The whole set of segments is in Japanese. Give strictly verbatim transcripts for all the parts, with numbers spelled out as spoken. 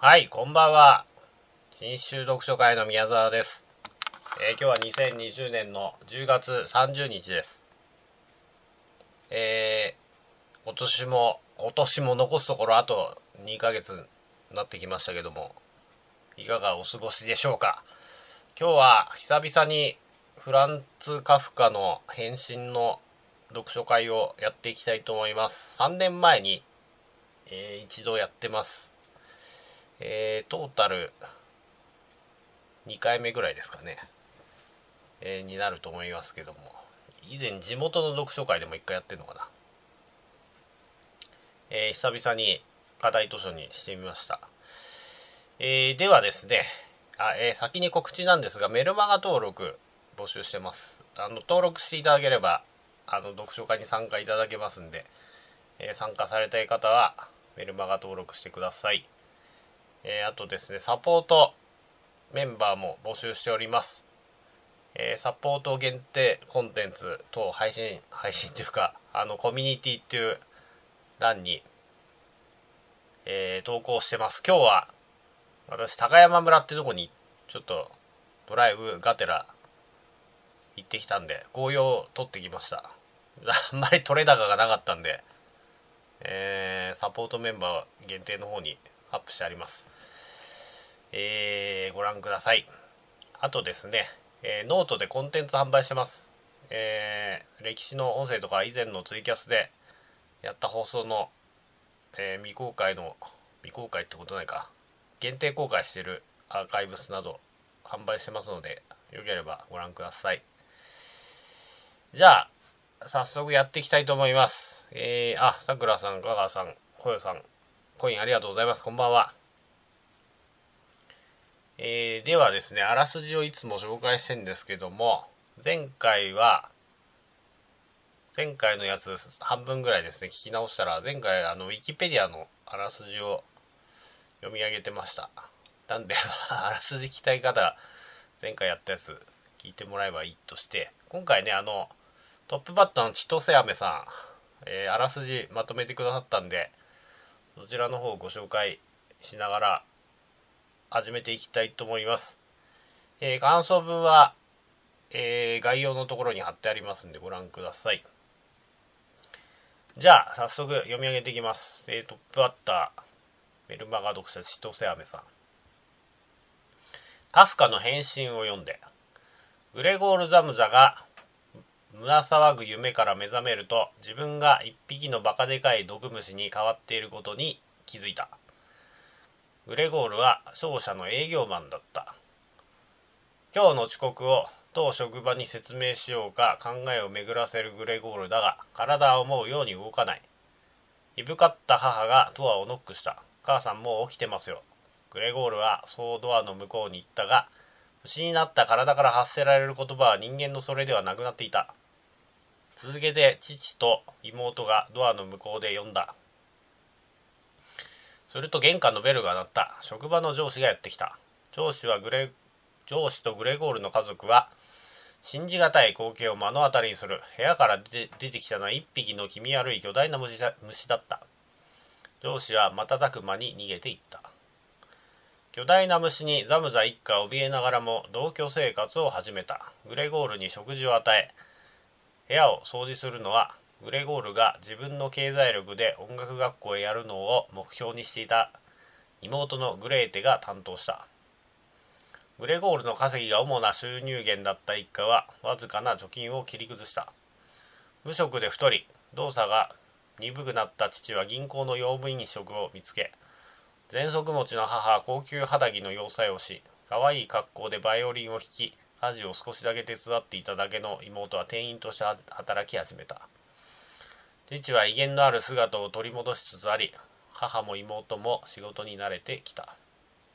はい、こんばんは。新州読書会の宮沢です。えー、今日はにせんにじゅうねんのじゅうがつさんじゅうにちです。えー、今年も、今年も残すところあとにかげつになってきましたけども、いかがお過ごしでしょうか。今日は久々にフランツ・カフカの変身の読書会をやっていきたいと思います。さんねんまえに、えー、一度やってます。えー、トータルにかいめぐらいですかね、えー、になると思いますけども、以前地元の読書会でもいっかいやってるのかな、えー、久々に課題図書にしてみました。えー、ではですねあ、えー、先に告知なんですが、メルマガ登録募集してます。あの登録していただければあの読書会に参加いただけますんで、えー、参加されたい方はメルマガ登録してください。えー、あとですね、サポートメンバーも募集しております。えー、サポート限定コンテンツ等配信配信というか、あのコミュニティっていう欄に、えー、投稿してます。今日は私高山村ってとこにちょっとドライブがてら行ってきたんで、紅葉を撮ってきました。あんまり撮れ高がなかったんで、えー、サポートメンバー限定の方にアップしてあります。えー、ご覧ください。あとですね、えー、ノートでコンテンツ販売してます。えー、歴史の音声とか以前のツイキャスでやった放送の、えー、未公開の未公開ってことないか、限定公開しているアーカイブスなど販売してますので、よければご覧ください。じゃあ早速やっていきたいと思います。えー、あ、さくらさん、香川さん、こよさん、コインありがとうございます。こんばんは。えー、ではですね、あらすじをいつも紹介してるんですけども、前回は前回のやつ半分ぐらいですね、聞き直したら、前回あのウィキペディアのあらすじを読み上げてました。なんであらすじ聞きたい方、前回やったやつ聞いてもらえばいいとして、今回ね、あのトップバッターの千歳飴さん、えー、あらすじまとめてくださったんで、そちらの方をご紹介しながら始めていきたいと思います。えー、感想文は、えー、概要のところに貼ってありますんでご覧ください。じゃあ早速読み上げていきます。えー、トップバッターメルマガ読者千歳飴さん。カフカの変身を読んで、グレゴール・ザムザが胸騒ぐ夢から目覚めると、自分が一匹のバカでかい毒虫に変わっていることに気づいた。グレゴールは商社の営業マンだった。今日の遅刻を当職場に説明しようか考えを巡らせるグレゴールだが、体は思うように動かない。いぶかった母がドアをノックした。母さんもう起きてますよ。グレゴールはそうドアの向こうに行ったが、牛になった体から発せられる言葉は人間のそれではなくなっていた。続けて父と妹がドアの向こうで呼んだ。すると玄関のベルが鳴った。職場の上司がやってきた。上司はグレ上司とグレゴールの家族は信じがたい光景を目の当たりにする。部屋から出てきたのは一匹の気味悪い巨大な虫だった。上司は瞬く間に逃げていった。巨大な虫にザムザ一家は怯えながらも同居生活を始めた。グレゴールに食事を与え、部屋を掃除するのはグレゴールが自分の経済力で音楽学校へやるのを目標にしていた妹のグレーテが担当した。グレゴールの稼ぎが主な収入源だった一家はわずかな貯金を切り崩した。無職で太り動作が鈍くなった父は銀行の用務員職を見つけ、喘息持ちの母は高級肌着の洋裁をし、可愛い格好でバイオリンを弾き、家事を少しだけ手伝っていただけの妹は店員として働き始めた。父は威厳のある姿を取り戻しつつあり、母も妹も仕事に慣れてきた。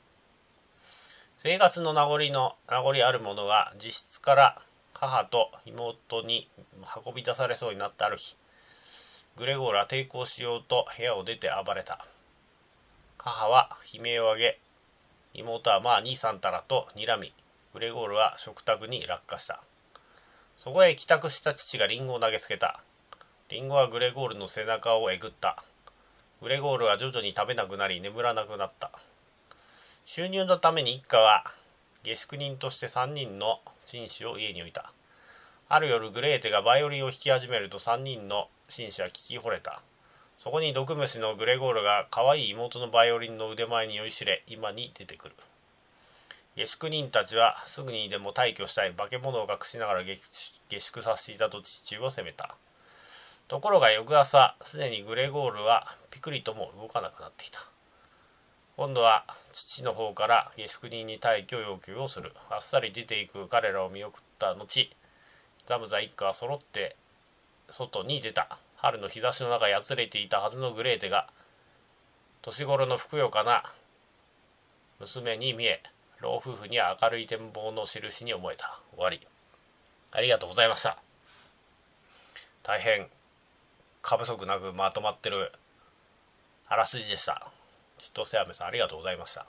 生活の名残の名残あるものは自室から母と妹に運び出されそうになったある日、グレゴールは抵抗しようと部屋を出て暴れた。母は悲鳴を上げ、妹はまあ兄さんたらと睨み、グレゴールは食卓に落下した。そこへ帰宅した父がリンゴを投げつけた。リンゴはグレゴールの背中をえぐった。グレゴールは徐々に食べなくなり眠らなくなった。 収入のために一家は下宿人としてさんにんの紳士を家に置いた。ある夜グレーテがバイオリンを弾き始めるとさんにんの紳士は聞き惚れた。そこに毒虫のグレゴールが可愛い妹のバイオリンの腕前に酔いしれ今に出てくる。下宿人たちはすぐにでも退去したい化け物を隠しながら下宿させていたと父を責めた。ところが翌朝すでにグレゴールはピクリとも動かなくなっていた。今度は父の方から下宿人に退去要求をする。あっさり出ていく彼らを見送った後、ザムザ一家は揃って外に出た。春の日差しの中やつれていたはずのグレーテが年頃のふくよかな娘に見え、老夫婦には明るい展望の印に思えた。終わり。ありがとうございました。大変過不足なくまとまってるあらすじでした。千歳飴さんありがとうございました。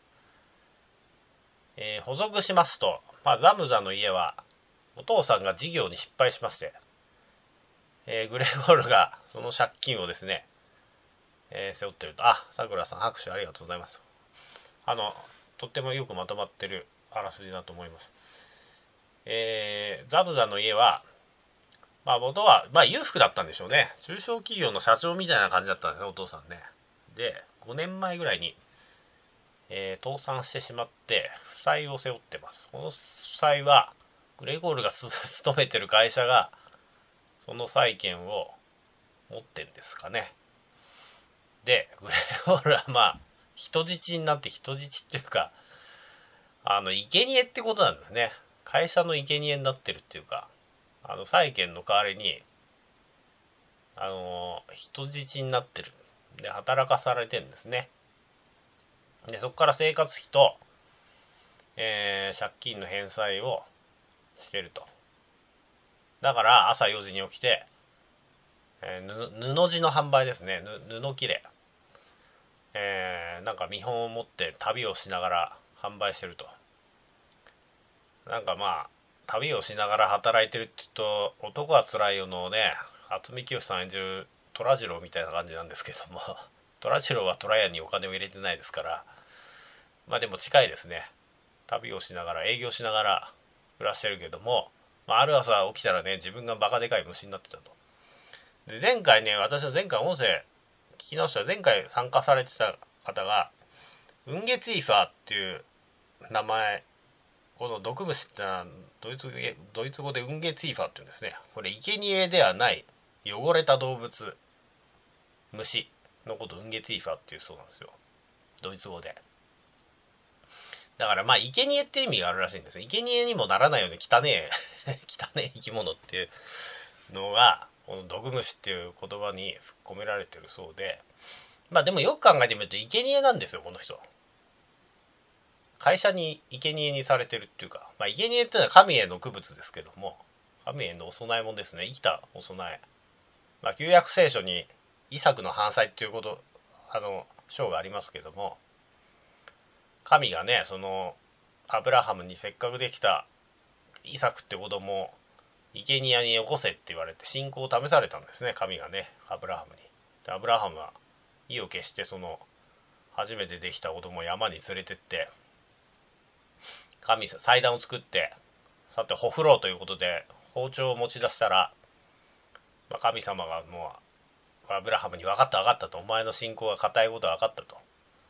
えー、補足しますと、まあ、ザムザの家はお父さんが事業に失敗しまして、えー、グレゴールがその借金をですね、えー、背負ってると。あ、さくらさん拍手ありがとうございます。あのとってもよくまとまってるあらすじだと思います。えー、ザムザの家はまあ元はまあ裕福だったんでしょうね。中小企業の社長みたいな感じだったんですね、お父さんね。でごねんまえぐらいに、えー、倒産してしまって負債を背負ってます。この負債はグレゴールが勤めてる会社がその債権を持ってんですかね。でグレゴールはまあ人質になって、人質っていうかあの生贄ってことなんですね。会社の生贄になってるっていうか、あの債権の代わりにあの人質になってる。で働かされてるんですね。でそこから生活費と、えー、借金の返済をしてると。だから朝よじに起きて、えー、布地の販売ですね。布切れ、えー、なんか見本を持って旅をしながら販売してると。なんかまあ旅をしながら働いてるって言うと、男はつらいよのね、渥美清さん演じる虎次郎みたいな感じなんですけども虎次郎は虎屋にお金を入れてないですから、まあでも近いですね。旅をしながら営業しながら暮らしてるけども、まあ、ある朝起きたらね、自分がバカでかい虫になってたと。で前回ね、私の前回音声聞き直したら、前回参加されてた方がウンゲツィーファーっていう名前、この毒虫ってのはドイツドイツ語でウンゲツィーファーっていうんですね。これ生贄ではない汚れた動物、虫のことをウンゲツィーファーっていうそうなんですよ、ドイツ語で。だからまあ生贄って意味があるらしいんです。生贄にもならないように汚え汚え生き物っていうのがこの毒虫っていう言葉に込められてるそうで、まあでもよく考えてみると生贄なんですよ、この人。会社に生贄にされてるっていうか、まあ生贄っていうのは神への区別ですけども、神へのお供え物ですね。生きたお供え。まあ旧約聖書にイサクの反祭っていうことあの章がありますけども、神がね、そのアブラハムにせっかくできたイサクって子供を生贄によこせって言われて信仰を試されたんですね、神がね、アブラハムに。でアブラハムは意を決してその初めてできた子供を山に連れてって、神祭壇を作って、さてほふろうということで包丁を持ち出したら、まあ、神様がもうアブラハムに分かった分かったと、お前の信仰が固いことは分かったと、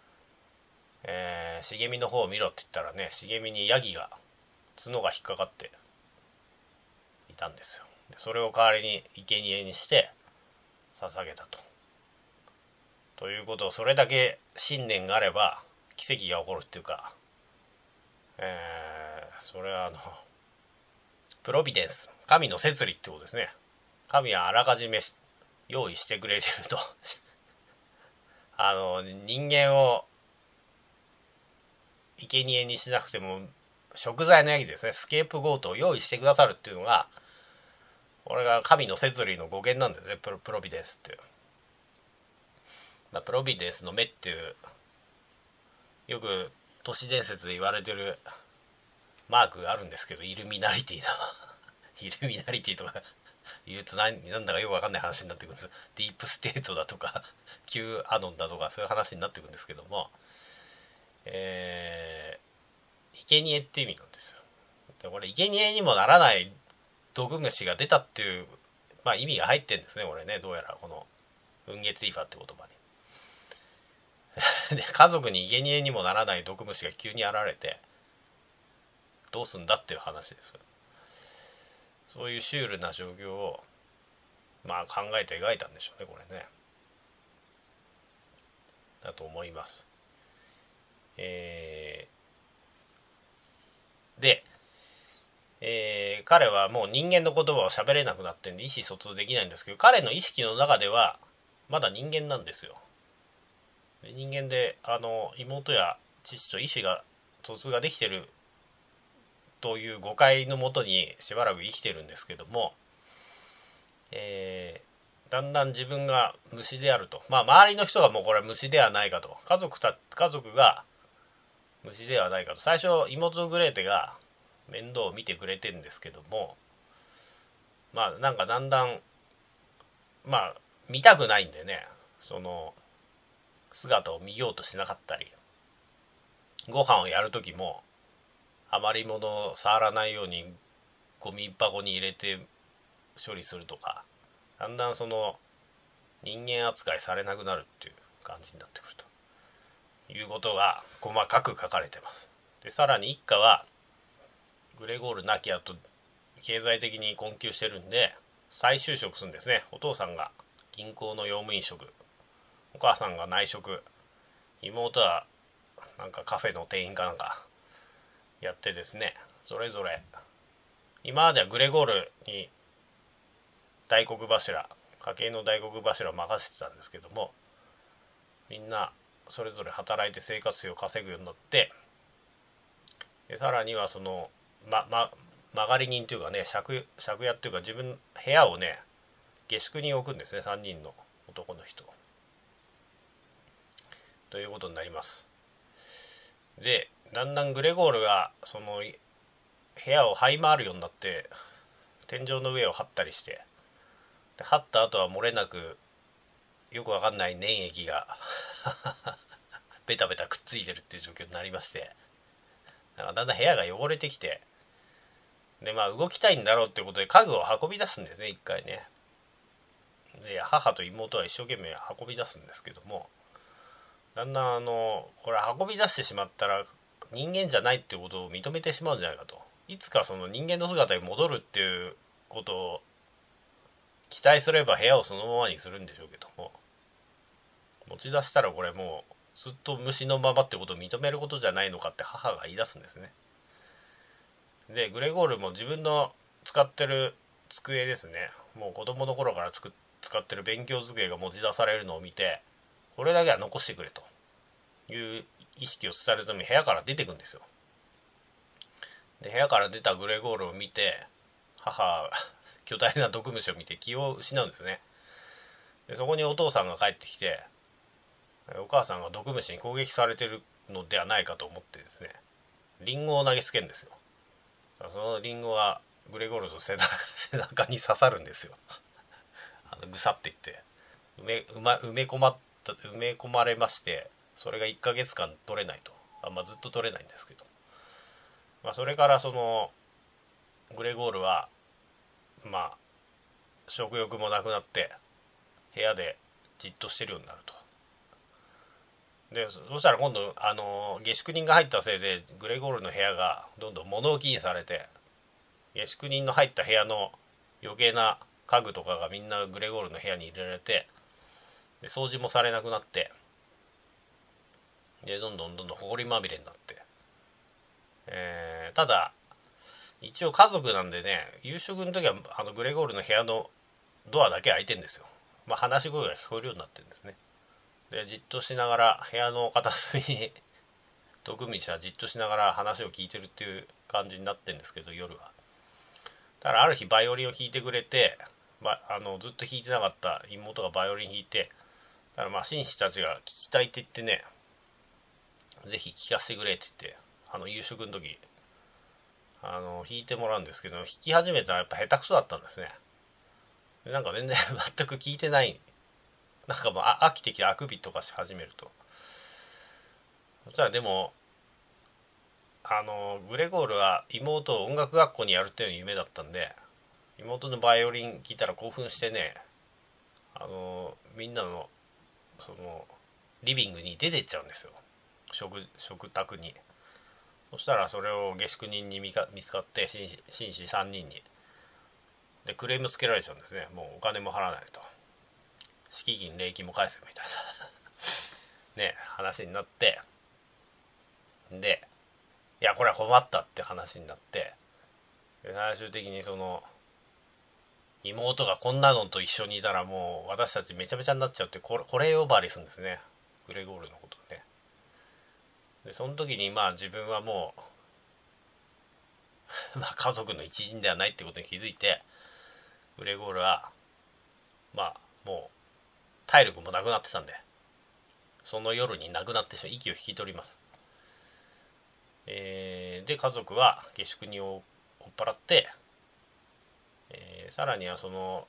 えー、茂みの方を見ろって言ったらね、茂みにヤギが角が引っかかっていたんですよ。でそれを代わりに生贄にして捧げたと。ということを、それだけ信念があれば奇跡が起こるっていうか、えー、それはあのプロビデンス、神の摂理ってことですね。神はあらかじめ用意してくれてるとあの人間を生贄にしなくても食材のヤギですね、スケープゴートを用意してくださるっていうのが、これが神の摂理の語源なんですね、プロ、プロビデンスっていう、まあ、プロビデンスの目っていう、よく都市伝説で言われてるマークがあるんですけど、イルミナリティのイルミナリティとか言うと何なんだかよく分かんない話になってくるんです。ディープステートだとか Q アノンだとかそういう話になってくるんですけども、 えー、生贄って意味なんですよ。でこれ生贄にもならない毒虫が出たっていう、まあ、意味が入ってるんですねこれね。どうやらこの雲月イファって言葉にで家族に生贄にもならない毒虫が急に現れてどうすんだっていう話です。そういうシュールな状況をまあ考えて描いたんでしょうねこれね。だと思います。えー、で、えー、彼はもう人間の言葉を喋れなくなってんで意思疎通できないんですけど、彼の意識の中ではまだ人間なんですよ。で人間であの妹や父と意思が疎通ができてるという誤解のもとにしばらく生きてるんですけども、えー、だんだん自分が虫であると、まあ周りの人がもうこれは虫ではないかと、家族た家族が虫ではないかと、最初妹のグレーテが面倒を見てくれてるんですけども、まあなんかだんだんまあ見たくないんでね、その姿を見ようとしなかったり、ご飯をやる時も余り物を触らないようにゴミ箱に入れて処理するとか、だんだんその人間扱いされなくなるっていう感じになってくるということが細かく書かれてます。でさらに一家はグレゴール亡き後経済的に困窮してるんで再就職するんですね。お父さんが銀行の用務員職、お母さんが内職、妹はなんかカフェの店員かなんかやってですね、それぞれ今まではグレゴールに大黒柱、家計の大黒柱を任せてたんですけども、みんなそれぞれ働いて生活費を稼ぐようになって、でさらにはそのまま曲がり人というかね、借借家っていうか自分部屋をね下宿に置くんですね、さんにんの男の人ということになります。でだんだんグレゴールがその部屋を這い回るようになって天井の上を這ったりして、で這った後は漏れなくよくわかんない粘液がベタベタくっついてるっていう状況になりまして、だんだん部屋が汚れてきて、でまあ動きたいんだろうっていうことで家具を運び出すんですね、一回ね。で母と妹は一生懸命運び出すんですけども、だんだんあのこれ運び出してしまったら人間じゃないっていうことを認めてしまうんじゃないかと、いつかその人間の姿に戻るっていうことを期待すれば部屋をそのままにするんでしょうけども、持ち出したらこれもうずっと虫のままってことを認めることじゃないのかって母が言い出すんですね。でグレゴールも自分の使ってる机ですね、もう子供の頃からつく使ってる勉強机が持ち出されるのを見て、これだけは残してくれという意識を伝えるために部屋から出てくんですよ。で部屋から出たグレゴールを見て母巨大な毒虫を見て気を失うんですね。でそこにお父さんが帰ってきて、お母さんが毒虫に攻撃されてるのではないかと思ってですね、リンゴを投げつけるんですよ。そのリンゴはグレゴールの背中、背中に刺さるんですよ。あのぐさっていって埋め、埋ま、埋め込まった埋め込まれまして、それがいっかげつかん取れないと、あ、まあ、ずっと取れないんですけど、まあ、それからそのグレゴールはまあ食欲もなくなって部屋でじっとしてるようになると。でそしたら今度あの下宿人が入ったせいでグレゴールの部屋がどんどん物置にされて、下宿人の入った部屋の余計な家具とかがみんなグレゴールの部屋に入れられて、で掃除もされなくなって、でどんどんどんどん埃まみれになって、えー、ただ一応家族なんでね、夕食の時はあのグレゴールの部屋のドアだけ開いてんですよ。まあ話し声が聞こえるようになってるんですね。でじっとしながら部屋の片隅に毒虫はじっとしながら話を聞いてるっていう感じになってるんですけど、夜は。だからある日バイオリンを弾いてくれて、まあのずっと弾いてなかった妹がバイオリン弾いて、だからまあ紳士たちが聞きたいって言ってね、ぜひ聴かせてくれって言って、あの夕食の時あの弾いてもらうんですけど、弾き始めたらやっぱ下手くそだったんですね。なんか全然全く聞いてない、なんかもう飽きてきてあくびとかし始めると、そしたらでもあのグレゴールは妹を音楽学校にやるっていうのが夢だったんで、妹のバイオリン聴いたら興奮してね、あのみんなのそのリビングに出てっちゃうんですよ、 食, 食卓に。そしたらそれを下宿人に見か見つかって紳士紳士さんにんにでクレームつけられちゃうんですね。もうお金も払わないと、敷金礼金も返せみたいなね話になって、でいやこれは困ったって話になって、最終的にその妹がこんなのと一緒にいたらもう私たちめちゃめちゃになっちゃうって、これこれ呼ばわりするんですね、グレゴールのことね。でその時にまあ自分はもうまあ家族の一員ではないってことに気づいて、グレゴールはまあもう体力もなくなってたんで、その夜に亡くなってしまう、息を引き取ります。えー、で家族は下宿人を追っ払って、えー、さらにはその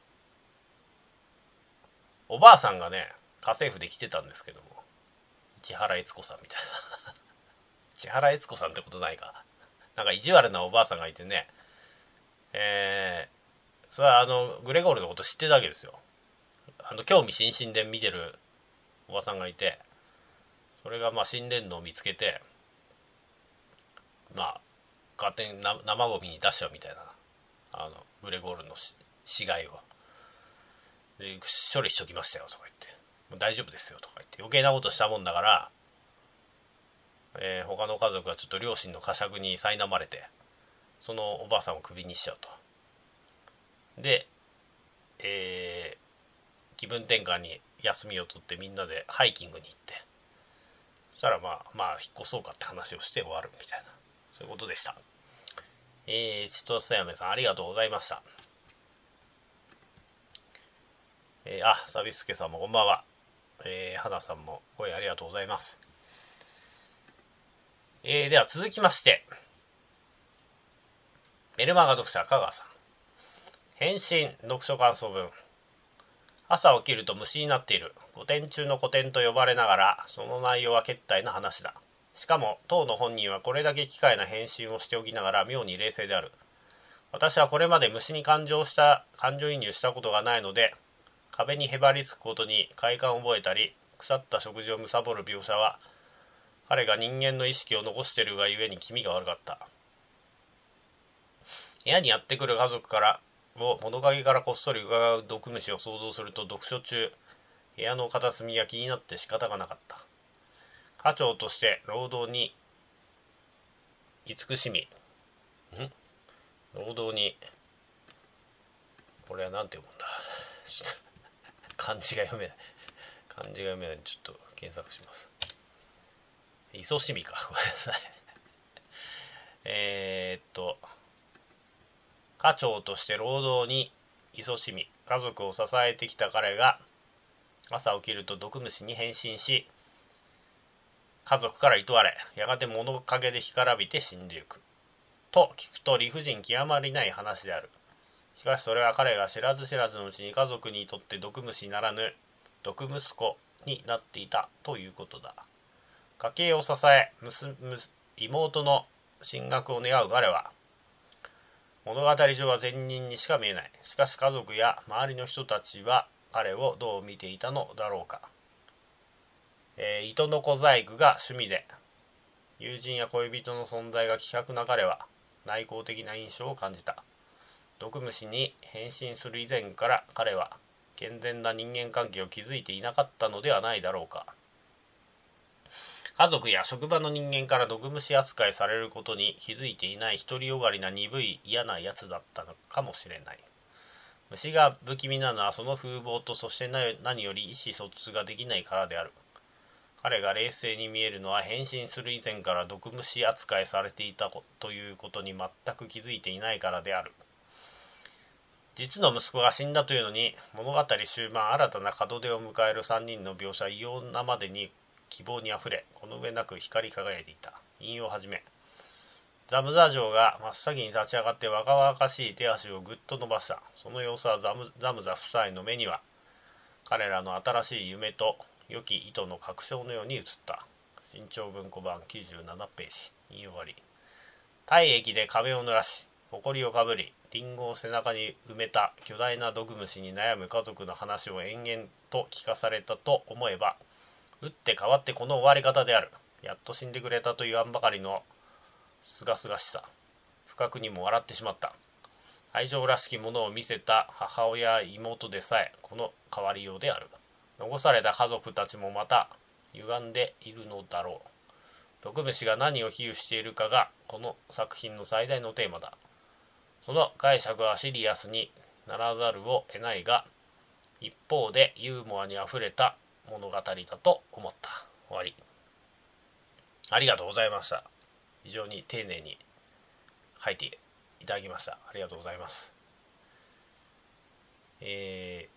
おばあさんがね家政婦で来てたんですけども、市原悦子さんみたいな市原悦子さんってことないか、なんか意地悪なおばあさんがいてね、えー、それはあのグレゴールのこと知ってたわけですよ。あの興味津々で見てるおばさんがいて、それがまあ死んでんのを見つけて、まあ勝手に生ゴミに出しちゃうみたいな、あのグレゴールの死骸をで処理しときましたよとか言って、もう大丈夫ですよとか言って余計なことしたもんだから、えー、他の家族はちょっと両親の呵責に苛まれてそのおばあさんをクビにしちゃうと。で、えー、気分転換に休みを取ってみんなでハイキングに行って、そしたらまあまあ引っ越そうかって話をして終わるみたいな、そういうことでした。えー、千歳やめさんありがとうございました。えー、あ、サビスケさんもこんばんは。えー、花さんも声ありがとうございます。えー、では続きまして、メルマガ読者香川さん。返信読書感想文。朝起きると虫になっている。古典中の古典と呼ばれながら、その内容はけったいな話だ。しかも当の本人はこれだけ機械な返信をしておきながら妙に冷静である。私はこれまで虫に感情した感情移入したことがないので、壁にへばりつくことに快感を覚えたり、腐った食事を貪る描写は彼が人間の意識を残しているがゆえに気味が悪かった。部屋にやってくる家族からを物陰からこっそり伺う毒虫を想像すると、読書中部屋の片隅が気になって仕方がなかった。家長として労働に慈しみん労働にこれは何て読むんだちょっと漢字が読めない漢字が読めないんでちょっと検索します。いそしみかごめんなさいえーっと家長として労働に勤しみ家族を支えてきた彼が朝起きると毒虫に変身し、家族から厭われやがて物陰で干からびて死んでゆくと聞くと理不尽極まりない話である。しかしそれは彼が知らず知らずのうちに家族にとって毒虫ならぬ毒息子になっていたということだ。家計を支え妹の進学を願う彼は物語上は善人にしか見えない。しかし家族や周りの人たちは彼をどう見ていたのだろうか。えー、糸の小細工が趣味で友人や恋人の存在が希薄な彼は内向的な印象を感じた。毒虫に変身する以前から彼は健全な人間関係を築いていなかったのではないだろうか。家族や職場の人間から毒虫扱いされることに気づいていない独りよがりな鈍い嫌なやつだったのかもしれない。虫が不気味なのはその風貌と、そして何より意思疎通ができないからである。彼が冷静に見えるのは変身する以前から毒虫扱いされていたということに全く気づいていないからである。実の息子が死んだというのに物語終盤新たな門出を迎えるさんにんの描写異様なまでに希望にあふれ、この上なく光り輝いていた。引用をはじめ、ザムザ城が真っ先に立ち上がって若々しい手足をぐっと伸ばした。その様子はザムザムザ夫妻の目には彼らの新しい夢と良き意図の確証のように映った。新潮文庫版きゅうじゅうななページ。 言い終わり。体液で壁を濡らし、埃をかぶり、リンゴを背中に埋めた巨大な毒虫に悩む家族の話を延々と聞かされたと思えば、打って変わってこの終わり方である。やっと死んでくれたと言わんばかりのすがすがしさ。不覚にも笑ってしまった。愛情らしきものを見せた母親妹でさえこの変わりようである。残された家族たちもまた歪んでいるのだろう。毒虫が何を比喩しているかがこの作品の最大のテーマだ。その解釈はシリアスにならざるを得ないが、一方でユーモアにあふれた物語だと思った。終わり。ありがとうございました。非常に丁寧に書いていただきました。ありがとうございます。え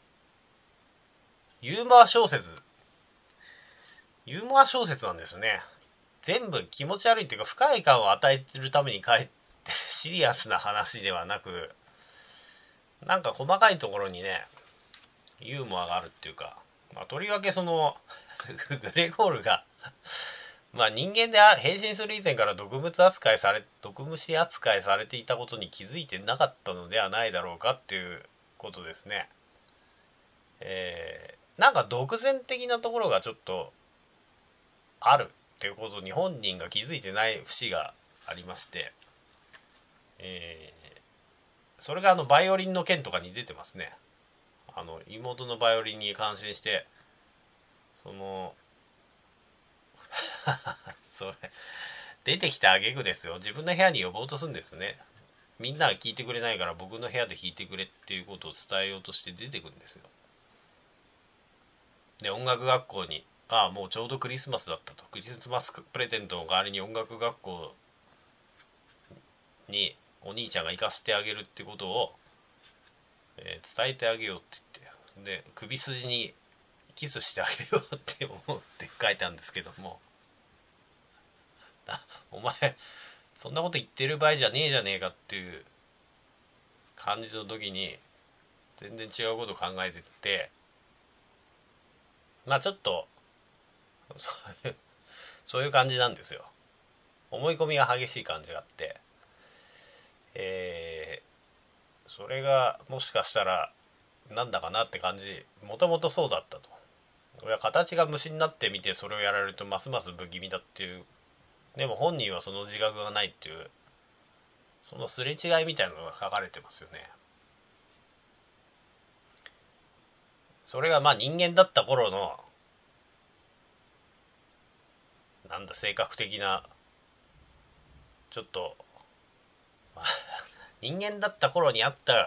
ー、ユーモア小説。ユーモア小説なんですよね。全部気持ち悪いっていうか不快感を与えるために書いてるシリアスな話ではなく、なんか細かいところにねユーモアがあるっていうか、まあ、とりわけそのグレゴールがまあ人間で変身する以前から毒物扱いされ毒虫扱いされていたことに気づいてなかったのではないだろうかっていうことですね。えー、なんか独善的なところがちょっとあるっていうことに本人が気づいてない節がありまして、えー、それがあのバイオリンの件とかに出てますね。あの妹のバイオリンに感心してそのそれ出てきた挙句ですよ。自分の部屋に呼ぼうとするんですよね。みんなが聞いてくれないから僕の部屋で弾いてくれっていうことを伝えようとして出てくるんですよ。で音楽学校に、ああもうちょうどクリスマスだったと、クリスマスプレゼントの代わりに音楽学校にお兄ちゃんが行かせてあげるってことを、えー、伝えてあげようって言って、で首筋にキスしてあげようって思うって書いたんですけども、お前そんなこと言ってる場合じゃねえじゃねえかっていう感じの時に全然違うこと考えてて、まあちょっとそういうそういう感じなんですよ。思い込みが激しい感じがあって、えー、それがもしかしたらなんだかなって感じ、もともとそうだったと。俺は形が虫になってみてそれをやられるとますます不気味だっていう、でも本人はその自覚がないっていう、そのすれ違いみたいなのが書かれてますよね。それがまあ人間だった頃のなんだ性格的なちょっと、まあ、人間だった頃にあった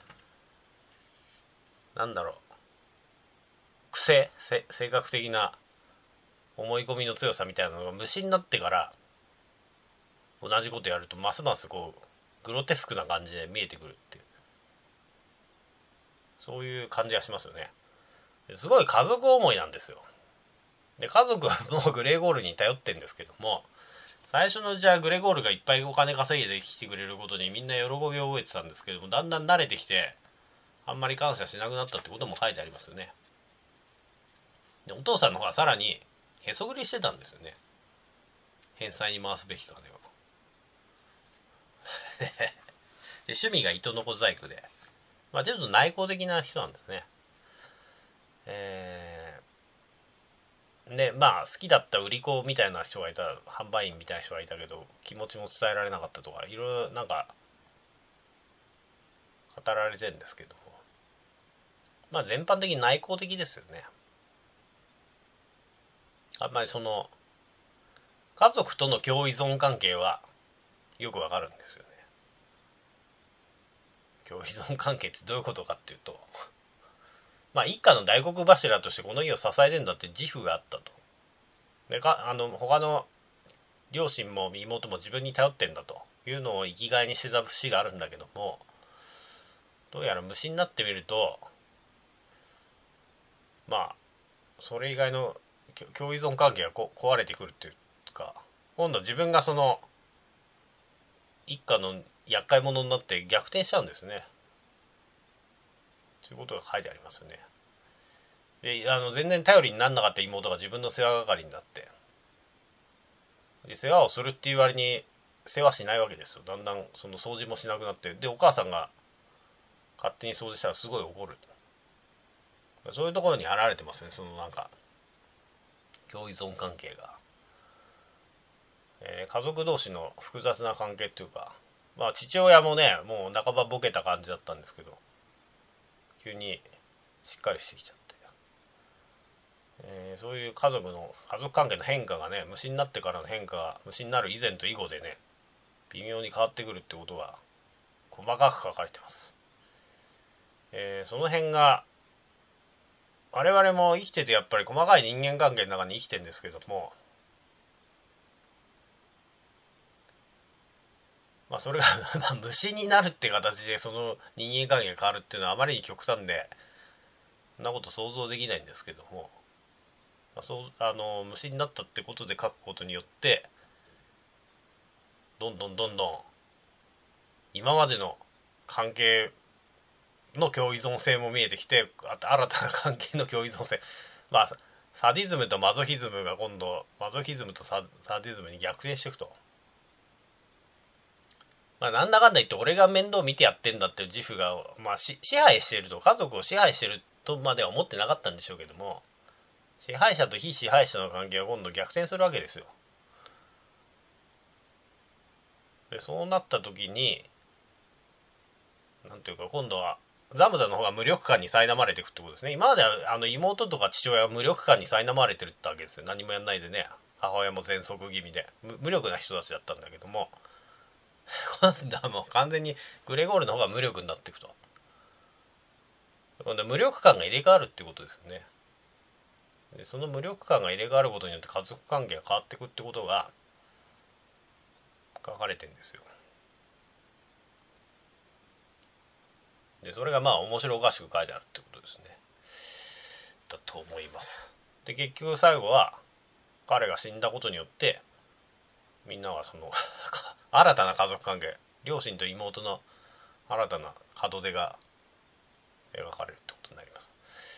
なんだろう癖、性格的な思い込みの強さみたいなのが虫になってから同じことやるとますますこうグロテスクな感じで見えてくるっていう、そういう感じがしますよね。すごい家族思いなんですよ。で家族はもうグレーゴールに頼ってんですけども、最初のうちはグレーゴールがいっぱいお金稼いできてくれることにみんな喜びを覚えてたんですけども、だんだん慣れてきてあんまり感謝しなくなったってことも書いてありますよね。でお父さんの方はさらにへそくりしてたんですよね。返済に回すべき金をで趣味が糸の子細工で、まあちょっと内向的な人なんですね。えー、でまあ好きだった売り子みたいな人がいた、販売員みたいな人がいたけど気持ちも伝えられなかったとかいろいろなんか語られてるんですけども、まあ全般的に内向的ですよね。あんまりその家族との共依存関係はよくわかるんですよね。共依存関係ってどういうことかっていうとまあ一家の大黒柱としてこの家を支えてんだって自負があったと。でかあの他の両親も妹も自分に頼ってんだというのを生きがいにしてた節があるんだけども、どうやら虫になってみるとまあそれ以外の共依存関係がこ壊れてくるっていうか、今度自分がその一家の厄介者になって逆転しちゃうんですね。ということが書いてありますよね。であの全然頼りにならなかった妹が自分の世話係になって、 で世話をするっていう割に世話しないわけですよ。だんだんその掃除もしなくなって、でお母さんが勝手に掃除したらすごい怒る。そういうところに現れてますね、そのなんか共依存関係が、えー、家族同士の複雑な関係っていうか、まあ父親もねもう半ばボケた感じだったんですけど、急にしっかりしてきちゃって、えー、そういう家族の家族関係の変化がね、虫になってからの変化が虫になる以前と以後でね微妙に変わってくるってことが細かく書かれてます。えー、その辺が我々も生きててやっぱり細かい人間関係の中に生きてるんですけども、まあそれが虫になるって形でその人間関係が変わるっていうのはあまりに極端で、そんなこと想像できないんですけども、まあ、そうあの虫になったってことで書くことによってどんどんどんどん今までの関係の共依存性も見えてきて、あと新たな関係の共依存性、まあサディズムとマゾヒズムが今度マゾヒズムと サ, サディズムに逆転していくと、まあ、なんだかんだ言って俺が面倒見てやってんだっていう自負が、まあ、支配していると、家族を支配しているとまでは思ってなかったんでしょうけども、支配者と非支配者の関係が今度逆転するわけですよ。でそうなった時になんていうか、今度はザムザの方が無力感に苛まれていくってことですね。今まではあの妹とか父親は無力感に苛まれてるってわけですよ。何もやんないでね、母親も喘息気味で無力な人たちだったんだけども、今度はもう完全にグレゴールの方が無力になっていくと。今度は無力感が入れ替わるってことですよね。でその無力感が入れ替わることによって家族関係が変わっていくってことが書かれてるんですよ。でそれがまあ面白おかしく書いてあるってことですね、だと思います。で結局最後は彼が死んだことによってみんなはその新たな家族関係、両親と妹の新たな門出が描かれるってことになります。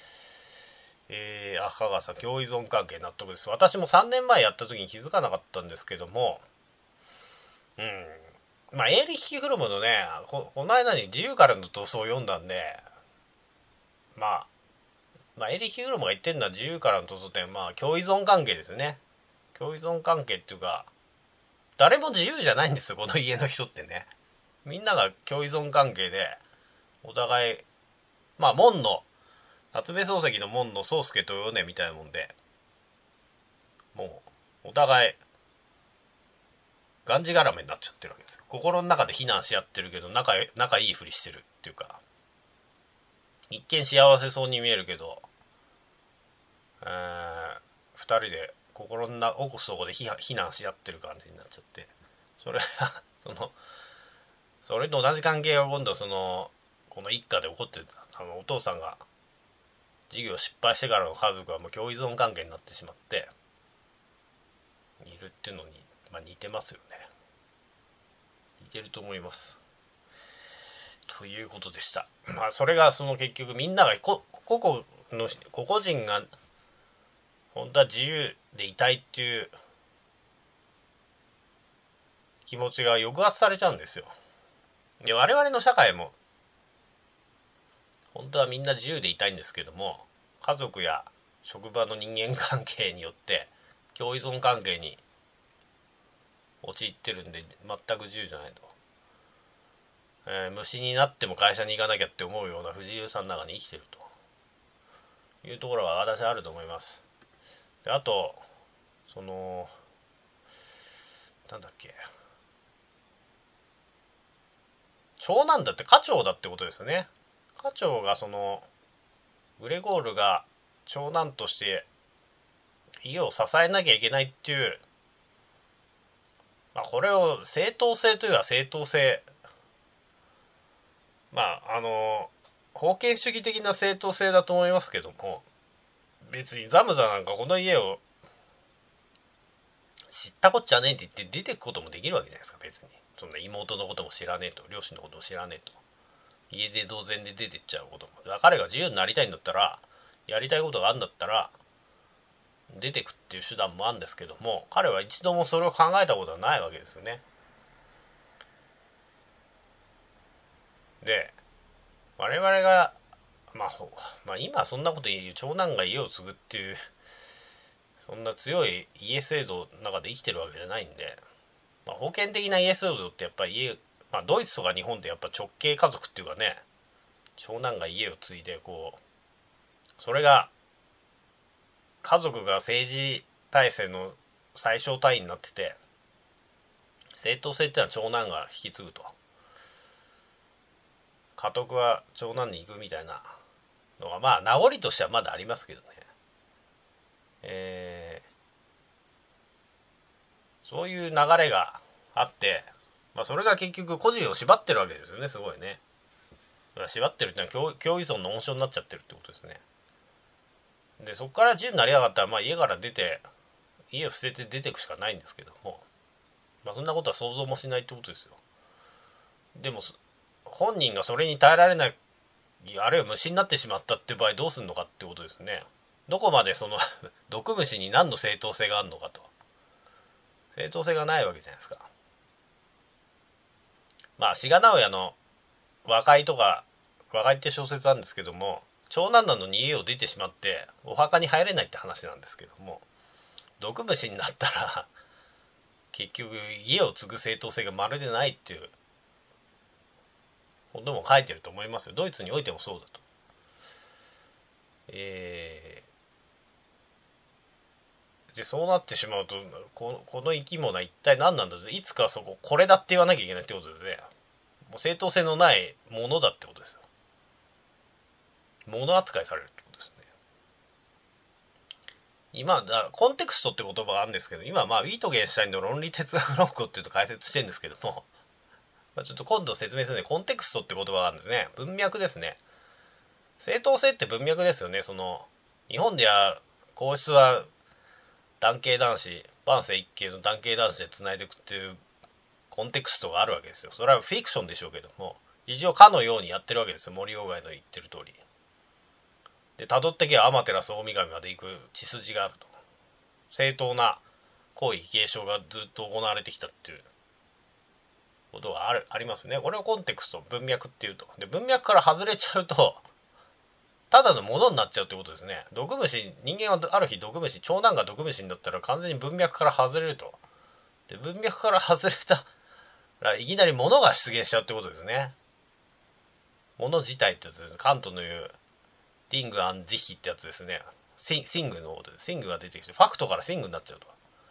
えー、赤川さん共依存関係納得です。私もさんねんまえやった時に気づかなかったんですけども、うんまあエーリッヒ・フロムのね こ, この間に自由からの闘争を読んだんで、まあまあエーリッヒ・フロムが言ってるのは自由からの闘争ってまあ共依存関係ですよね。共依存関係っていうか誰も自由じゃないんですよ、この家の人ってね。みんなが共依存関係でお互い、まあ門の夏目漱石の門の宗介と米みたいなもんで、もうお互いがんじがらめになっちゃってるわけですよ。心の中で非難し合ってるけど 仲, 仲いいふりしてるっていうか、一見幸せそうに見えるけど、えー、ふたりで心の奥底で非難し合ってる感じになっちゃって、それがそのそれと同じ関係が今度そのこの一家で起こってた、あのお父さんが事業失敗してからの家族はもう共依存関係になってしまっているっていうのに、まあ、似てますよね。似てると思います。ということでした。まあそれがその結局みんなが個々の個々人が本当は自由でいたいっていう気持ちが抑圧されちゃうんですよ。で我々の社会も本当はみんな自由でいたいんですけども、家族や職場の人間関係によって共依存関係に陥ってるんで全く自由じゃないと、えー、虫になっても会社に行かなきゃって思うような不自由さの中に生きてるというところが私はあると思います。であとそのなんだっけ、長男だって家長だってことですよね。家長がそのグレゴールが長男として家を支えなきゃいけないっていう、まあ、これを正当性というか正当性、まああの封建主義的な正当性だと思いますけども、別にザムザなんかこの家を知ったこっちゃねえって言って出てくこともできるわけじゃないですか。別にそんな妹のことも知らねえと、両親のことも知らねえと、家出同然で出てっちゃうことも、彼が自由になりたいんだったら、やりたいことがあるんだったら出てくっていう手段もあるんですけども、彼は一度もそれを考えたことはないわけですよね。で我々が、まあ、まあ今そんなこと言う長男が家を継ぐっていうそんな強い家制度の中で生きてるわけじゃないんで、まあ、封建的な家制度ってやっぱり家、まあ、ドイツとか日本ってやっぱ直系家族っていうかね、長男が家を継いでこうそれが家族が政治体制の最小単位になってて、正当性ってのは長男が引き継ぐと、家督は長男に行くみたいなのがまあ名残としてはまだありますけどね、えー、そういう流れがあって、まあ、それが結局個人を縛ってるわけですよね。すごいね。縛ってるっていうのは共依存の温床になっちゃってるってことですね。でそこから自由になりやがったら、まあ、家から出て家を捨てて出ていくしかないんですけども、まあ、そんなことは想像もしないってことですよ。でも本人がそれに耐えられない、あるいは虫になってしまったっていう場合どうするのかってことですね。どこまでその毒虫に何の正当性があるのかと。正当性がないわけじゃないですか。まあ志賀直哉の和解とか、和解って小説なんですけども、長男なのに家を出てしまってお墓に入れないって話なんですけども、毒虫になったら結局家を継ぐ正当性がまるでないっていうことも書いてると思いますよ。ドイツにおいてもそうだと。えー、でそうなってしまうとこ の, この生き物は一体何なんだと、いつかそここれだって言わなきゃいけないってことですね。もう正当性のないものだってことですよ。物扱いされるってことですね。今だコンテクストって言葉があるんですけど、今まあウィートゲンシュタインの論理哲学論考っていうと解説してるんですけども、まあ、ちょっと今度説明するのでコンテクストって言葉があるんですね。文脈ですね。正当性って文脈ですよね。その日本では皇室は男系男子、万世一系の男系男子でつないでいくっていうコンテクストがあるわけですよ。それはフィクションでしょうけども、一応かのようにやってるわけですよ。森鴎外の言ってる通りで、辿ってけば天照大神まで行く血筋があると。正当な皇位継承がずっと行われてきたっていうことがあるありますね。これをコンテクスト、文脈っていうと。で文脈から外れちゃうとただのものになっちゃうってことですね。毒虫、人間はある日毒虫、長男が毒虫になったら完全に文脈から外れると。で文脈から外れたらいきなり物が出現しちゃうってことですね。物自体ってやつです。カントの言うディング・アン・ジヒってやつですね。シングのことで、シングが出てきてファクトからシングになっちゃうと。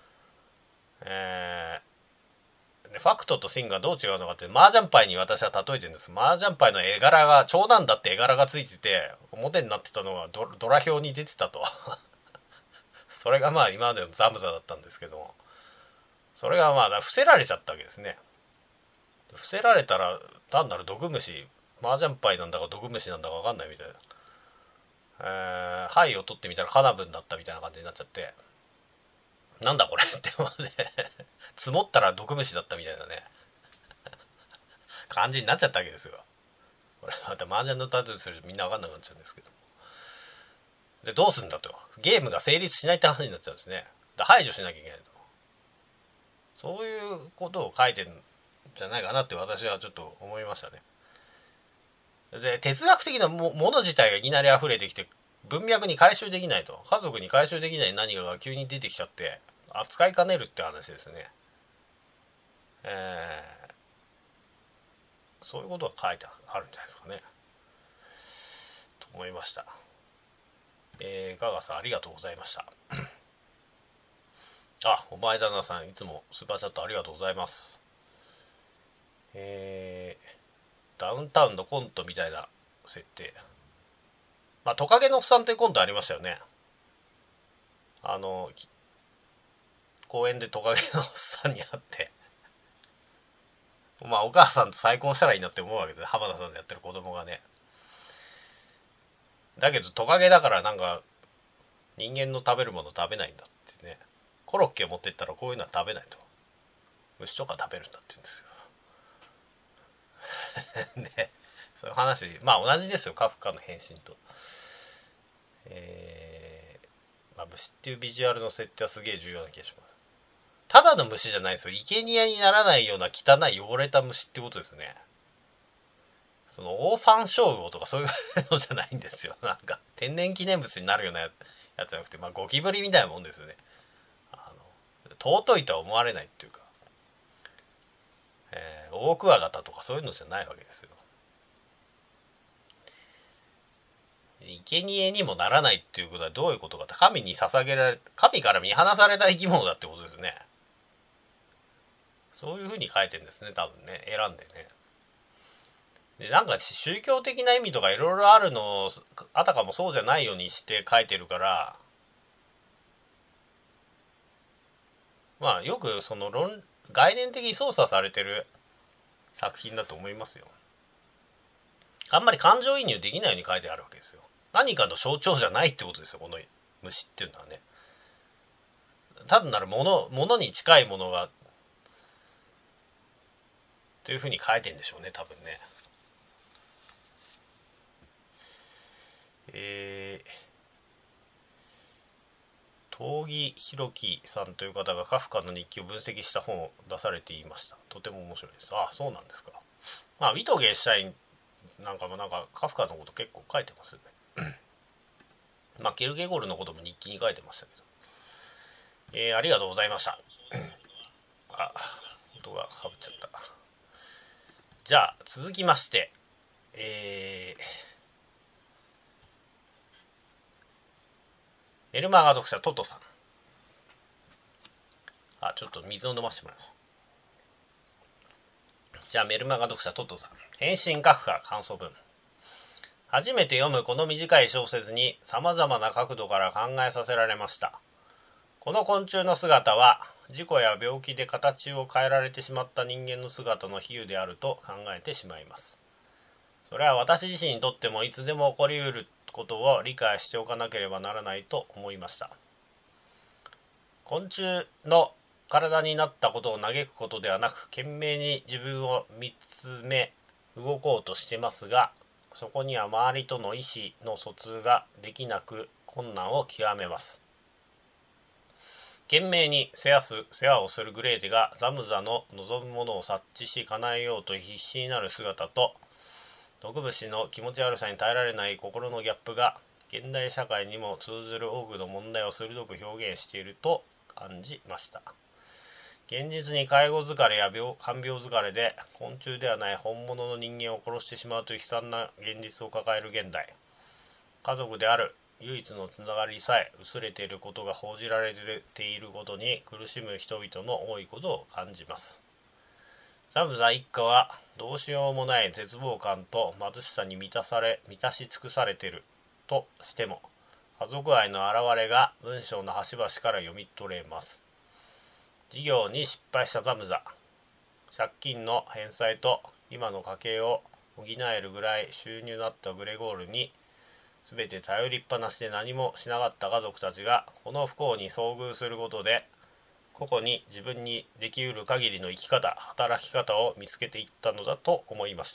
えー、でファクトとシングがどう違うのかって、麻雀牌に私は例えてるんです。麻雀牌の絵柄が長男だって絵柄がついてて表になってたのが ド, ドラ表に出てたとそれがまあ今までのザムザだったんですけども、それがまあ伏せられちゃったわけですね。伏せられたら単なる毒虫、麻雀牌なんだか毒虫なんだか分かんないみたいな、えー、牌を取ってみたらカナブンだったみたいな感じになっちゃって、なんだこれって思って積もったら毒虫だったみたいなね感じになっちゃったわけですよ。これまた麻雀のタトゥーするとみんな分かんなくなっちゃうんですけど、でどうするんだと、ゲームが成立しないって話になっちゃうんですね。だ排除しなきゃいけないと、そういうことを書いてるんじゃないかなって私はちょっと思いましたね。で哲学的なもの自体がいきなり溢れてきて文脈に回収できないと、家族に回収できない何かが急に出てきちゃって扱いかねるって話ですね。えー、そういうことが書いてあるんじゃないですかねと思いました。えー、ガガさんありがとうございましたあ、お前旦那さんいつもスーパーチャットありがとうございます。えー、ダウンタウンのコントみたいな設定、まあトカゲのおっさんというコントありましたよね。あの公園でトカゲのおっさんに会ってまあお母さんと再婚したらいいなって思うわけで、浜田さんでやってる子供がね。だけどトカゲだからなんか人間の食べるもの食べないんだってね、コロッケを持ってったらこういうのは食べないと、虫とか食べるんだって言うんですよでそういう話、まあ同じですよ、カフカの変身と。えまあ、虫っていうビジュアルの設定はすげえ重要な気がします。ただの虫じゃないですよ。生贄にならないような汚い汚れた虫ってことですね。そのオオサンショウウオとかそういうのじゃないんですよ。なんか天然記念物になるようなやつじゃなくて、まあゴキブリみたいなもんですよね。あの尊いとは思われないっていうか、えー、オオクワガタとかそういうのじゃないわけですよ。生贄にもならないっていうことはどういうことかって、神に捧げられ、神から見放された生き物だってことですよね。そういうふうに書いてるんですね、多分ね。選んでね。で、なんか宗教的な意味とかいろいろあるのをあたかもそうじゃないようにして書いてるから、まあよくその論概念的に操作されてる作品だと思いますよ。あんまり感情移入できないように書いてあるわけですよ。何かの象徴じゃないってことですよ、この虫っていうのはね。単なるもの、ものに近いものがというふうに書いてんでしょうね、多分ね。えー、東木弘樹さんという方がカフカの日記を分析した本を出されていました。とても面白いです。ああ、そうなんですか。まあウィトゲンシュタインなんかもなんかカフカのこと結構書いてますよね。まあケルケゴルのことも日記に書いてましたけど。えー、ありがとうございました。あ、音がかぶっちゃった。じゃあ続きまして、えー、メルマガ読者トトさん。あ、ちょっと水を飲ませてもらいます。じゃあメルマガ読者トトさん。返信カフカ感想文。初めて読むこの短い小説に様々な角度から考えさせられました。この昆虫の姿は事故や病気で形を変えられてしまった人間の姿の比喩であると考えてしまいます。それは私自身にとってもいつでも起こりうることを理解しておかなければならないと思いました。昆虫の体になったことを嘆くことではなく、懸命に自分を見つめ動こうとしてますが、そこには周りとの意思の疎通ができなく困難を極めます。懸命に世話す世話をするグレーテがザムザの望むものを察知し叶えようと必死になる姿と、毒虫の気持ち悪さに耐えられない心のギャップが現代社会にも通ずる多くの問題を鋭く表現していると感じました。現実に介護疲れや病看病疲れで昆虫ではない本物の人間を殺してしまうという悲惨な現実を抱える現代、家族である唯一のつながりさえ薄れていることが報じられていることに苦しむ人々の多いことを感じます。ザムザ一家はどうしようもない絶望感と貧しさに満たされ満たし尽くされているとしても、家族愛の表れが文章の端々から読み取れます。事業に失敗したザムザ、借金の返済と今の家計を補えるぐらい収入のあったグレゴールに全て頼りっぱなしで何もしなかった家族たちがこの不幸に遭遇することで、個々に自分にできうる限りの生き方、働き方を見つけていったのだと思いました。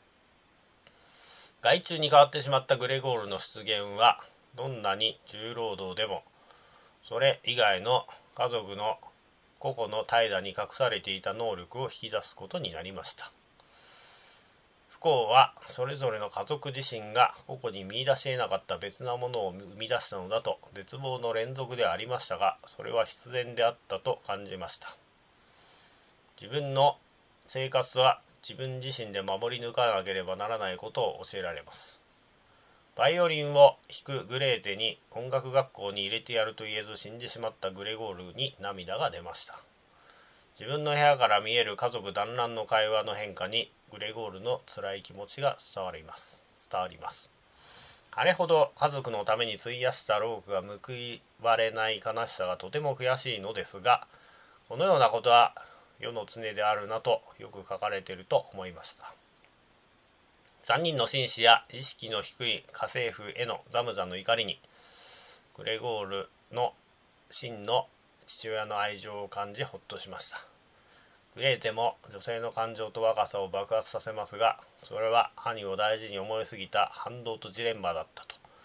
害虫に変わってしまったグレゴールの出現はどんなに重労働でもそれ以外の家族の個々の怠惰に隠されていた能力を引き出すことになりました。不幸はそれぞれの家族自身が個々に見出し得なかった別なものを生み出したのだと絶望の連続ではありましたが、それは必然であったと感じました。自分の生活は自分自身で守り抜かなければならないことを教えられます。バイオリンを弾くグレーテに音楽学校に入れてやると言えず死んでしまったグレゴールに涙が出ました。自分の部屋から見える家族団らんの会話の変化にグレゴールの辛い気持ちが伝わります伝わりますあれほど家族のために費やした労苦が報われない悲しさがとても悔しいのですが、このようなことは世の常であるなとよく書かれていると思いました。さんにんの紳士や意識の低い家政婦へのザムザの怒りにグレゴールの真の父親の愛情を感じほっとしました。グレーテも女性の感情と若さを爆発させますが、それは兄を大事に思いすぎた反動とジレンマだったと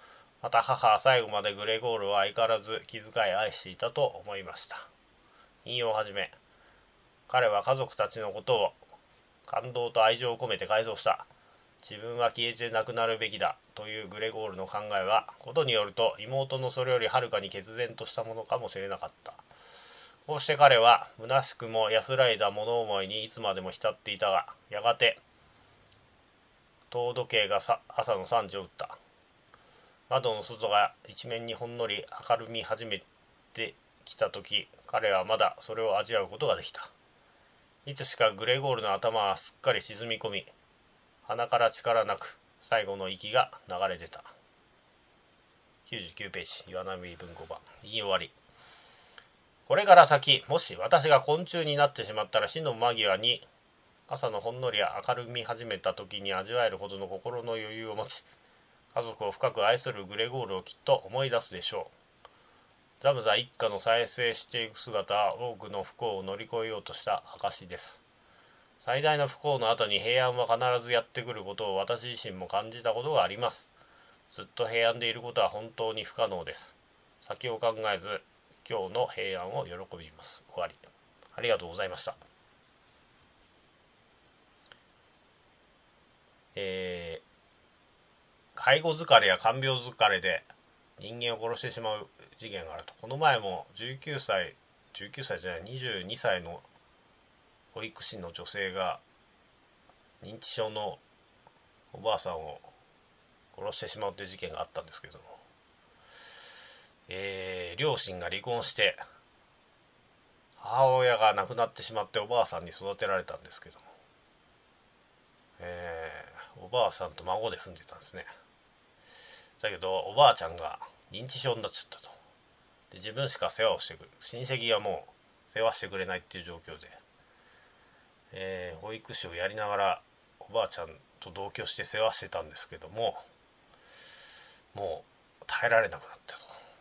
また母は最後までグレゴールを相変わらず気遣い愛していたと思いました。引用をはじめ、彼は家族たちのことを感動と愛情を込めて改造した。自分は消えてなくなるべきだというグレゴールの考えは、ことによると妹のそれよりはるかに決然としたものかもしれなかった。こうして彼は虚しくも安らいだ物思いにいつまでも浸っていたが、やがて塔時計が朝のさんじを打った。窓の外が一面にほんのり明るみ始めてきた時、彼はまだそれを味わうことができた。いつしかグレゴールの頭はすっかり沈み込み、鼻から力なく最後の息が流れ出た。きゅうじゅうきゅうページ、岩波文庫版。言い終わり。これから先、もし私が昆虫になってしまったら、死の間際に朝のほんのり明るみ始めた時に味わえるほどの心の余裕を持ち、家族を深く愛するグレゴールをきっと思い出すでしょう。ザムザ一家の再生していく姿は多くの不幸を乗り越えようとした証です。最大の不幸の後に平安は必ずやってくることを私自身も感じたことがあります。ずっと平安でいることは本当に不可能です。先を考えず、今日の平安を喜びます。終わり。ありがとうございました。えー、介護疲れや看病疲れで人間を殺してしまう事件があると。この前もじゅうきゅうさい、じゅうきゅうさいじゃない、にじゅうにさいの保育士の女性が認知症のおばあさんを殺してしまうという事件があったんですけども、えー、両親が離婚して母親が亡くなってしまっておばあさんに育てられたんですけども、えー、おばあさんと孫で住んでたんですね。だけどおばあちゃんが認知症になっちゃったと。で自分しか世話をしてくる、親戚がもう世話してくれないっていう状況で、えー、保育士をやりながらおばあちゃんと同居して世話してたんですけども、もう耐えられなくなったと。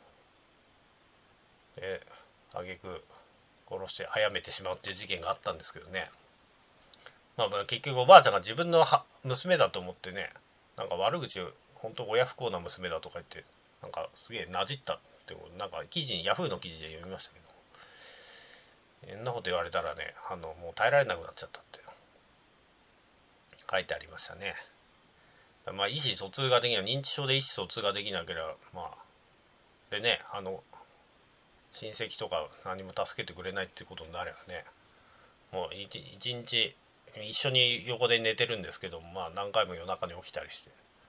で挙句殺して殺めてしまうっていう事件があったんですけどね、まあ、結局おばあちゃんが自分の娘だと思ってね、なんか悪口を本当親不孝な娘だとか言ってなんかすげえなじったってなんか記事にヤフーの記事で読みましたけど、そんなこと言われたらね、あのもう耐えられなくなっちゃったって書いてありましたね。まあ意思疎通ができない、認知症で意思疎通ができなければ、まあでね、あの親戚とか何も助けてくれないってことになればね、もう一日一緒に横で寝てるんですけども、まあ何回も夜中に起きたりして、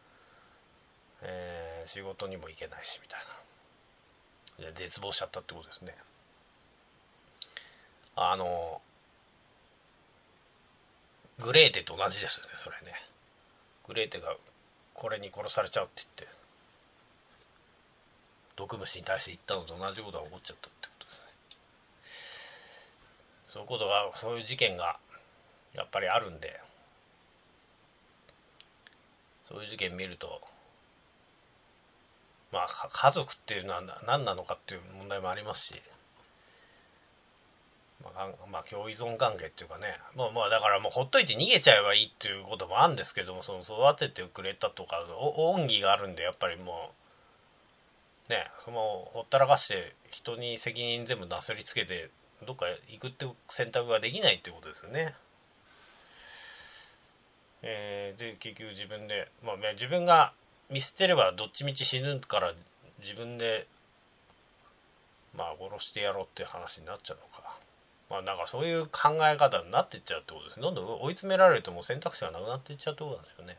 えー、仕事にも行けないしみたいな、で絶望しちゃったってことですね。あのグレーテと同じですよね、それね。グレーテがこれに殺されちゃうって言って毒虫に対して言ったのと同じことが起こっちゃったってことですね。そういうことが、そういう事件がやっぱりあるんで、そういう事件見ると、まあ家族っていうのは何なのかっていう問題もありますし、まあ、まあ共依存関係っていうかね、まあまあだからもうほっといて逃げちゃえばいいっていうこともあるんですけども、その育ててくれたとか恩義があるんで、やっぱりもうね、もうほったらかして人に責任全部なすりつけてどっか行くって選択ができないっていうことですよね。えー、で結局自分で、まあ、自分が見捨てればどっちみち死ぬから自分でまあ殺してやろうっていう話になっちゃうのか。まあなんかそういう考え方になっていっちゃうってことですね。どんどん追い詰められるともう選択肢がなくなっていっちゃうってことなんですよね。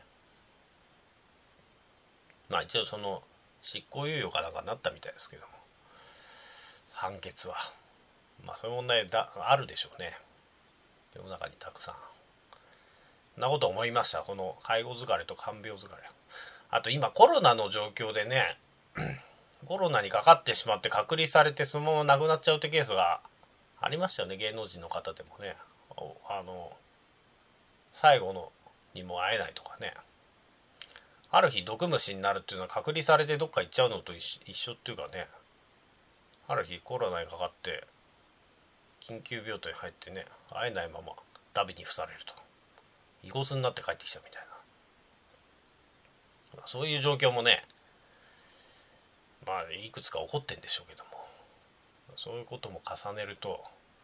まあ一応その執行猶予かなんかになったみたいですけども、判決はまあそういう問題だあるでしょうね、世の中にたくさん。そんなこと思いました、この介護疲れと看病疲れ。あと今コロナの状況でねコロナにかかってしまって隔離されてそのまま亡くなっちゃうってケースがありましたよね、芸能人の方でもね。あの最後のにも会えないとかね、ある日毒虫になるっていうのは隔離されてどっか行っちゃうのと一緒っていうかね、ある日コロナにかかって緊急病棟に入ってね、会えないままダビに付されると、遺骨になって帰ってきたみたいな、そういう状況もねまあいくつか起こってんでしょうけども、そういうことも重ねると、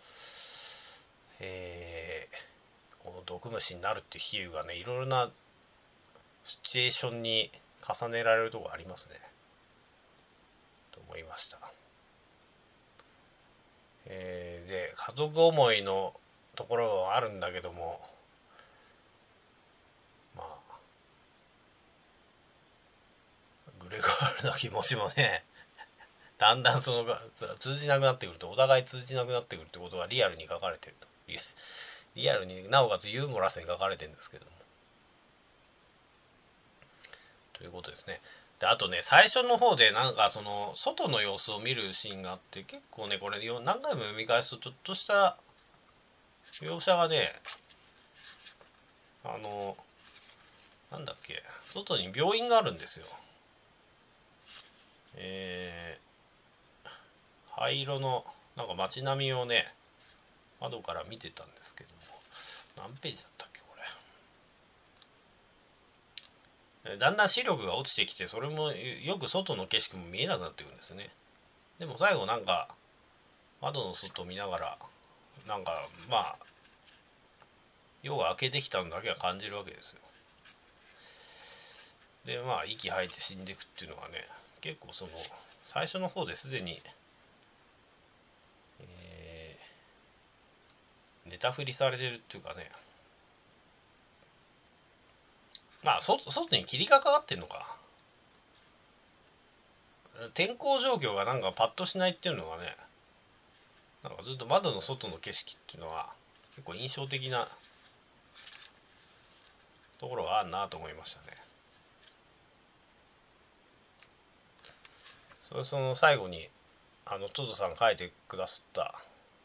えー、この毒虫になるっていう比喩がね、いろいろなシチュエーションに重ねられるところありますねと思いました。えー、で家族思いのところはあるんだけども、まあグレゴールの気持ちもねだんだんそのが通じなくなってくると、お互い通じなくなってくるってことがリアルに書かれてると、リアルになおかつユーモラスに書かれてるんですけども、ということですね。であとね、最初の方でなんかその外の様子を見るシーンがあって、結構ねこれ何回も読み返すとちょっとした描写がね、あのなんだっけ、外に病院があるんですよ。えー、灰色のなんか街並みをね窓から見てたんですけども、何ページだったっけこれ。だんだん視力が落ちてきて、それもよく外の景色も見えなくなってくるんですよね。でも最後なんか窓の外を見ながら、なんかまあ夜が明けてきたのだけは感じるわけですよ。でまあ息吐いて死んでいくっていうのはね、結構その最初の方ですでに、えー、ネタ振りされてるっていうかね、まあ外に霧がかかってんのか、天候状況がなんかパッとしないっていうのがね、なんかずっと窓の外の景色っていうのは結構印象的なところがあるなと思いましたね。それその最後にあのトゾさん書いてくださった、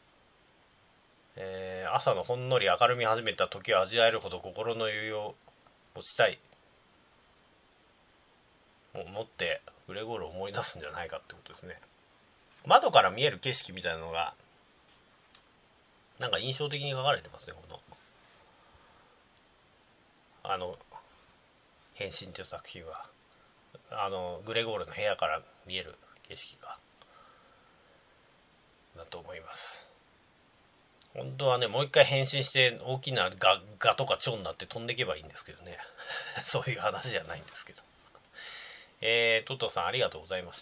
えー、朝のほんのり明るみ始めた時を味わえるほど心の余裕を持ちたい、持ってグレゴールを思い出すんじゃないかってことですね。窓から見える景色みたいなのがなんか印象的に書かれてますね、このあの変身っていう作品は。あのグレゴールの部屋から見える景色がだと思います。本当はね、もう一回変身して大きなガガとか蝶になって飛んでいけばいいんですけどねそういう話じゃないんですけど。えー、トトさんありがとうございました。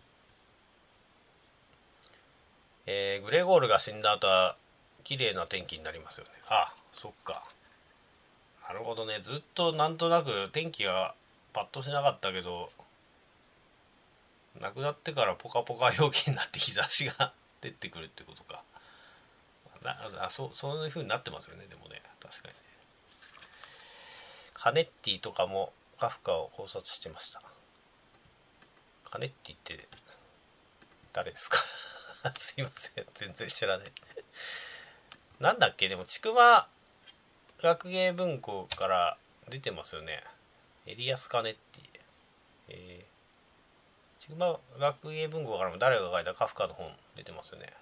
えー、グレゴールが死んだ後は綺麗な天気になりますよね。あ、そっか、なるほどね。ずっとなんとなく天気がパッとしなかったけど、亡くなってからポカポカ陽気になって日差しが出てくるってことか。あ、そう、そういう風になってますよね。でもね、確かにね。カネッティとかもカフカを考察してました。カネッティって誰ですかすいません、全然知らないなんだっけ、でもちくま学芸文庫から出てますよね、エリアス・カネッティ。えー、ちくま学芸文庫からも誰が書いたカフカの本出てますよね。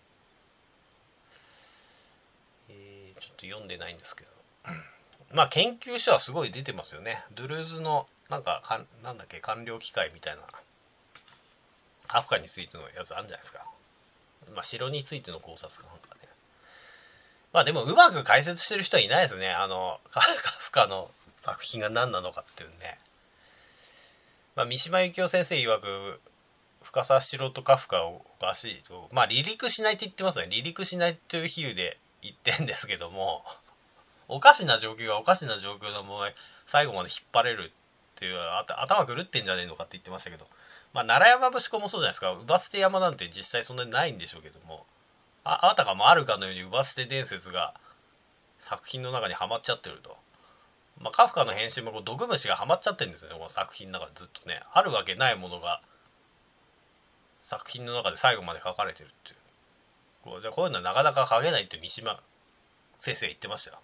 えー、ちょっと読んでないんですけどまあ研究書はすごい出てますよね。ドゥルーズのなんかかんなんだっけ、官僚機械みたいなカフカについてのやつあるんじゃないですか。まあ城についての考察かなんかね。まあでもうまく解説してる人はいないですね、あのカフカの作品が何なのかっていうね。まあ、三島由紀夫先生曰く深沢七郎とカフカをおかしいと、まあ離陸しないって言ってますね。離陸しないっていう比喩で言ってんですけども、おかしな状況がおかしな状況のまま最後まで引っ張れるっていう、頭狂ってんじゃねえのかって言ってましたけど、まあ奈良山節子もそうじゃないですか。姥捨て山なんて実際そんなにないんでしょうけども、ああたかもあるかのように姥捨て伝説が作品の中にはまっちゃってると。まあ、カフカの変身もこう毒虫がはまっちゃってるんですよね、この作品の中でずっとね。あるわけないものが作品の中で最後まで書かれてるっていう。こうじゃこういうのはなかなか書けないって三島先生言ってましたよ。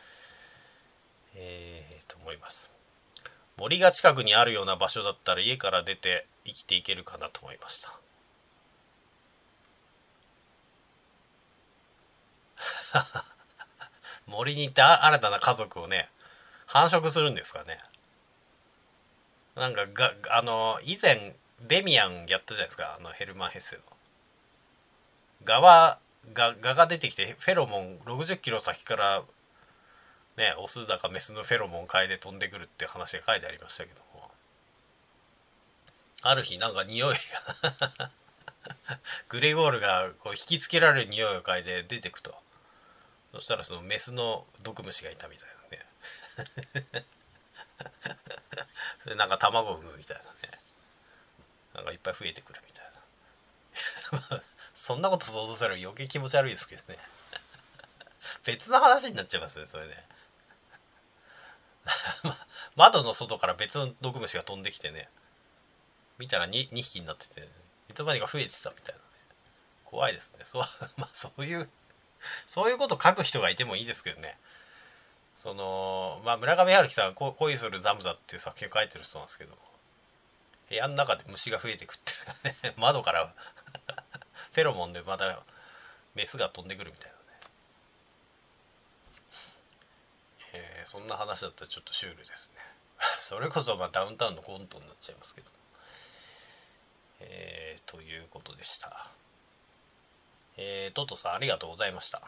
えーと思います。森が近くにあるような場所だったら家から出て生きていけるかなと思いました森に行って新たな家族をね繁殖するんですかね。なんかがあの以前デミアンやったじゃないですか、あのヘルマン・ヘッセのガはガガが出てきてフェロモンろくじゅっキロ先からね、オスだかメスのフェロモン嗅いで飛んでくるっていう話が書いてありましたけども、ある日なんか匂いがグレゴールがこう引きつけられる匂いを嗅いで出てくと、そしたらそのメスの毒虫がいたみたいなねでなんか卵を産むみたいなね、なんかいっぱい増えてくるみたいなそんなこと想像すると余計気持ち悪いですけどね別の話になっちゃいますねそれね窓の外から別の毒虫が飛んできてね、見たら 2, にひきになってて、いつの間にか増えてたみたいなね、怖いですね。そうまあそういうそういうこと書く人がいてもいいですけどね。そのまあ村上春樹さんが恋するザムザっていう作品を書いてる人なんですけど、部屋の中で虫が増えてくっていうね窓からフェロモンでまたメスが飛んでくるみたいなね、えー、そんな話だったらちょっとシュールですねそれこそまあダウンタウンのコントになっちゃいますけど、えー、ということでした。えー、トトさんありがとうございました。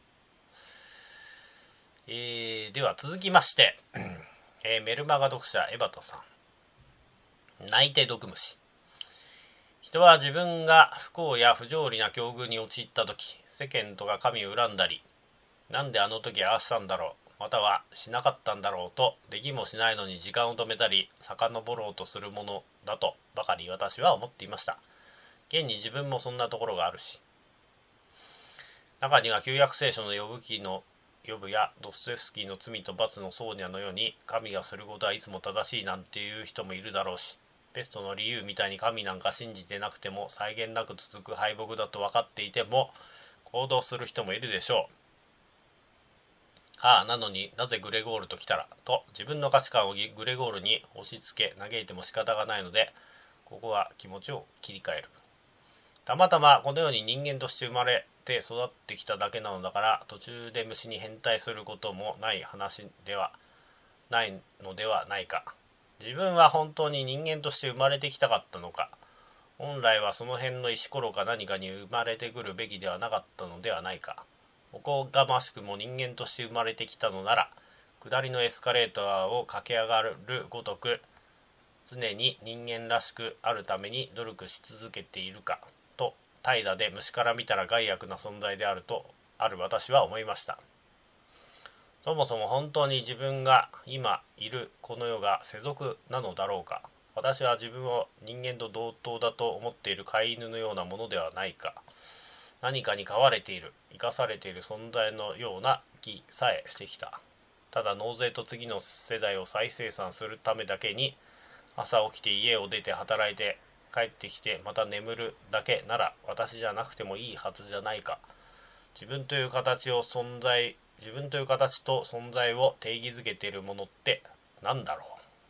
えー、では続きまして、えー、メルマガ読者エバトさん、泣いて毒虫。人は自分が不幸や不条理な境遇に陥った時、世間とか神を恨んだり、なんであの時ああしたんだろう、またはしなかったんだろうとできもしないのに時間を止めたり遡ろうとするものだとばかり私は思っていました。現に自分もそんなところがあるし、中には旧約聖書の呼ぶ記の呼ぶやドストエフスキーの罪と罰のソーニャのように神がすることはいつも正しいなんていう人もいるだろうし、ペストの理由みたいに神なんか信じてなくても際限なく続く敗北だと分かっていても行動する人もいるでしょう。ああ、なのになぜグレゴールと来たらと自分の価値観をグレゴールに押し付け嘆いても仕方がないので、ここは気持ちを切り替える。たまたまこのように人間として生まれて育ってきただけなのだから、途中で虫に変態することもない話ではないのではないか。自分は本当に人間として生まれてきたかったのか、本来はその辺の石ころか何かに生まれてくるべきではなかったのではないか。おこがましくも人間として生まれてきたのなら、下りのエスカレーターを駆け上がるごとく常に人間らしくあるために努力し続けているかと、怠惰で虫から見たら害悪な存在であるとある私は思いました。そもそも本当に自分が今いるこの世が世俗なのだろうか。私は自分を人間と同等だと思っている飼い犬のようなものではないか。何かに飼われている、生かされている存在のような気さえしてきた。ただ納税と次の世代を再生産するためだけに朝起きて家を出て働いて帰ってきてまた眠るだけなら私じゃなくてもいいはずじゃないか。自分という形を存在自分という形と存在を定義づけているものって何だろ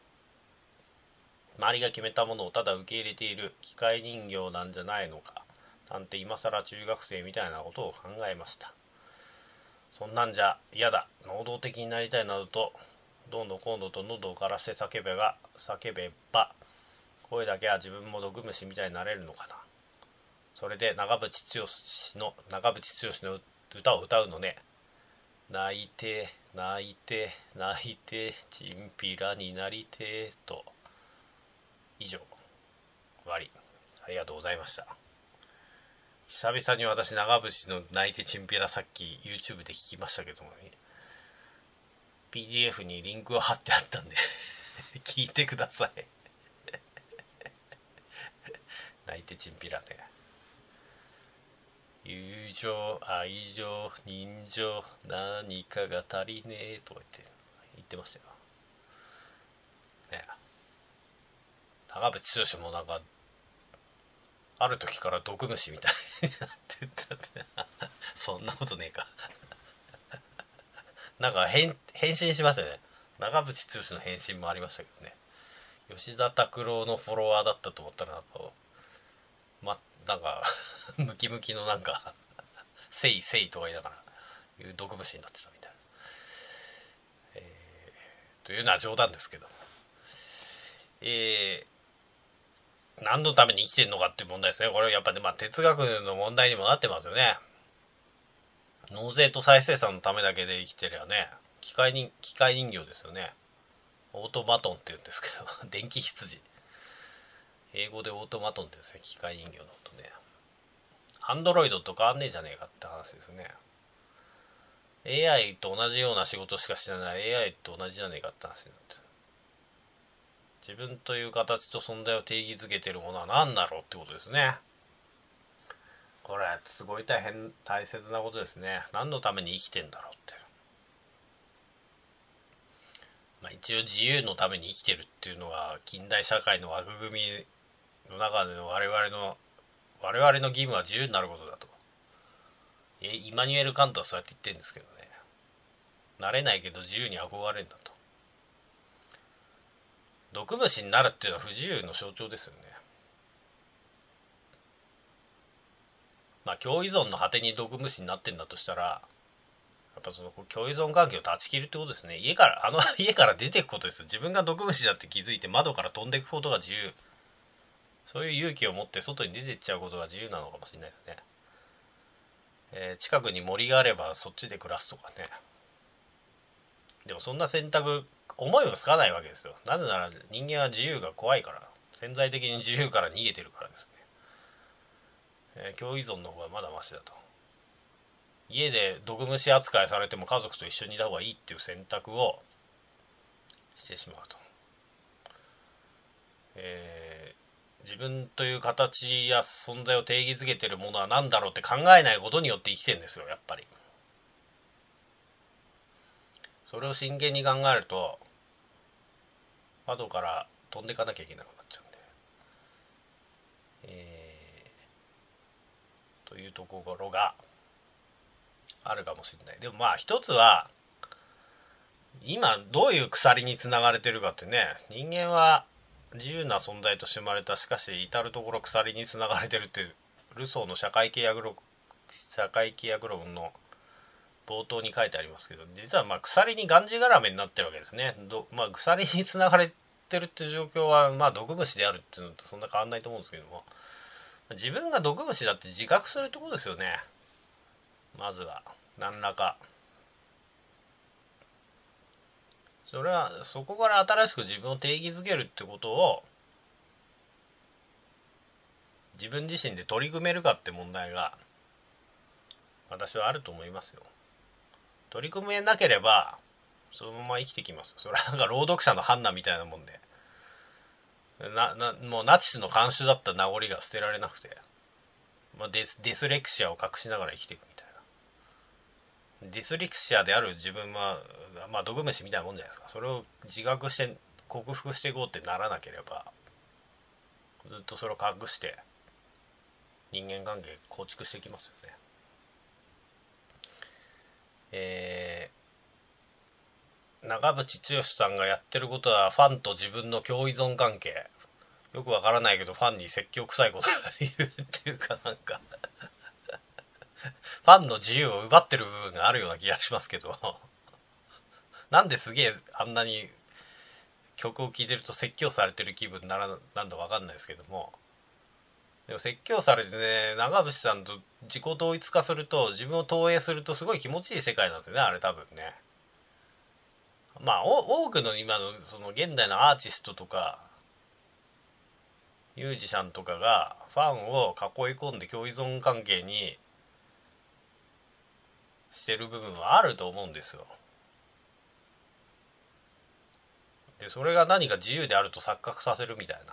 う。周りが決めたものをただ受け入れている機械人形なんじゃないのか、なんて今更中学生みたいなことを考えました。そんなんじゃ嫌だ、能動的になりたいなどとどんどん今度と喉を枯らして叫べば叫べば声だけは自分も毒虫みたいになれるのかな。それで長渕剛の長渕剛の歌を歌うのね。泣いて泣いて泣いてチンピラになりてと。以上、終わり。ありがとうございました。久々に私長渕の泣いてチンピラさっき YouTube で聞きましたけども、ピーディーエフ にリンクを貼ってあったんで聞いてください泣いてチンピラね。友情、愛情、人情、何かが足りねえとか言って言ってましたよね。長渕剛もなんかある時から毒虫みたいになってたってそんなことねえかなんか変変身しましたよね。長渕剛の変身もありましたけどね。吉田拓郎のフォロワーだったと思ったらなんかまなんかムキムキのなんかせいせいとか言いながらいう毒虫になってたみたいな、えー、というのは冗談ですけど、え何のために生きてんのかっていう問題ですね。これやっぱり、まあ哲学の問題にもなってますよね。納税と再生産のためだけで生きてりゃね、機械人機械人形ですよね。オートマトンって言うんですけど電気羊、英語でオートマトンって言うんですね、機械人形のことね。アンドロイドと変わんねえじゃねえかって話ですね。 エーアイ と同じような仕事しかしてない エーアイ と同じじゃねえかって話になってる。自分という形と存在を定義づけてるものは何だろうってことですね。これすごい大変大切なことですね。何のために生きてんだろうって。まあ一応自由のために生きてるっていうのが近代社会の枠組みの中での我々の我々の義務は自由になることだと。えイマニュエル・カントはそうやって言ってるんですけどね。なれないけど自由に憧れるんだと。毒虫になるっていうのは不自由の象徴ですよね。まあ共依存の果てに毒虫になってんだとしたら、やっぱその共依存関係を断ち切るってことですね。家からあの家から出ていくことですよ。自分が毒虫だって気づいて窓から飛んでいくことが自由。そういう勇気を持って外に出ていっちゃうことが自由なのかもしれないですね。えー、近くに森があればそっちで暮らすとかね。でもそんな選択思いもつかないわけですよ。なぜなら人間は自由が怖いから、潜在的に自由から逃げてるからですね。えー、共依存の方がまだマシだと。家で毒虫扱いされても家族と一緒にいた方がいいっていう選択をしてしまうと。えー、自分という形や存在を定義づけてるものは何だろうって考えないことによって生きてるんですよ、やっぱり。それを真剣に考えると窓から飛んでいかなきゃいけなくなっちゃうんで、えー、というところがあるかもしれない。でもまあ一つは今どういう鎖につながれてるかってね、人間は自由な存在として生まれた、しかし至る所鎖につながれてるっていうルソーの社会契約論社会契約論の冒頭に書いてありますけど、実はまあ鎖にがんじがらめになってるわけですね。ど、まあ、鎖につながれてるっていう状況はまあ毒虫であるっていうのとそんな変わんないと思うんですけども、自分が毒虫だって自覚するところですよね。まずは何らか。それはそこから新しく自分を定義づけるってことを自分自身で取り組めるかって問題が私はあると思いますよ。取り組めなければそのまま生きてきますよ。それはなんか朗読者のハンナみたいなもんで、ななもうナチスの慣習だった名残が捨てられなくて、まあ、デスディスレクシアを隠しながら生きていくみたいな。ディスレクシアである自分はまあ毒虫みたいなもんじゃないですか。それを自覚して克服していこうってならなければ、ずっとそれを隠して人間関係構築していきますよね。えー、長渕剛さんがやってることはファンと自分の共依存関係、よくわからないけどファンに説教臭いこと言うっていうか、なんかファンの自由を奪ってる部分があるような気がしますけどなんですげえあんなに曲を聴いてると説教されてる気分にならなんだわかんないですけども、でも説教されてね、長渕さんと自己同一化すると、自分を投影するとすごい気持ちいい世界なんですよね、あれ多分ね。まあ多くの今のその現代のアーティストとかミュージシャンとかがファンを囲い込んで共依存関係にしてる部分はあると思うんですよ。でそれが何か自由であると錯覚させるみたいな、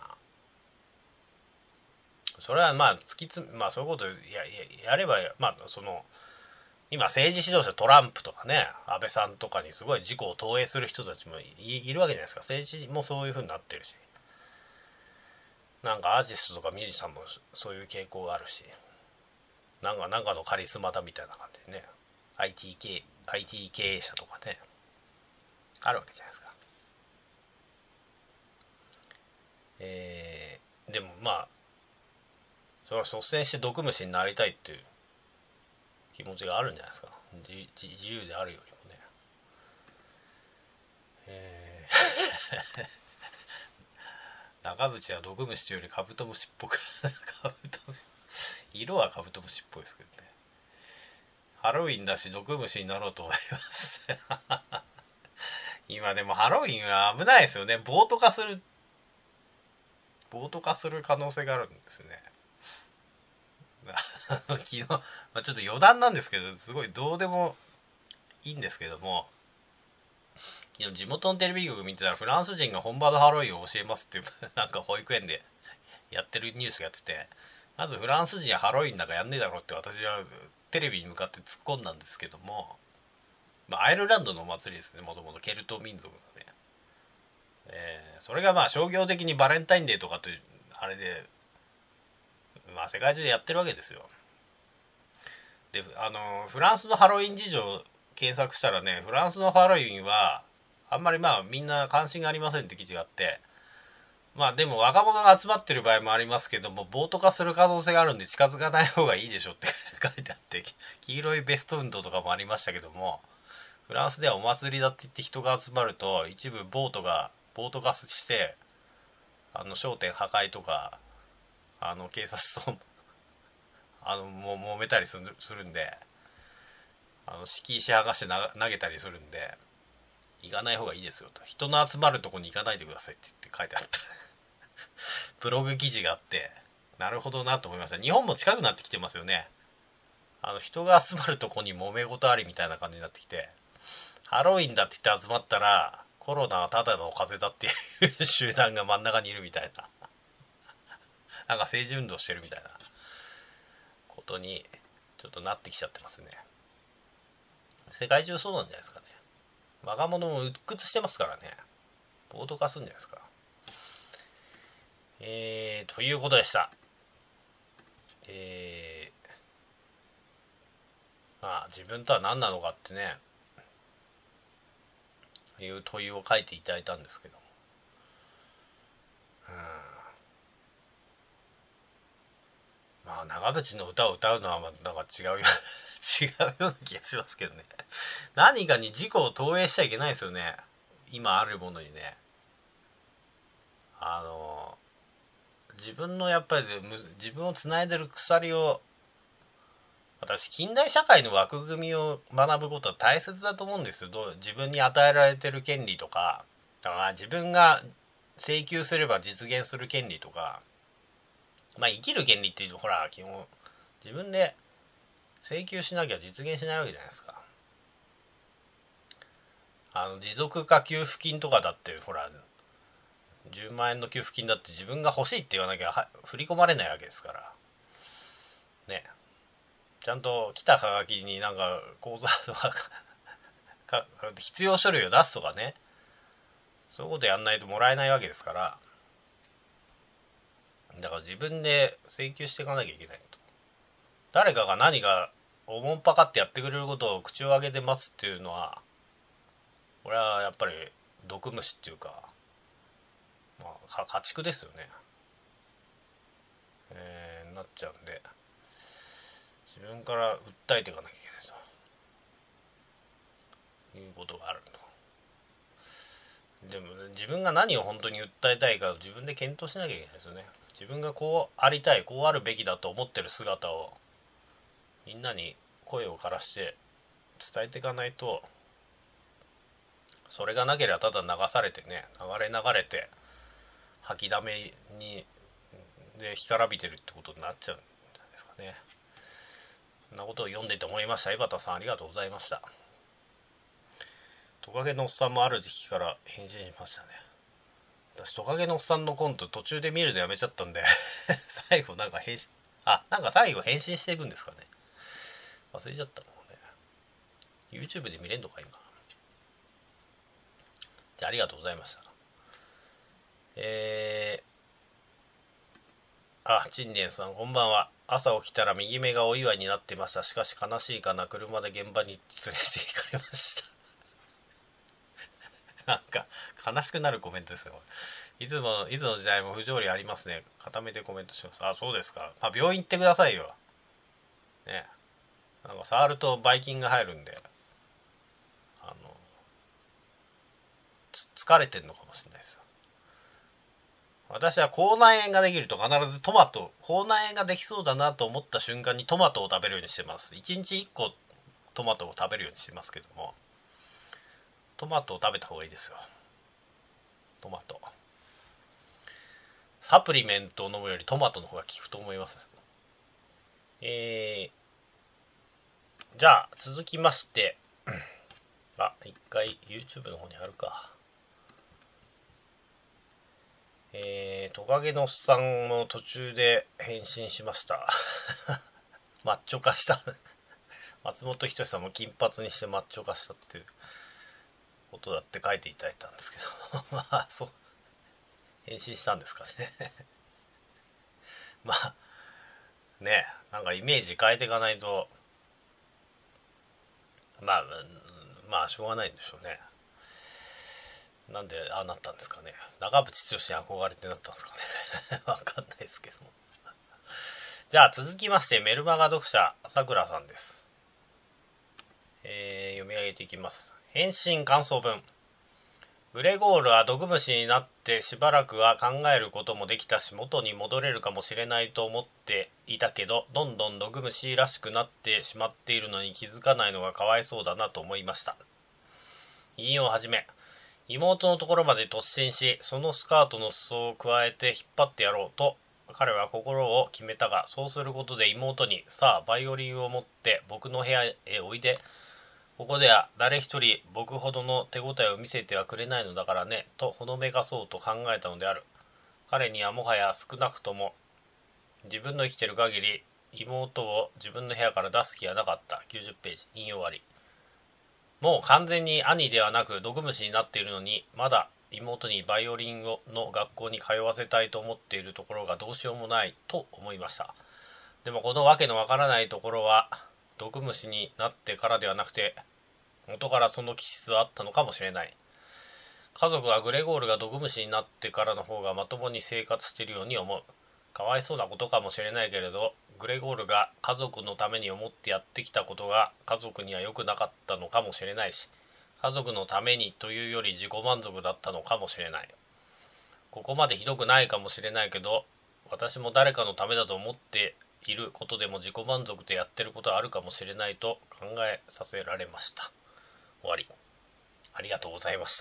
それはまあ突きつまあそういうことやややれば、まあその今政治指導者トランプとかね、安倍さんとかにすごい自己を投影する人たちも い, いるわけじゃないですか。政治もそういう風になってるし、なんかアーティストとかミュージシャンもそういう傾向があるし、なんかなんかのカリスマだみたいな感じでね、 アイティー 系 アイティー 経営者とかねあるわけじゃないですか。えー、でもまあそれは率先して毒虫になりたいっていう気持ちがあるんじゃないですか。 自, 自由であるよりもね。えー、 長渕は毒虫というよりカブトムシっぽくカブトムシ色はカブトムシっぽいですけどね。ハロウィンだし毒虫になろうと思います今でもハロウィンは危ないですよね。暴徒化する暴徒化する可能性があるんですね昨日、まあ、ちょっと余談なんですけど、すごいどうでもいいんですけども、地元のテレビ局見てたらフランス人が本場のハロウィンを教えますっていうなんか保育園でやってるニュースがやってて、まずフランス人はハロウィンなんかやんねえだろって私はテレビに向かって突っ込んだんですけども、まあ、アイルランドのお祭りですね。もともとケルト民族のね、えー、それがまあ商業的にバレンタインデーとかというあれで、まあ世界中でやってるわけですよ。で、あのフランスのハロウィン事情検索したらね、フランスのハロウィンはあんまりまあみんな関心がありませんって記事があって、まあでも若者が集まってる場合もありますけども、暴徒化する可能性があるんで近づかない方がいいでしょって書いてあって、黄色いベスト運動とかもありましたけども、フランスではお祭りだって言って人が集まると一部暴徒が暴徒化して、あの商店破壊とか、あの警察とあのも揉めたりするするんで、あの敷石剥がして投げたりするんで、行かない方がいいですよと。人の集まるとこに行かないでくださいって言って書いてあったブログ記事があって、なるほどなと思いました。日本も近くなってきてますよね。あの人が集まるとこに揉め事ありみたいな感じになってきて、ハロウィンだって言って集まったらコロナはただの風邪だっていう集団が真ん中にいるみたいななんか政治運動してるみたいなことにちょっとなってきちゃってますね。世界中そうなんじゃないですかね。若者も鬱屈してますからね。暴徒化するんじゃないですか。えー、ということでした。えー、まあ自分とは何なのかってね、いう問いを書いていただいたんですけど、うん、まあ長渕の歌を歌うのはなんか違うよ違うような気がしますけどね。何かに自己を投影しちゃいけないですよね。今あるものにね、あの自分のやっぱり自分をつないでる鎖を、私近代社会の枠組みを学ぶことは大切だと思うんですよ。どう自分に与えられてる権利とか、だから自分が請求すれば実現する権利とか、まあ生きる権利っていうとほら基本自分で請求しなきゃ実現しないわけじゃないですか。あの持続化給付金とかだってほらじゅうまんえんの給付金だって自分が欲しいって言わなきゃ振り込まれないわけですからね。ちゃんと来たはがきになんか口座とか必要書類を出すとかね、そういうことやんないともらえないわけですから、だから自分で請求していかなきゃいけないと。誰かが何かおもんぱかってやってくれることを口を開けて待つっていうのは、これはやっぱり毒虫っていうか、まあ、家畜ですよね、えー、なっちゃうんで、自分から訴えていかなきゃいけないということがあると。でも、ね、自分が何を本当に訴えたいかを自分で検討しなきゃいけないですよね。自分がこうありたい、こうあるべきだと思ってる姿をみんなに声をからして伝えていかないと、それがなければただ流されてね、流れ流れて吐きだめにで干からびてるってことになっちゃうんじゃないですかね。そんなことを読んでて思いました。江端さんありがとうございました。トカゲのおっさんもある時期から返信しましたね。私トカゲのおっさんのコント途中で見るのやめちゃったんで最後なんか返信あなんか最後返信していくんですかね。忘れちゃったもんね。 YouTube で見れんのか今。じゃあありがとうございました。えー、あ、陳年さんこんばんは。朝起きたら右目がお祝いになってました。しかし悲しいかな、車で現場に連れて行かれましたなんか悲しくなるコメントですよ。いつもいつの時代も不条理ありますね。固めてコメントします。あ、そうですか。まあ、病院行ってくださいよね。なんか触るとばい菌が入るんで、あの疲れてんのかもしれないですよ。 私は口内炎ができると必ずトマト、口内炎ができそうだなと思った瞬間にトマトを食べるようにしてます。いちにちいっこトマトを食べるようにしてますけども、トマトを食べた方がいいですよ。トマト。サプリメントを飲むよりトマトの方が効くと思います。えー、じゃあ続きましてあ、一回 YouTube の方にあるか。えー、トカゲのおっさんも途中で返信しましたマッチョ化した松本人志さんも金髪にしてマッチョ化したっていうことだって書いていただいたんですけどまあそう返信したんですかねまあね、なんかイメージ変えていかないとまあまあしょうがないんでしょうね。なんでああなったんですかね。長渕剛に憧れてなったんですかねわかんないですけども。じゃあ続きましてメルマガ読者さくらさんです。えー、読み上げていきます。返信感想文。グレゴールは毒虫になってしばらくは考えることもできたし、元に戻れるかもしれないと思っていたけど、どんどん毒虫らしくなってしまっているのに気づかないのがかわいそうだなと思いました。引用をはじめ、妹のところまで突進し、そのスカートの裾を加えて引っ張ってやろうと彼は心を決めたが、そうすることで妹に、さあバイオリンを持って僕の部屋へおいで、ここでは誰一人僕ほどの手応えを見せてはくれないのだからね、とほのめかそうと考えたのである。彼にはもはや少なくとも自分の生きてる限り妹を自分の部屋から出す気はなかった。きゅうじゅっページ引用終わり。もう完全に兄ではなく毒虫になっているのに、まだ妹にバイオリンをの学校に通わせたいと思っているところがどうしようもないと思いました。でもこのわけのわからないところは毒虫になってからではなくて、元からその気質はあったのかもしれない。家族はグレゴールが毒虫になってからの方がまともに生活しているように思う。かわいそうなことかもしれないけれど、グレゴールが家族のために思ってやってきたことが家族には良くなかったのかもしれないし、家族のためにというより自己満足だったのかもしれない。ここまでひどくないかもしれないけど、私も誰かのためだと思っていることでも自己満足でやってることはあるかもしれないと考えさせられました。終わり。ありがとうございました。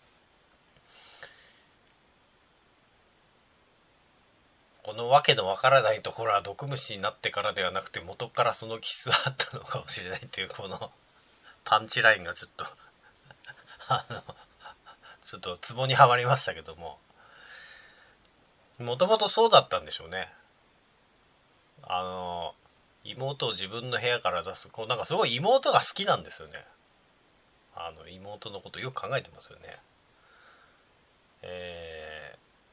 このわけのわからないところは毒虫になってからではなくて、元からその気質があったのかもしれないというこのパンチラインがちょっとあのちょっとツボにはまりましたけども、もともとそうだったんでしょうね。あの妹を自分の部屋から出す、こうなんかすごい妹が好きなんですよね。あの妹のことよく考えてますよね。え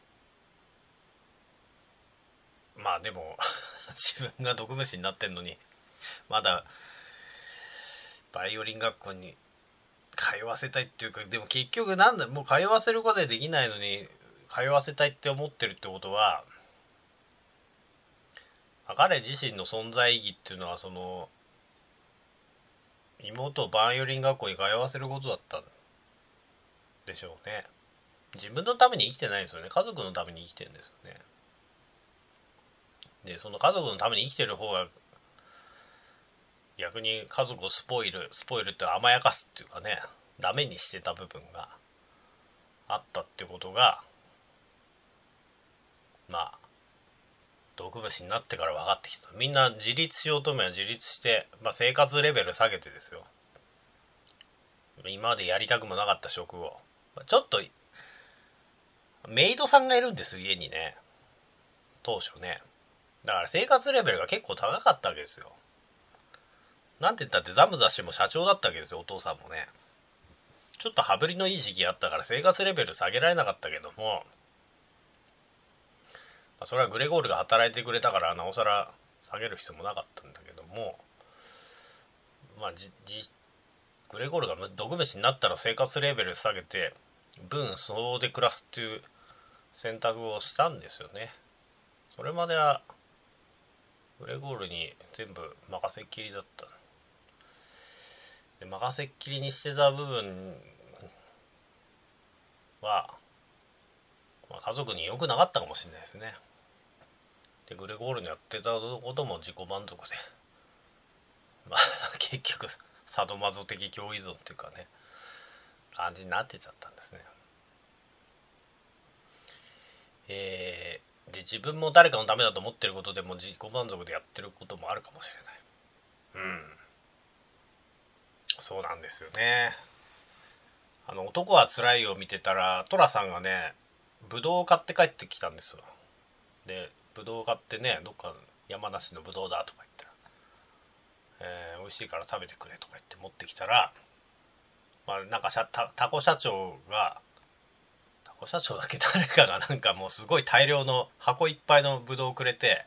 ー、まあでも自分が毒虫になってんのにまだバイオリン学校に通わせたいっていうか、でも結局なんだ、もう通わせることはできないのに通わせたいって思ってるってことは、彼自身の存在意義っていうのはその妹をバイオリン学校に通わせることだったんでしょうね。自分のために生きてないんですよね。家族のために生きてるんですよね。でその家族のために生きてる方が逆に家族をスポイルスポイルって甘やかすっていうかね、ダメにしてた部分があったってことが、まあ毒虫になってから分かってきた。みんな自立しようと思えば自立して、まあ、生活レベル下げてですよ、今までやりたくもなかった職を、ちょっとメイドさんがいるんです家にね、当初ね。だから生活レベルが結構高かったわけですよ。なんて言ったってザムザ氏も社長だったわけですよ、お父さんもね。ちょっと羽振りのいい時期あったから生活レベル下げられなかったけども、それはグレゴールが働いてくれたからなおさら下げる必要もなかったんだけども、まあじじグレゴールが毒飯になったら生活レベル下げて分相応で暮らすっていう選択をしたんですよね。それまではグレゴールに全部任せっきりだった。で任せっきりにしてた部分はまあ、家族に良くなかったかもしれないですね。でグレゴールのやってたことも自己満足で、まあ結局サドマゾ的強依存っていうかね感じになってちゃったんですね。えー、で自分も誰かのためだと思ってることでも自己満足でやってることもあるかもしれない。うん、そうなんですよね。あの男はつらいを見てたらトラさんがねブドウを買って帰ってきたんですよ。でブドウを買ってね、どっか山梨のブドウだとか言ったら、えー、美味しいから食べてくれとか言って持ってきたら、まあなんかタタコ社長がタコ社長だけ誰かがなんかもうすごい大量の箱いっぱいのブドウをくれて、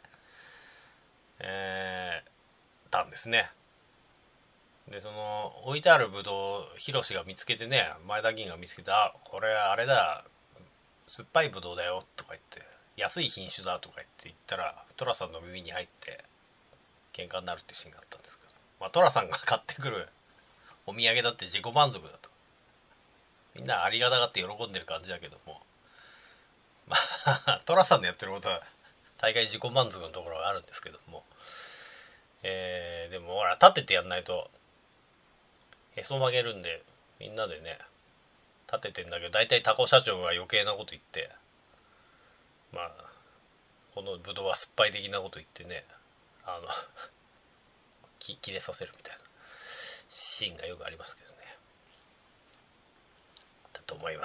えー、たんですね。でその置いてあるブドウをヒロシが見つけてね、前田議員が見つけて、あこれあれだ酸っぱいブドウだよとか言って、安い品種だとか言って言ったらトラさんの耳に入って喧嘩になるってシーンがあったんですけど、まあ、トラさんが買ってくるお土産だって自己満足だとみんなありがたがって喜んでる感じだけども、まあトラさんのやってることは大概自己満足のところがあるんですけども、えー、でもほら立ててやんないとへそ曲げるんで、みんなでね立ててんだけど、大体タコ社長が余計なこと言って、まあこのブドウは酸っぱい的なこと言ってね、あのき切れさせるみたいなシーンがよくありますけどね、だと思います。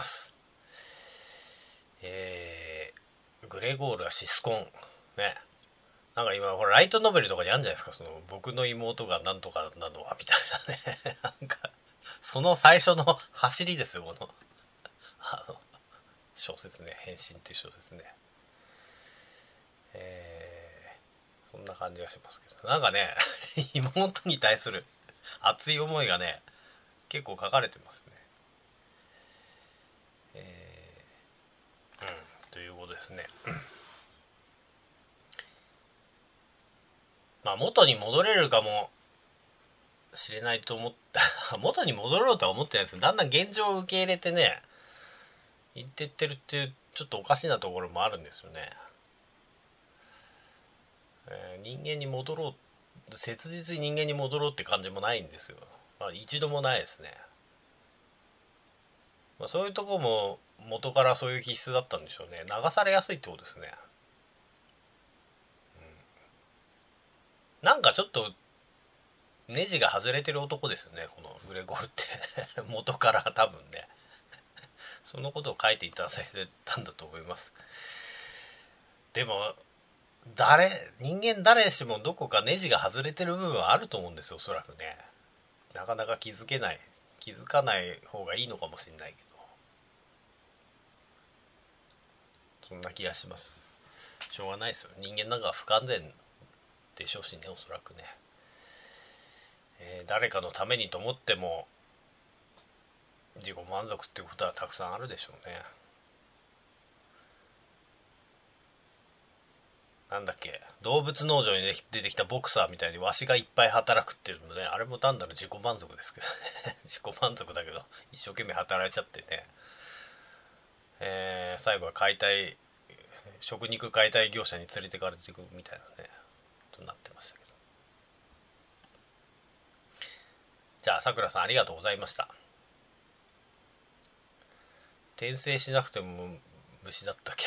えー、グレゴールはシスコンね、なんか今ほらライトノベルとかにあるんじゃないですか、その僕の妹がなんとかなのはみたいなねなんかその最初の走りですよ、このあの小説ね、変身っていう小説ね。えー、そんな感じがしますけど、なんかね妹に対する熱い思いがね結構書かれてますね。えー、うんということですね。まあ元に戻れるかもしれないと思った元に戻ろうとは思ってないですけど、だんだん現状を受け入れてね言ってってるっていうちょっとおかしなところもあるんですよね。えー、人間に戻ろう、切実に人間に戻ろうって感じもないんですよ。まあ、一度もないですね。まあ、そういうとこも元からそういう気質だったんでしょうね。流されやすいってことですね。うん、なんかちょっとネジが外れてる男ですよね、このグレゴールって元から多分ねそのことを書いていただいてたんだと思います。でも誰人間誰しもどこかネジが外れてる部分はあると思うんですよ、おそらくね。なかなか気づけない気づかない方がいいのかもしれないけど、そんな気がします。しょうがないですよ、人間なんか不完全でしょうしね、おそらくね。えー、誰かのためにと思っても自己満足っていうことはたくさんあるでしょうね。なんだっけ、動物農場に出てきたボクサーみたいにわしがいっぱい働くっていうのね、あれも単なる自己満足ですけどね自己満足だけど一生懸命働いちゃってね、えー、最後は解体食肉解体業者に連れてかれていくみたいなねとなってましたけど。じゃあさくらさんありがとうございました。転生しなくても虫だったっけ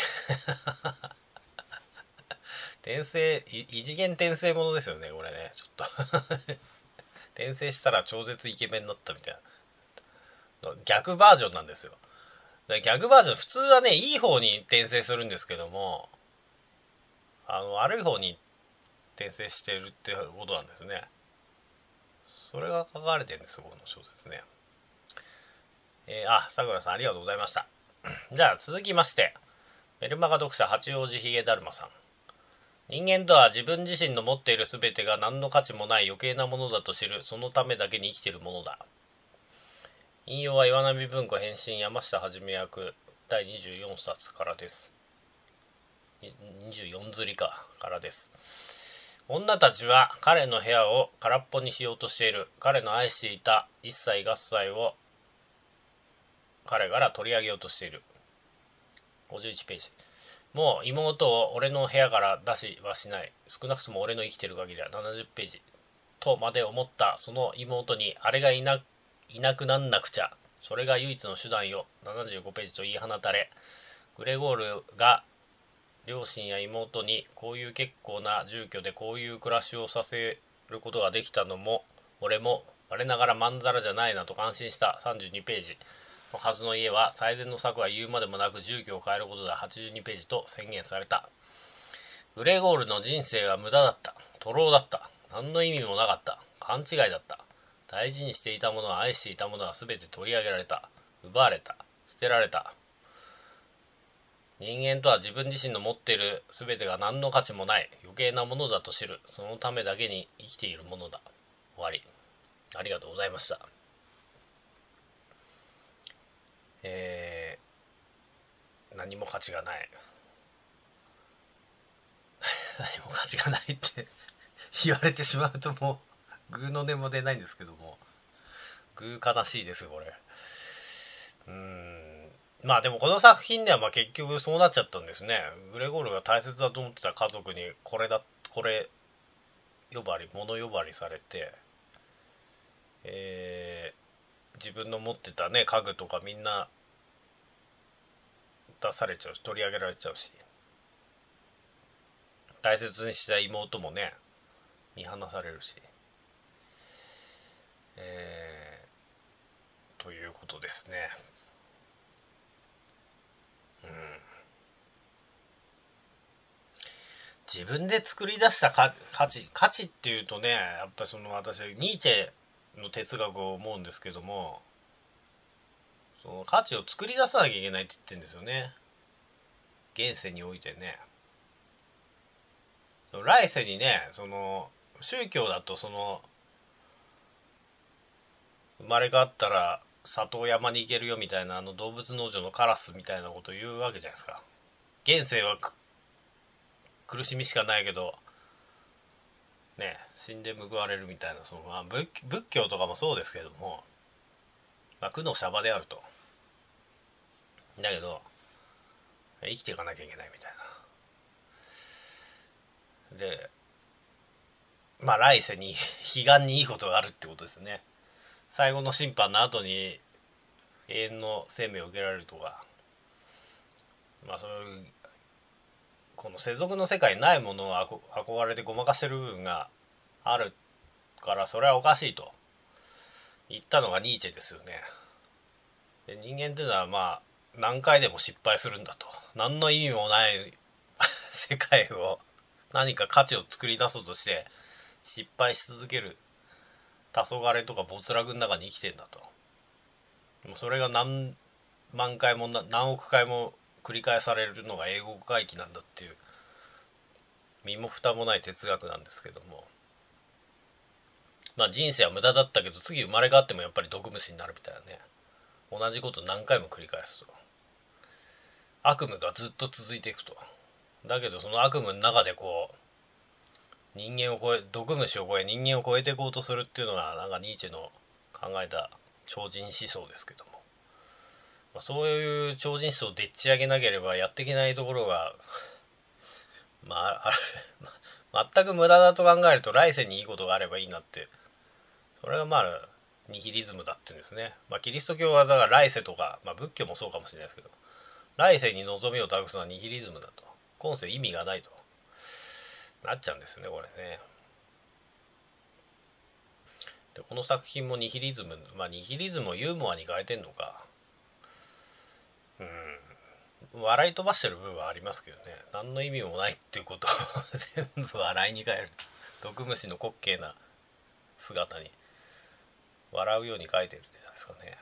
転生異次元転生ものですよねこれね、ちょっと転生したら超絶イケメンになったみたいな逆バージョンなんですよ。逆バージョン普通はねいい方に転生するんですけども、あの悪い方に転生してるってことなんですね。それが書かれてるんですよこの小説ね。えー、あさくらさんありがとうございました。じゃあ続きましてメルマガ読者八王子ひげだるまさん。人間とは自分自身の持っている全てが何の価値もない余計なものだと知る、そのためだけに生きているものだ。引用は岩波文庫編集山下はじめ役だいにじゅうよんさつからです。にじゅうよん釣りかからです。女たちは彼の部屋を空っぽにしようとしている。彼の愛していた一切合切を彼から取り上げようとしている。 ごじゅういちページ。もう妹を俺の部屋から出しはしない。少なくとも俺の生きてる限りはななじゅっページ。とまで思ったその妹に、あれがいな、いなくなんなくちゃ。それが唯一の手段よ。ななじゅうごページと言い放たれ、グレゴールが両親や妹にこういう結構な住居でこういう暮らしをさせることができたのも、俺も我ながらまんざらじゃないなと感心した。さんじゅうにページのはずの家は最善の策は言うまでもなく住居を変えることだ。はちじゅうにページと宣言された。グレーゴールの人生は無駄だった。徒労だった。何の意味もなかった。勘違いだった。大事にしていたものは愛していたものは全て取り上げられた。奪われた。捨てられた。人間とは自分自身の持っている全てが何の価値もない余計なものだと知る。そのためだけに生きているものだ。終わり。ありがとうございました。えー、何も価値がない何も価値がないって言われてしまうともうグーの音も出ないんですけども、グー悲しいですこれ。うーんまあでもこの作品ではまあ結局そうなっちゃったんですね。グレゴールが大切だと思ってた家族にこれだこれ呼ばわり物呼ばわりされて、えー、自分の持ってたね家具とかみんな出されちゃうし取り上げられちゃうし、大切にした妹もね見放されるし、えー、ということですね。うん自分で作り出した価値価値っていうとね、やっぱりその私はニーチェの哲学を思うんですけども、その価値を作り出さなきゃいけないって言ってるんですよね、現世においてね。来世にね、その宗教だとその生まれ変わったら里山に行けるよみたいな、あの動物農場のカラスみたいなことを言うわけじゃないですか。現世は苦しみしかないけどね、死んで報われるみたいな、その、まあ、仏, 仏教とかもそうですけども、まあ、苦のシャバであると。だけど生きていかなきゃいけないみたいな。でまあ来世に彼岸にいいことがあるってことですよね。最後の審判の後に永遠の生命を受けられるとか、まあそういうこの世俗の世界にないものを憧れてごまかしてる部分があるから、それはおかしいと言ったのがニーチェですよね。で人間というのはまあ何回でも失敗するんだと。何の意味もない世界を何か価値を作り出そうとして失敗し続ける黄昏とか没落の中に生きてんだと。もうそれが何万回も何億回も繰り返されるのが英語回帰なんだっていう身も蓋もない哲学なんですけども、まあ人生は無駄だったけど次生まれ変わってもやっぱり毒虫になるみたいなね、同じこと何回も繰り返すと悪夢がずっと続いていくと。だけどその悪夢の中でこう人間を超え毒虫を超え人間を超えていこうとするっていうのがなんかニーチェの考えた超人思想ですけども、まあ、そういう超人思想をでっち上げなければやっていけないところがまああれ全く無駄だと考えると来世にいいことがあればいいなって、それがまあニヒリズムだっていうんですね。まあキリスト教はだから来世とか、まあ、仏教もそうかもしれないですけど、来世に望みを託すのはニヒリズムだと、今世意味がないとなっちゃうんですよねこれね。でこの作品もニヒリズム、まあニヒリズムをユーモアに変えてんのか、うん笑い飛ばしてる部分はありますけどね、何の意味もないっていうことを全部笑いに変える、毒虫の滑稽な姿に笑うように書いてるんじゃないですかね。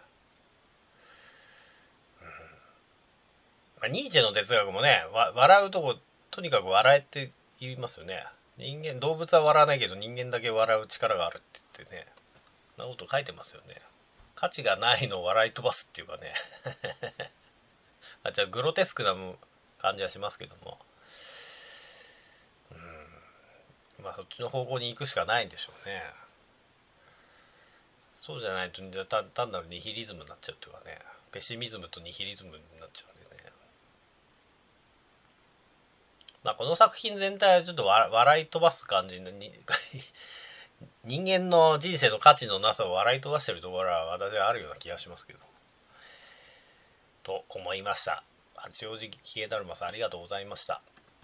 うんまあ、ニーチェの哲学もね、わ笑うとことにかく笑えって言いますよね。人間動物は笑わないけど人間だけ笑う力があるって言ってね、そんなこと書いてますよね。価値がないのを笑い飛ばすっていうかねあじゃあグロテスクな感じはしますけども、うんまあそっちの方向に行くしかないんでしょうね。そうじゃないと単なるニヒリズムになっちゃうというかね、ペシミズムとニヒリズムになっちゃうんでね。 まあこの作品全体はちょっと笑い飛ばす感じのに人間の人生の価値のなさを笑い飛ばしてるところは私はあるような気がしますけどと思いました。八王子消えだるまさんありがとうございました。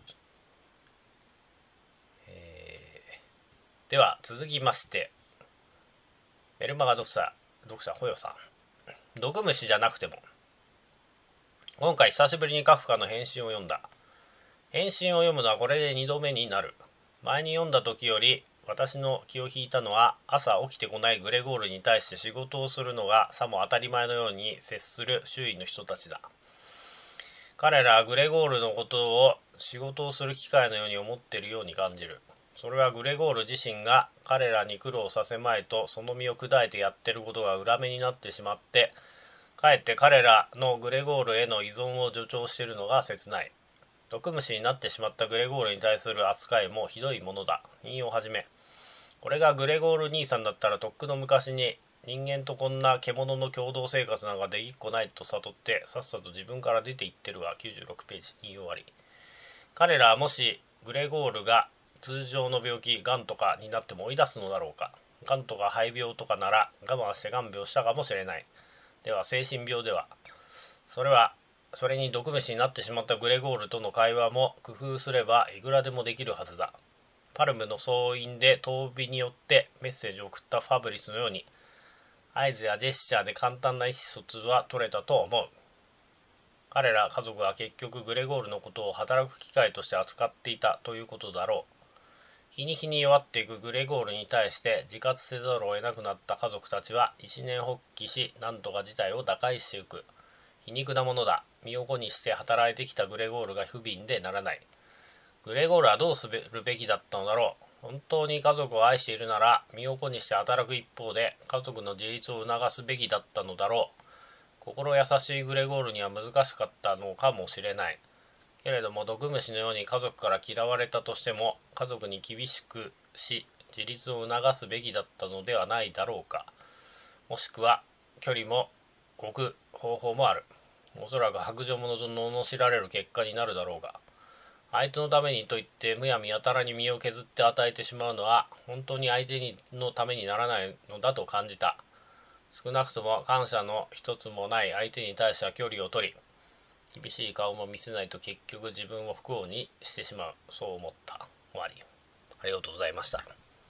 えー、では続きましてメルマガ読者読者ほよさん、毒虫じゃなくても。今回久しぶりにカフカの返信を読んだ。返信を読むのはこれでにどめになる。前に読んだ時より私の気を引いたのは朝起きてこないグレゴールに対して仕事をするのがさも当たり前のように接する周囲の人たちだ。彼らはグレゴールのことを仕事をする機会のように思っているように感じる。それはグレゴール自身が彼らに苦労させまいとその身を砕いてやってることが裏目になってしまってかえって彼らのグレゴールへの依存を助長しているのが切ない。毒虫になってしまったグレゴールに対する扱いもひどいものだ。引用をはじめ、これがグレゴール兄さんだったらとっくの昔に人間とこんな獣の共同生活なんかできっこないと悟ってさっさと自分から出ていってるわ。きゅうじゅうろくページ引用終わり。彼らはもしグレゴールが通常の病気ガンとかになっても追い出すのだろうか。ガンとか肺病とかなら我慢してガン病したかもしれない。では精神病では。それはそれに毒虫になってしまったグレゴールとの会話も工夫すればいくらでもできるはずだ。パルムの総員で遠火によってメッセージを送ったファブリスのように合図やジェスチャーで簡単な意思疎通は取れたと思う。彼ら家族は結局グレゴールのことを働く機会として扱っていたということだろう。日に日に弱っていくグレゴールに対して自活せざるを得なくなった家族たちは一念発起し何とか事態を打開していく。皮肉なものだ。身を粉にして働いてきたグレゴールが不憫でならない。グレゴールはどうするべきだったのだろう。本当に家族を愛しているなら身を粉にして働く一方で家族の自立を促すべきだったのだろう。心優しいグレゴールには難しかったのかもしれない。けれども毒虫のように家族から嫌われたとしても家族に厳しくし自立を促すべきだったのではないだろうか。もしくは距離も置く方法もある。おそらく白状者と罵られる結果になるだろうが、相手のためにと言ってむやみやたらに身を削って与えてしまうのは本当に相手のためにならないのだと感じた。少なくとも感謝の一つもない相手に対しては距離を取り厳しい顔も見せないと結局自分を不幸にしてしまう。そう思った。終わり。ありがとうございました。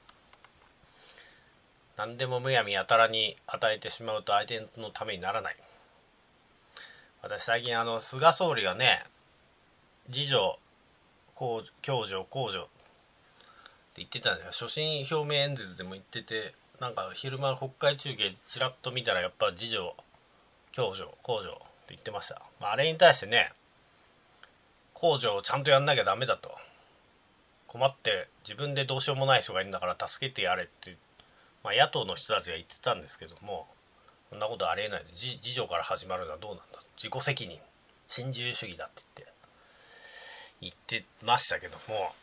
何でもむやみやたらに与えてしまうと相手のためにならない。私最近あの菅総理がね次女共助公助って言ってたんですが、所信表明演説でも言ってて、なんか昼間国会中継ちらっと見たらやっぱ次女共助公助って言ってました。まあ、あれに対してね公助をちゃんとやんなきゃダメだと、困って自分でどうしようもない人がいるんだから助けてやれって、まあ、野党の人たちが言ってたんですけども、そんなことありえない。自助から始まるのはどうなんだ、自己責任新自由主義だって言って言ってましたけども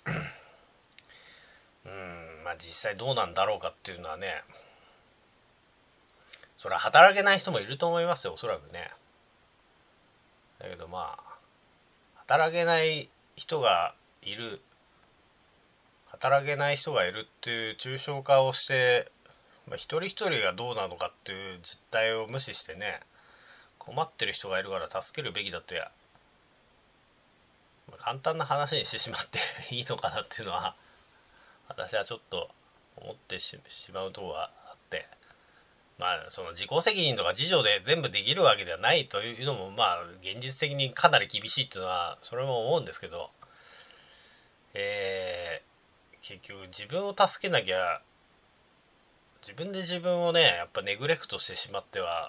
うーんまあ実際どうなんだろうかっていうのはね、それは働けない人もいると思いますよ、おそらくね。だけどまあ働けない人がいる働けない人がいるっていう抽象化をして、まあ、一人一人がどうなのかっていう実態を無視してね、困ってる人がいるから助けるべきだって、まあ、簡単な話にしてしまっていいのかなっていうのは私はちょっと思ってしまうところがあって、まあその自己責任とか自助で全部できるわけではないというのもまあ現実的にかなり厳しいっていうのはそれも思うんですけど、えー、結局自分を助けなきゃ自分で自分をねやっぱネグレクトしてしまっては、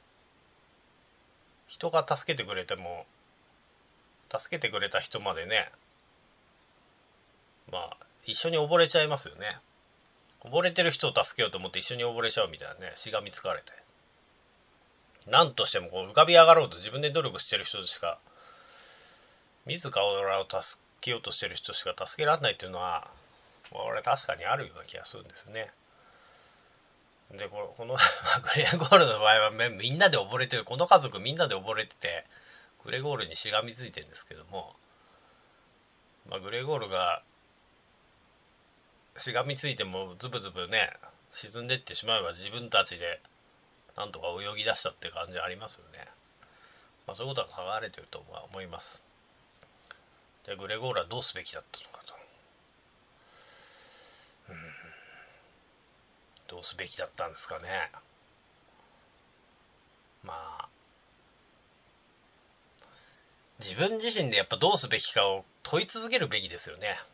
人が助けてくれても助けてくれた人までねまあ一緒に溺れちゃいますよね。溺れてる人を助けようと思って一緒に溺れちゃうみたいなね、しがみつかれて何としてもこう浮かび上がろうと自分で努力してる人しか、自らを助けようとしてる人しか助けられないっていうのは俺確かにあるような気がするんですよね。でこの、このグレゴールの場合はみんなで溺れてる、この家族みんなで溺れててグレゴールにしがみついてるんですけども、 まあ、グレーゴールがしがみついてもズブズブね沈んでってしまえば自分たちでなんとか泳ぎ出したって感じありますよね。まあ、そういうことが書かれてると思います。じゃあグレーゴールはどうすべきだったのかと、うん、どうすべきだったんですかね。まあ自分自身でやっぱどうすべきかを問い続けるべきですよね。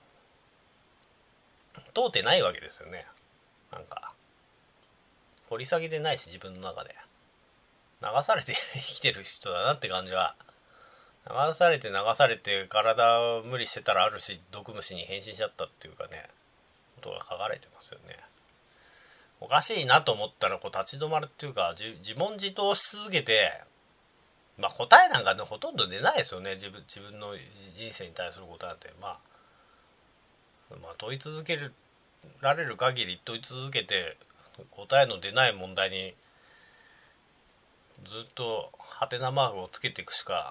問うてないわけですよね。なんか掘り下げてないし、自分の中で流されて生きてる人だなって感じは。流されて流されて体を無理してたらあるし、毒虫に変身しちゃったっていうかね、ことが書かれてますよね。おかしいなと思ったらこう立ち止まるっていうか、自問自答し続けて、まあ答えなんかねほとんど出ないですよね。自分自分の人生に対する答えなんて、まあ、まあ問い続けられる限り問い続けて、答えの出ない問題にずっとハテナマークをつけていくしか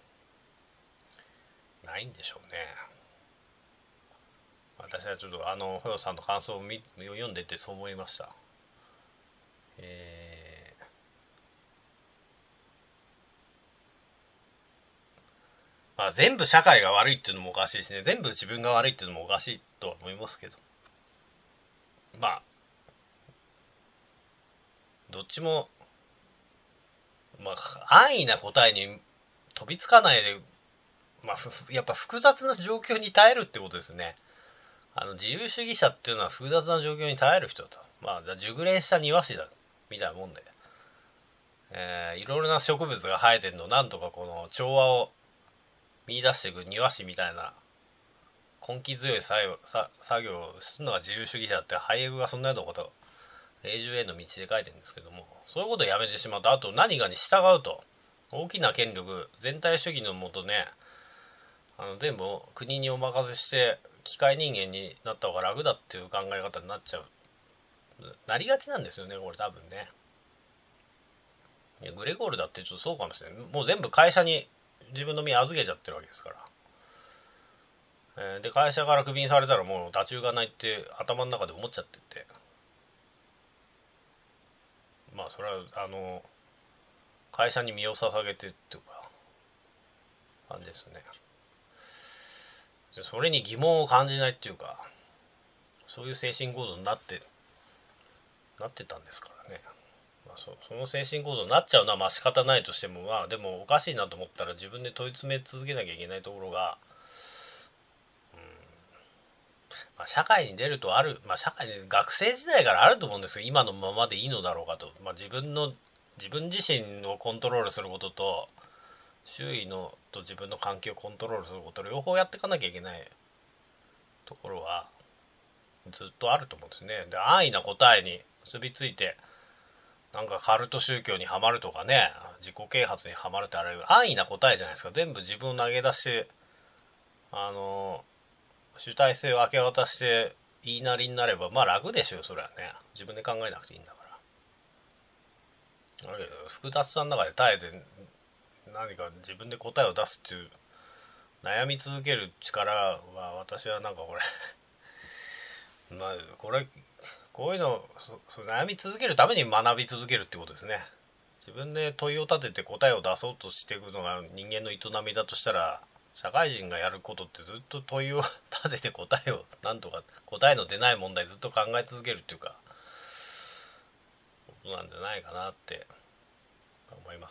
ないんでしょうね。私はちょっとあのホヨさんの感想を読んでてそう思いました。えー、まあ全部社会が悪いっていうのもおかしいしね、全部自分が悪いっていうのもおかしいとは思いますけど、まあどっちもまあ安易な答えに飛びつかないで、まあやっぱ複雑な状況に耐えるってことですね。あの自由主義者っていうのは複雑な状況に耐える人だと。まあ熟練した庭師だみたいなもんで、えー、いろいろな植物が生えてるのをなんとかこの調和を見出していく庭師みたいな根気強い作業作業をするのが自由主義者って、俳優がそんなようなことを永住への道で書いてるんですけども、そういうことをやめてしまうと、あと何かに従うと、大きな権力全体主義のもとね、あの全部国にお任せして機械人間になった方が楽だっていう考え方になっちゃう、なりがちなんですよね、これ多分ね。いやグレゴールだってちょっとそうかもしれない。もう全部会社に自分の身預けちゃってるわけですから、えー、で会社からクビにされたらもう太刀がないって頭の中で思っちゃってて、まあそれはあの会社に身を捧げてっていうか感じですよね。それに疑問を感じないっていうか、そういう精神構造になってなってたんですからね。まあ、そ, その精神構造になっちゃうのはまあ仕方ないとしても、まあでもおかしいなと思ったら自分で問い詰め続けなきゃいけないところが、うん、まあ、社会に出るとある、まあ社会で学生時代からあると思うんですけど、今のままでいいのだろうかと、まあ、自分の自分自身をコントロールすることと周囲のと自分の関係をコントロールすること、両方やっていかなきゃいけないところはずっとあると思うんですね。で、安易な答えに結びついてなんかカルト宗教にはまるとかね、自己啓発にはまるって、あれ安易な答えじゃないですか。全部自分を投げ出してあの主体性を明け渡して言いなりになればまあ楽でしょう、それはね。自分で考えなくていいんだから。だけど複雑さの中で耐えて何か自分で答えを出すっていう悩み続ける力は、私はなんかこれまあこれこういうの悩み続けるために学び続けるってことですね。自分で問いを立てて答えを出そうとしていくのが人間の営みだとしたら、社会人がやることってずっと問いを立てて答えをなんとか答えの出ない問題ずっと考え続けるっていうかことなんじゃないかなって思います。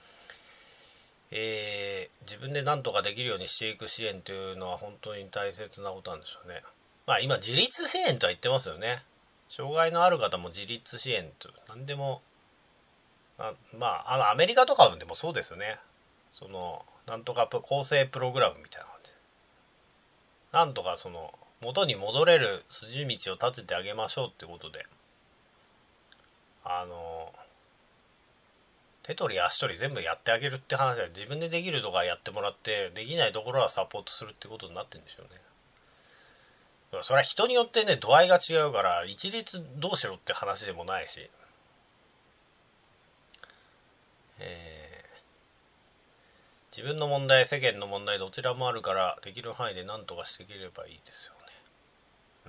えー、自分で何とかできるようにしていく支援というのは本当に大切なことなんでしょうね。まあ今自立支援とは言ってますよね。障害のある方も自立支援と何でも、あまああのアメリカとかでもそうですよね。そのなんとか構成プログラムみたいな感じで、なんとかその元に戻れる筋道を立ててあげましょうってことで、あの手取り足取り全部やってあげるって話は、自分でできるとかやってもらって、できないところはサポートするってことになってるんでしょうね。それは人によってね度合いが違うから、一律どうしろって話でもないし、え自分の問題、世間の問題、どちらもあるからできる範囲で何とかしていければいいですよね。うん、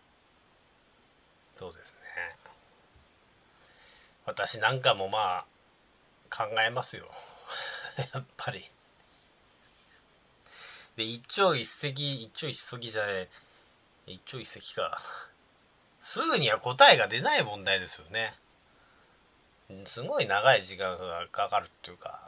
そうですね。私なんかもまあ考えますよやっぱり。で一朝一夕、一朝一夕じゃねえ、一朝一夕か。すぐには答えが出ない問題ですよね。すごい長い時間がかかるっていうか、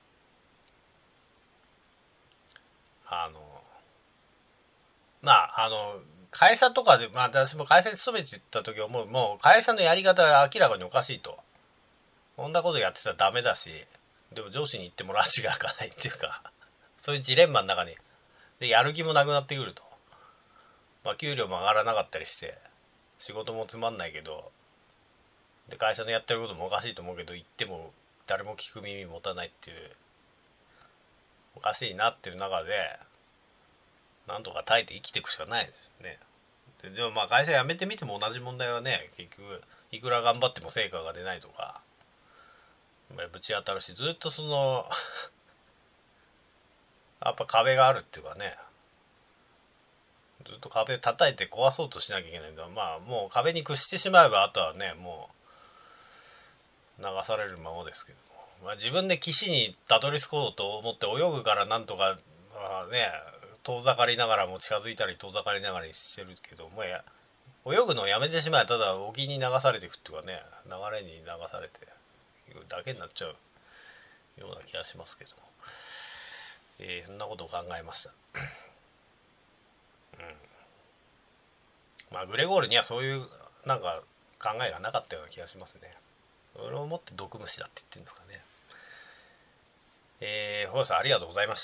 あのまああの会社とかで、まあ、私も会社に勤めてた時はもうもう会社のやり方が明らかにおかしいと、こんなことやってたらダメだし、でも上司に言ってもらちが開かないっていうかそういうジレンマの中にでやる気もなくなってくると、まあ、給料も上がらなかったりして仕事もつまんないけど、で会社のやってることもおかしいと思うけど言っても誰も聞く耳持たないっていう、おかしいなっていう中でなんとか耐えて生きていくしかないですよね。ででもまあ会社辞めてみても同じ問題はね、結局いくら頑張っても成果が出ないとかぶち当たるし、ずっとそのやっぱ壁があるっていうかね、ずっと壁叩いて壊そうとしなきゃいけないんだ。まあもう壁に屈してしまえばあとはねもう流されるままですけど、まあ、自分で岸にたどり着こうと思って泳ぐからなんとか、まあ、ね遠ざかりながらも近づいたり遠ざかりながらにしてるけども、や泳ぐのをやめてしまえばただ沖に流されていくっていうかね、流れに流されていくだけになっちゃうような気がしますけども、えー、そんなことを考えました。うん、まあグレゴールにはそういうなんか考えがなかったような気がしますね。それをもって毒虫だって言ってるんですかね。えー、ホーさんありがとうございました。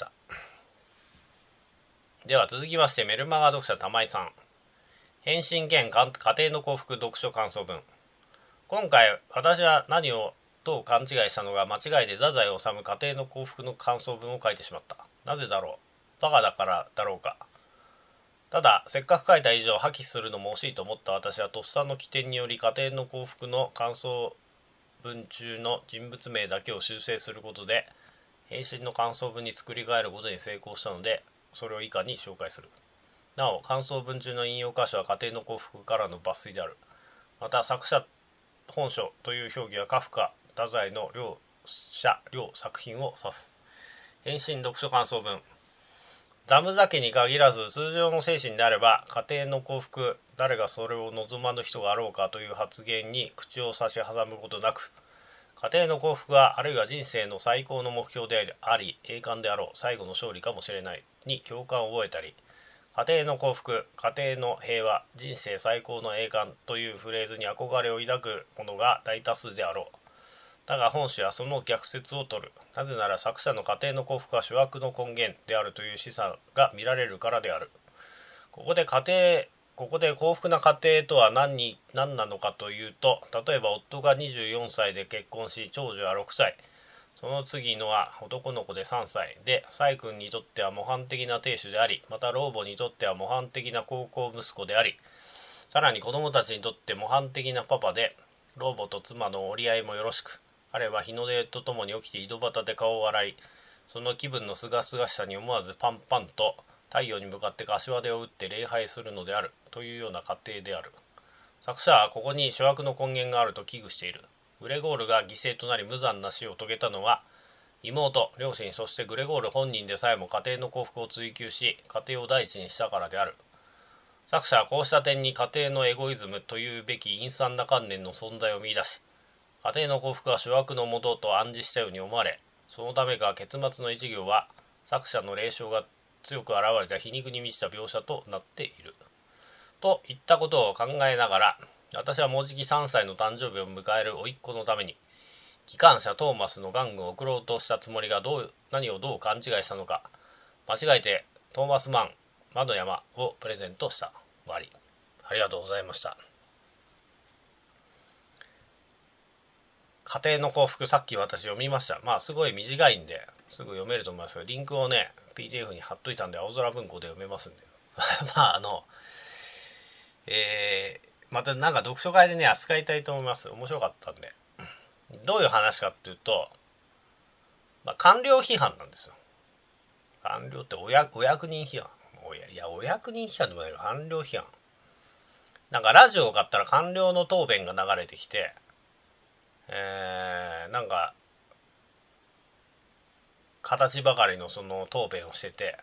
では続きまして、メルマガ読者玉井さん、返信兼家庭の幸福読書感想文。今回私は何をどう勘違いしたのが間違いで太宰治家庭の幸福の感想文を書いてしまった。なぜだろう。バカだからだろうか。ただせっかく書いた以上破棄するのも惜しいと思った私はとっさの起点により家庭の幸福の感想文中の人物名だけを修正することで返信の感想文に作り変えることに成功したので、それを以下に紹介する。なお感想文中の引用箇所は家庭の幸福からの抜粋である。また作者本書という表記はカフカ、太宰の両者両作品を指す。返信読書感想文。ダム酒に限らず通常の精神であれば家庭の幸福、誰がそれを望まぬ人があろうかという発言に口を差し挟むことなく、家庭の幸福はあるいは人生の最高の目標であり栄冠であろう、最後の勝利かもしれないに共感を覚えたり、家庭の幸福、家庭の平和、人生最高の栄冠というフレーズに憧れを抱く者が大多数であろう。だが本書はその逆説を取る。なぜなら作者の家庭の幸福は諸悪の根源であるという示唆が見られるからである。ここで家庭ここで幸福な家庭とは何に何なのかというと、例えば夫がにじゅうよんさいで結婚し長女はろくさい、その次のは男の子でさんさいで、サイ君にとっては模範的な亭主であり、また老母にとっては模範的な高校息子であり、さらに子供たちにとって模範的なパパで、老母と妻の折り合いもよろしく、彼は日の出とともに起きて井戸端で顔を洗い、その気分のすがすがしさに思わずパンパンと太陽に向かって柏手を打って礼拝するのであるというような家庭である。作者はここに諸悪の根源があると危惧している。グレゴールが犠牲となり無残な死を遂げたのは、妹、両親、そしてグレゴール本人でさえも家庭の幸福を追求し、家庭を第一にしたからである。作者はこうした点に家庭のエゴイズムというべき陰惨な観念の存在を見出し、家庭の幸福は諸悪のもとと暗示したように思われ、そのためか結末の一行は作者の霊障が強く現れた皮肉に満ちた描写となっている。といったことを考えながら、私はもうじきさんさいの誕生日を迎える甥っ子のために、機関車トーマスの玩具を送ろうとしたつもりがどう何をどう勘違いしたのか、間違えてトーマスマン魔の山をプレゼントした。終わり。ありがとうございました。家庭の幸福、さっき私読みました。まあすごい短いんですぐ読めると思いますけど、リンクをね ピーディーエフ に貼っといたんで青空文庫で読めますんでまああのえー、またなんか読書会でね扱いたいと思います。面白かったんで。どういう話かっていうと、 まあ、官僚批判なんですよ。官僚っておやお役人批判。おやいやお役人批判でもないか、官僚批判。なんかラジオを買ったら官僚の答弁が流れてきて、えー、なんか形ばかりのその答弁をしてて、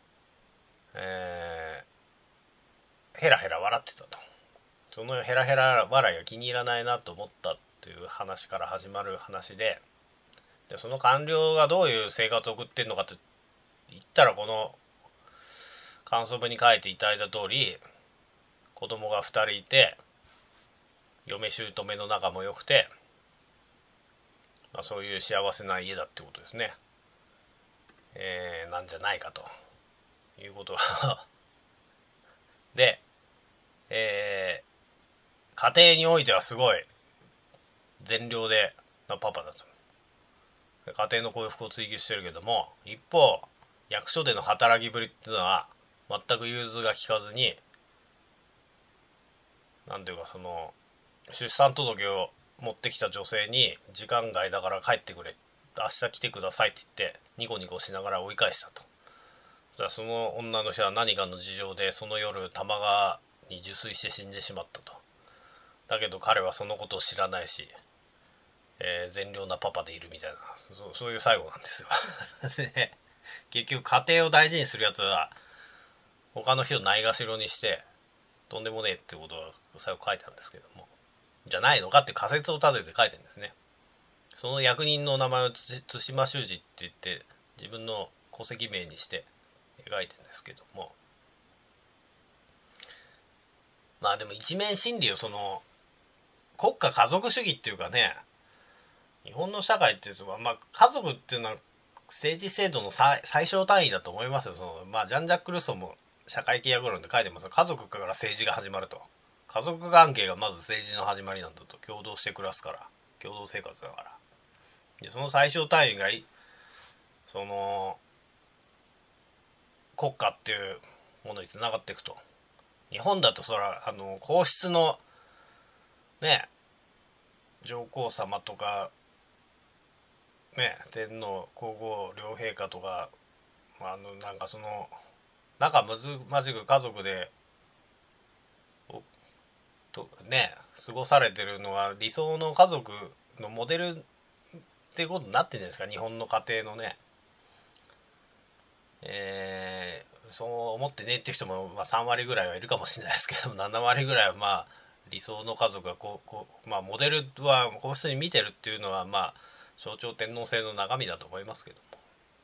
えー、ヘラヘラ笑ってたと。そのヘラヘラ笑いが気に入らないなと思ったっていう話から始まる話で、でその官僚がどういう生活を送ってんのかって言ったら、この感想文に書いていただいた通り、子供がふたりいて、嫁姑の仲も良くて、まあ、そういう幸せな家だってことですね、えー、なんじゃないかということで、えー、家庭においてはすごい善良でなパパだと。家庭の幸福を追求してるけども、一方役所での働きぶりっていうのは全く融通が利かずに、なんていうか、その出産届を持ってきた女性に時間外だから帰ってくれ、明日来てくださいって言ってニコニコしながら追い返したと。その女の人は何かの事情でその夜多摩川に受水して死んでしまったと。だけど彼はそのことを知らないし、えー、善良なパパでいるみたいな、そ う, そういう最後なんですよで結局家庭を大事にするやつは他の人をないがしろにしてとんでもねえってことが最後書いてあるんですけども、じゃないのかって仮説を立てて書いてるんですね。その役人の名前を対馬修司って言って自分の戸籍名にして描いてるんですけども、まあでも一面真理を、その国家家族主義っていうかね、日本の社会っていうのは、まあ、家族っていうのは政治制度の最小単位だと思いますよ。その、まあ、ジャン・ジャック・ルソーも社会契約論で書いてますが、家族から政治が始まると。家族関係がまず政治の始まりなんだと。共同して暮らすから、共同生活だから。でその最小単位がその国家っていうものにつながっていくと。日本だとそら、あの皇室のね、上皇様とかね、天皇皇后両陛下とか、あのなんかその仲むずまじく家族でとね過ごされてるのは理想の家族のモデルっていうことになってるんじゃないですか、日本の家庭のね。えー、そう思ってねっていう人も、まあ、さんわりぐらいはいるかもしれないですけど、ななわりぐらいはまあ理想の家族がこうこう、まあ、モデルは皇室に見てるっていうのは、まあ象徴天皇制の中身だと思いますけども、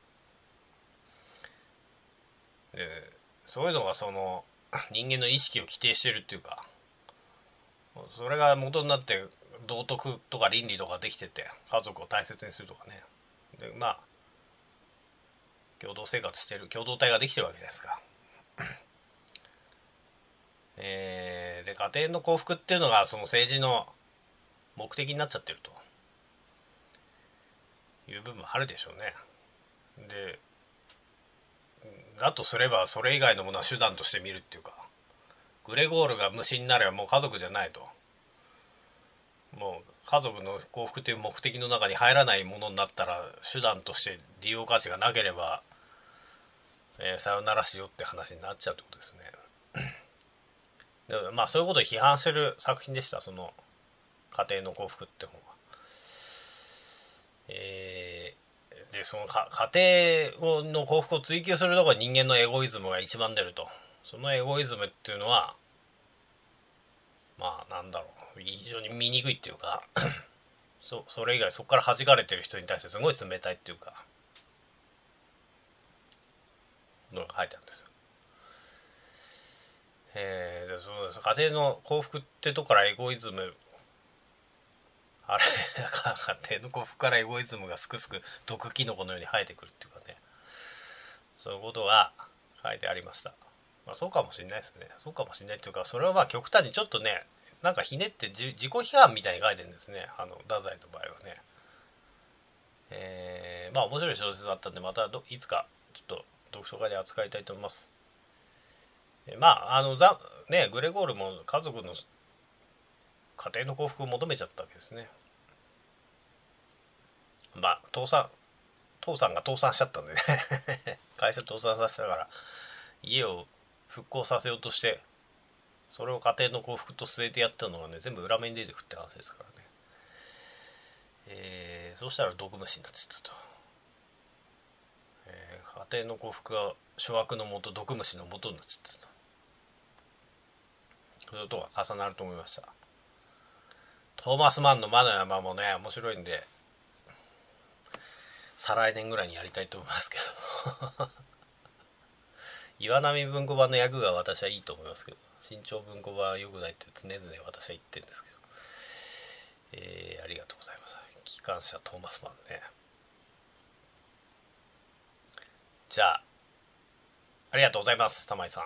でそういうのがその人間の意識を規定してるっていうか、それが元になって道徳とか倫理とかできてて、家族を大切にするとかね、でまあ共同生活してる共同体ができてるわけじゃないですかえー、で家庭の幸福っていうのがその政治の目的になっちゃってるという部分もあるでしょうね。でだとすればそれ以外のものは手段として見るっていうか、グレゴールが虫になればもう家族じゃないと、もう家族の幸福という目的の中に入らないものになったら手段として利用価値がなければ、えー、さよならしようって話になっちゃうってことですねでまあそういうことを批判してる作品でした、その家庭の幸福って本は。えー、でそのか家庭の幸福を追求するところに人間のエゴイズムが一番出ると。そのエゴイズムっていうのはまあなんだろう、非常に醜いっていうかそ, それ以外そこから弾かれてる人に対してすごい冷たいっていうかのが書いてあるんですよ。えー、でそうです、家庭の幸福ってとこからエゴイズム、あれ家庭の幸福からエゴイズムがすくすく毒キノコのように生えてくるっていうかね、そういうことが書いてありました。まあ、そうかもしれないですね。そうかもしれないっていうか、それはまあ極端にちょっとね、なんかひねって自己批判みたいに書いてるんですね、あの太宰の場合はね。えー、まあ面白い小説だったんで、またどいつかちょっと読書会で扱いたいと思います。えー、まああのザねグレゴールも家族の家庭の幸福を求めちゃったわけですね。まあ倒産父さんが倒産しちゃったんでね会社倒産させたから家を復興させようとして、それを家庭の幸福と据えてやったのがね全部裏目に出てくって話ですからね。えー、そうしたら毒虫になっちゃったと、えー、家庭の幸福が諸悪のもと毒虫のもとになっちゃったと、そういうことが重なると思いました。トーマス・マンの魔の山もね面白いんで再来年ぐらいにやりたいと思いますけど岩波文庫版の役が私はいいと思いますけど、新潮文庫版は良くないって常々私は言ってるんですけど、えー、ありがとうございます。機関車トーマス・マンね。じゃあありがとうございます玉井さん。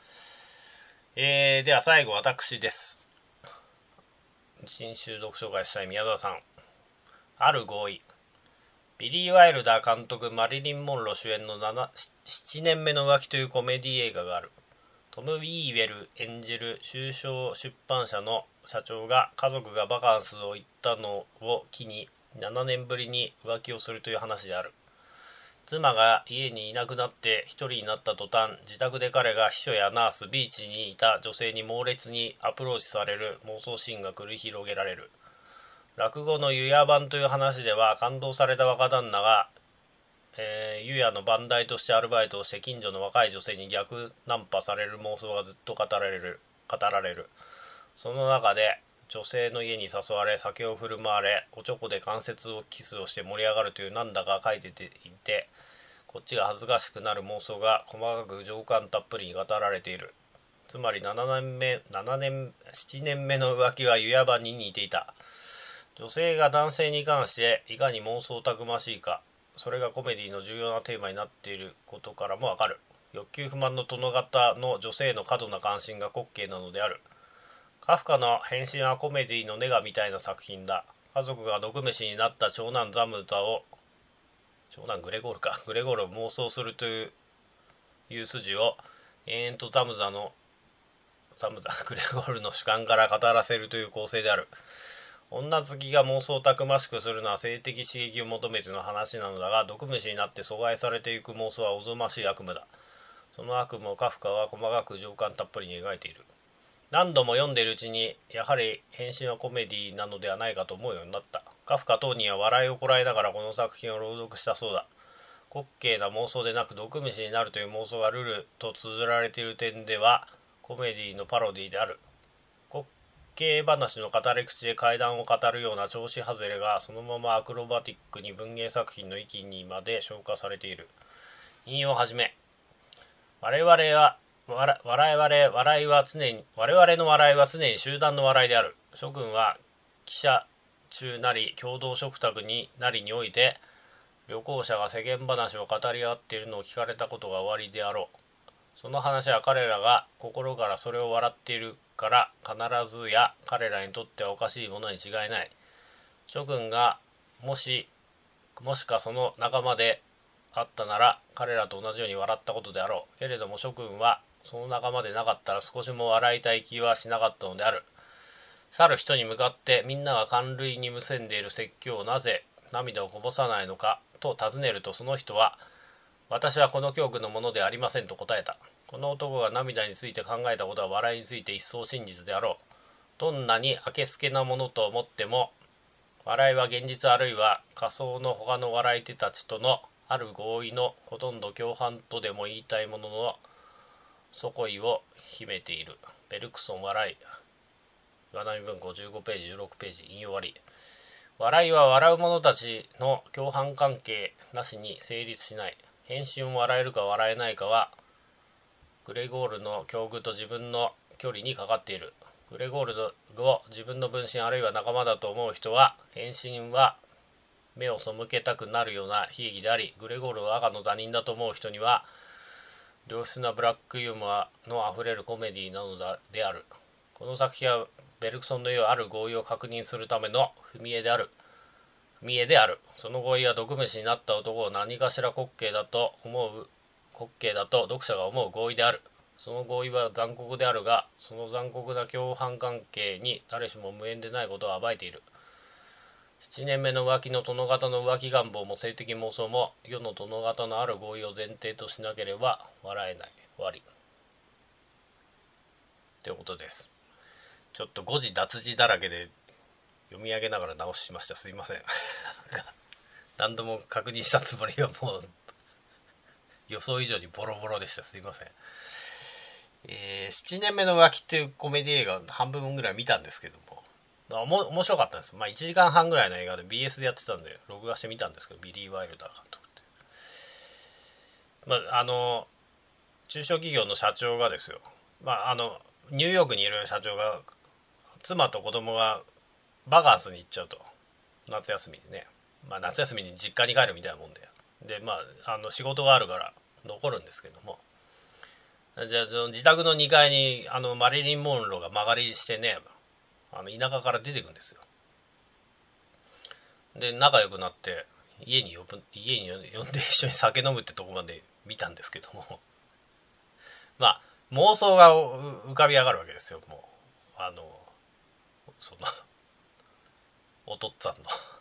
えー、では最後私です。新種読書会したい宮沢さん。ある合意。ビリー・ワイルダー監督、マリリン・モンロ主演の なな, ななねんめの浮気というコメディ映画がある。トム・ウィーウェル演じる中小出版社の社長が家族がバカンスを行ったのを機にななねんぶりに浮気をするという話である。妻が家にいなくなって一人になった途端、自宅で彼が秘書やナース、ビーチにいた女性に猛烈にアプローチされる妄想シーンが繰り広げられる。落語の湯屋版という話では感動された若旦那が、えー、湯屋の番台としてアルバイトをして近所の若い女性に逆ナンパされる妄想がずっと語られる語られる。その中で女性の家に誘われ酒を振る舞われおちょこで関節をキスをして盛り上がるというなんだか書いていて、こっちが恥ずかしくなる妄想が細かく情感たっぷりに語られている。つまりななねんめななねんななねんめの浮気は湯屋版に似ていた。女性が男性に関していかに妄想たくましいか、それがコメディの重要なテーマになっていることからもわかる。欲求不満の殿方の女性の過度な関心が滑稽なのである。カフカの変身はコメディのネガみたいな作品だ。家族が毒虫になった長男ザムザを長男グレゴールかグレゴールを妄想するといういう筋を延々とザムザのザムザグレゴールの主観から語らせるという構成である。女好きが妄想をたくましくするのは性的刺激を求めての話なのだが、毒虫になって阻害されていく妄想はおぞましい悪夢だ。その悪夢をカフカは細かく情感たっぷりに描いている。何度も読んでいるうちにやはり変身はコメディなのではないかと思うようになった。カフカ当人は笑いをこらえながらこの作品を朗読したそうだ。滑稽な妄想でなく毒虫になるという妄想がルルと綴られている点ではコメディのパロディである。滑稽話の語り口で怪談を語るような調子外れがそのままアクロバティックに文芸作品の域にまで昇華されている。引用はじめ。我々は笑い笑いは常に我々の笑いは常に集団の笑いである。諸君は記者中なり共同食卓になりにおいて旅行者が世間話を語り合っているのを聞かれたことがおありであろう。その話は彼らが心からそれを笑っているから必ずや彼らにとってはおかしいものに違いない。諸君がもしもしかその仲間であったなら彼らと同じように笑ったことであろう。けれども諸君はその仲間でなかったら少しも笑いたい気はしなかったのである。去る人に向かってみんなが感涙にむせんでいる説教をなぜ涙をこぼさないのかと尋ねると、その人は私はこの教区のものでありませんと答えた。この男が涙について考えたことは笑いについて一層真実であろう。どんなにあけすけなものと思っても笑いは現実あるいは仮想の他の笑い手たちとのある合意のほとんど共犯とでも言いたいものの底意を秘めている。ベルクソン笑い岩波文庫じゅうごページじゅうろくページ引用割り。笑いは笑う者たちの共犯関係なしに成立しない。変身を笑えるか笑えないかはグレゴールの境遇と自分の距離にかかっている。グレゴールを自分の分身あるいは仲間だと思う人は変身は目を背けたくなるような悲劇であり、グレゴールを赤の他人だと思う人には良質なブラックユーモアのあふれるコメディなのである。この作品はベルクソンの言うある合意を確認するための踏み絵である。踏み絵である。その合意は毒虫になった男を何かしら滑稽だと思う滑稽だと読者が思う合意である。その合意は残酷であるが、その残酷な共犯関係に誰しも無縁でないことを暴いている。 ななねんめの浮気の殿方の浮気願望も性的妄想も世の殿方のある合意を前提としなければ笑えない。終わりということです。ちょっと誤字脱字だらけで読み上げながら直しました。すいません何度も確認したつもりがもう予想以上にボロボロでした。すいません。えー、ななねんめの浮気っていうコメディ映画半分ぐらい見たんですけども、おも面白かったんです。まあいちじかんはんぐらいの映画で ビーエス でやってたんで録画してみたんですけど、ビリー・ワイルダー監督って、まああの中小企業の社長がですよ、まああのニューヨークにいる社長が妻と子供がバカンスに行っちゃうと、夏休みにね、まあ夏休みに実家に帰るみたいなもんで、でまああの仕事があるから残るんですけども、じゃあその自宅のにかいにあのマリリン・モンローが間借りしてね、あの田舎から出てくんですよ。で仲良くなって家に呼ぶ家に呼んで一緒に酒飲むってとこまで見たんですけどもまあ妄想が浮かび上がるわけですよ。もうあのそのお父っつぁんの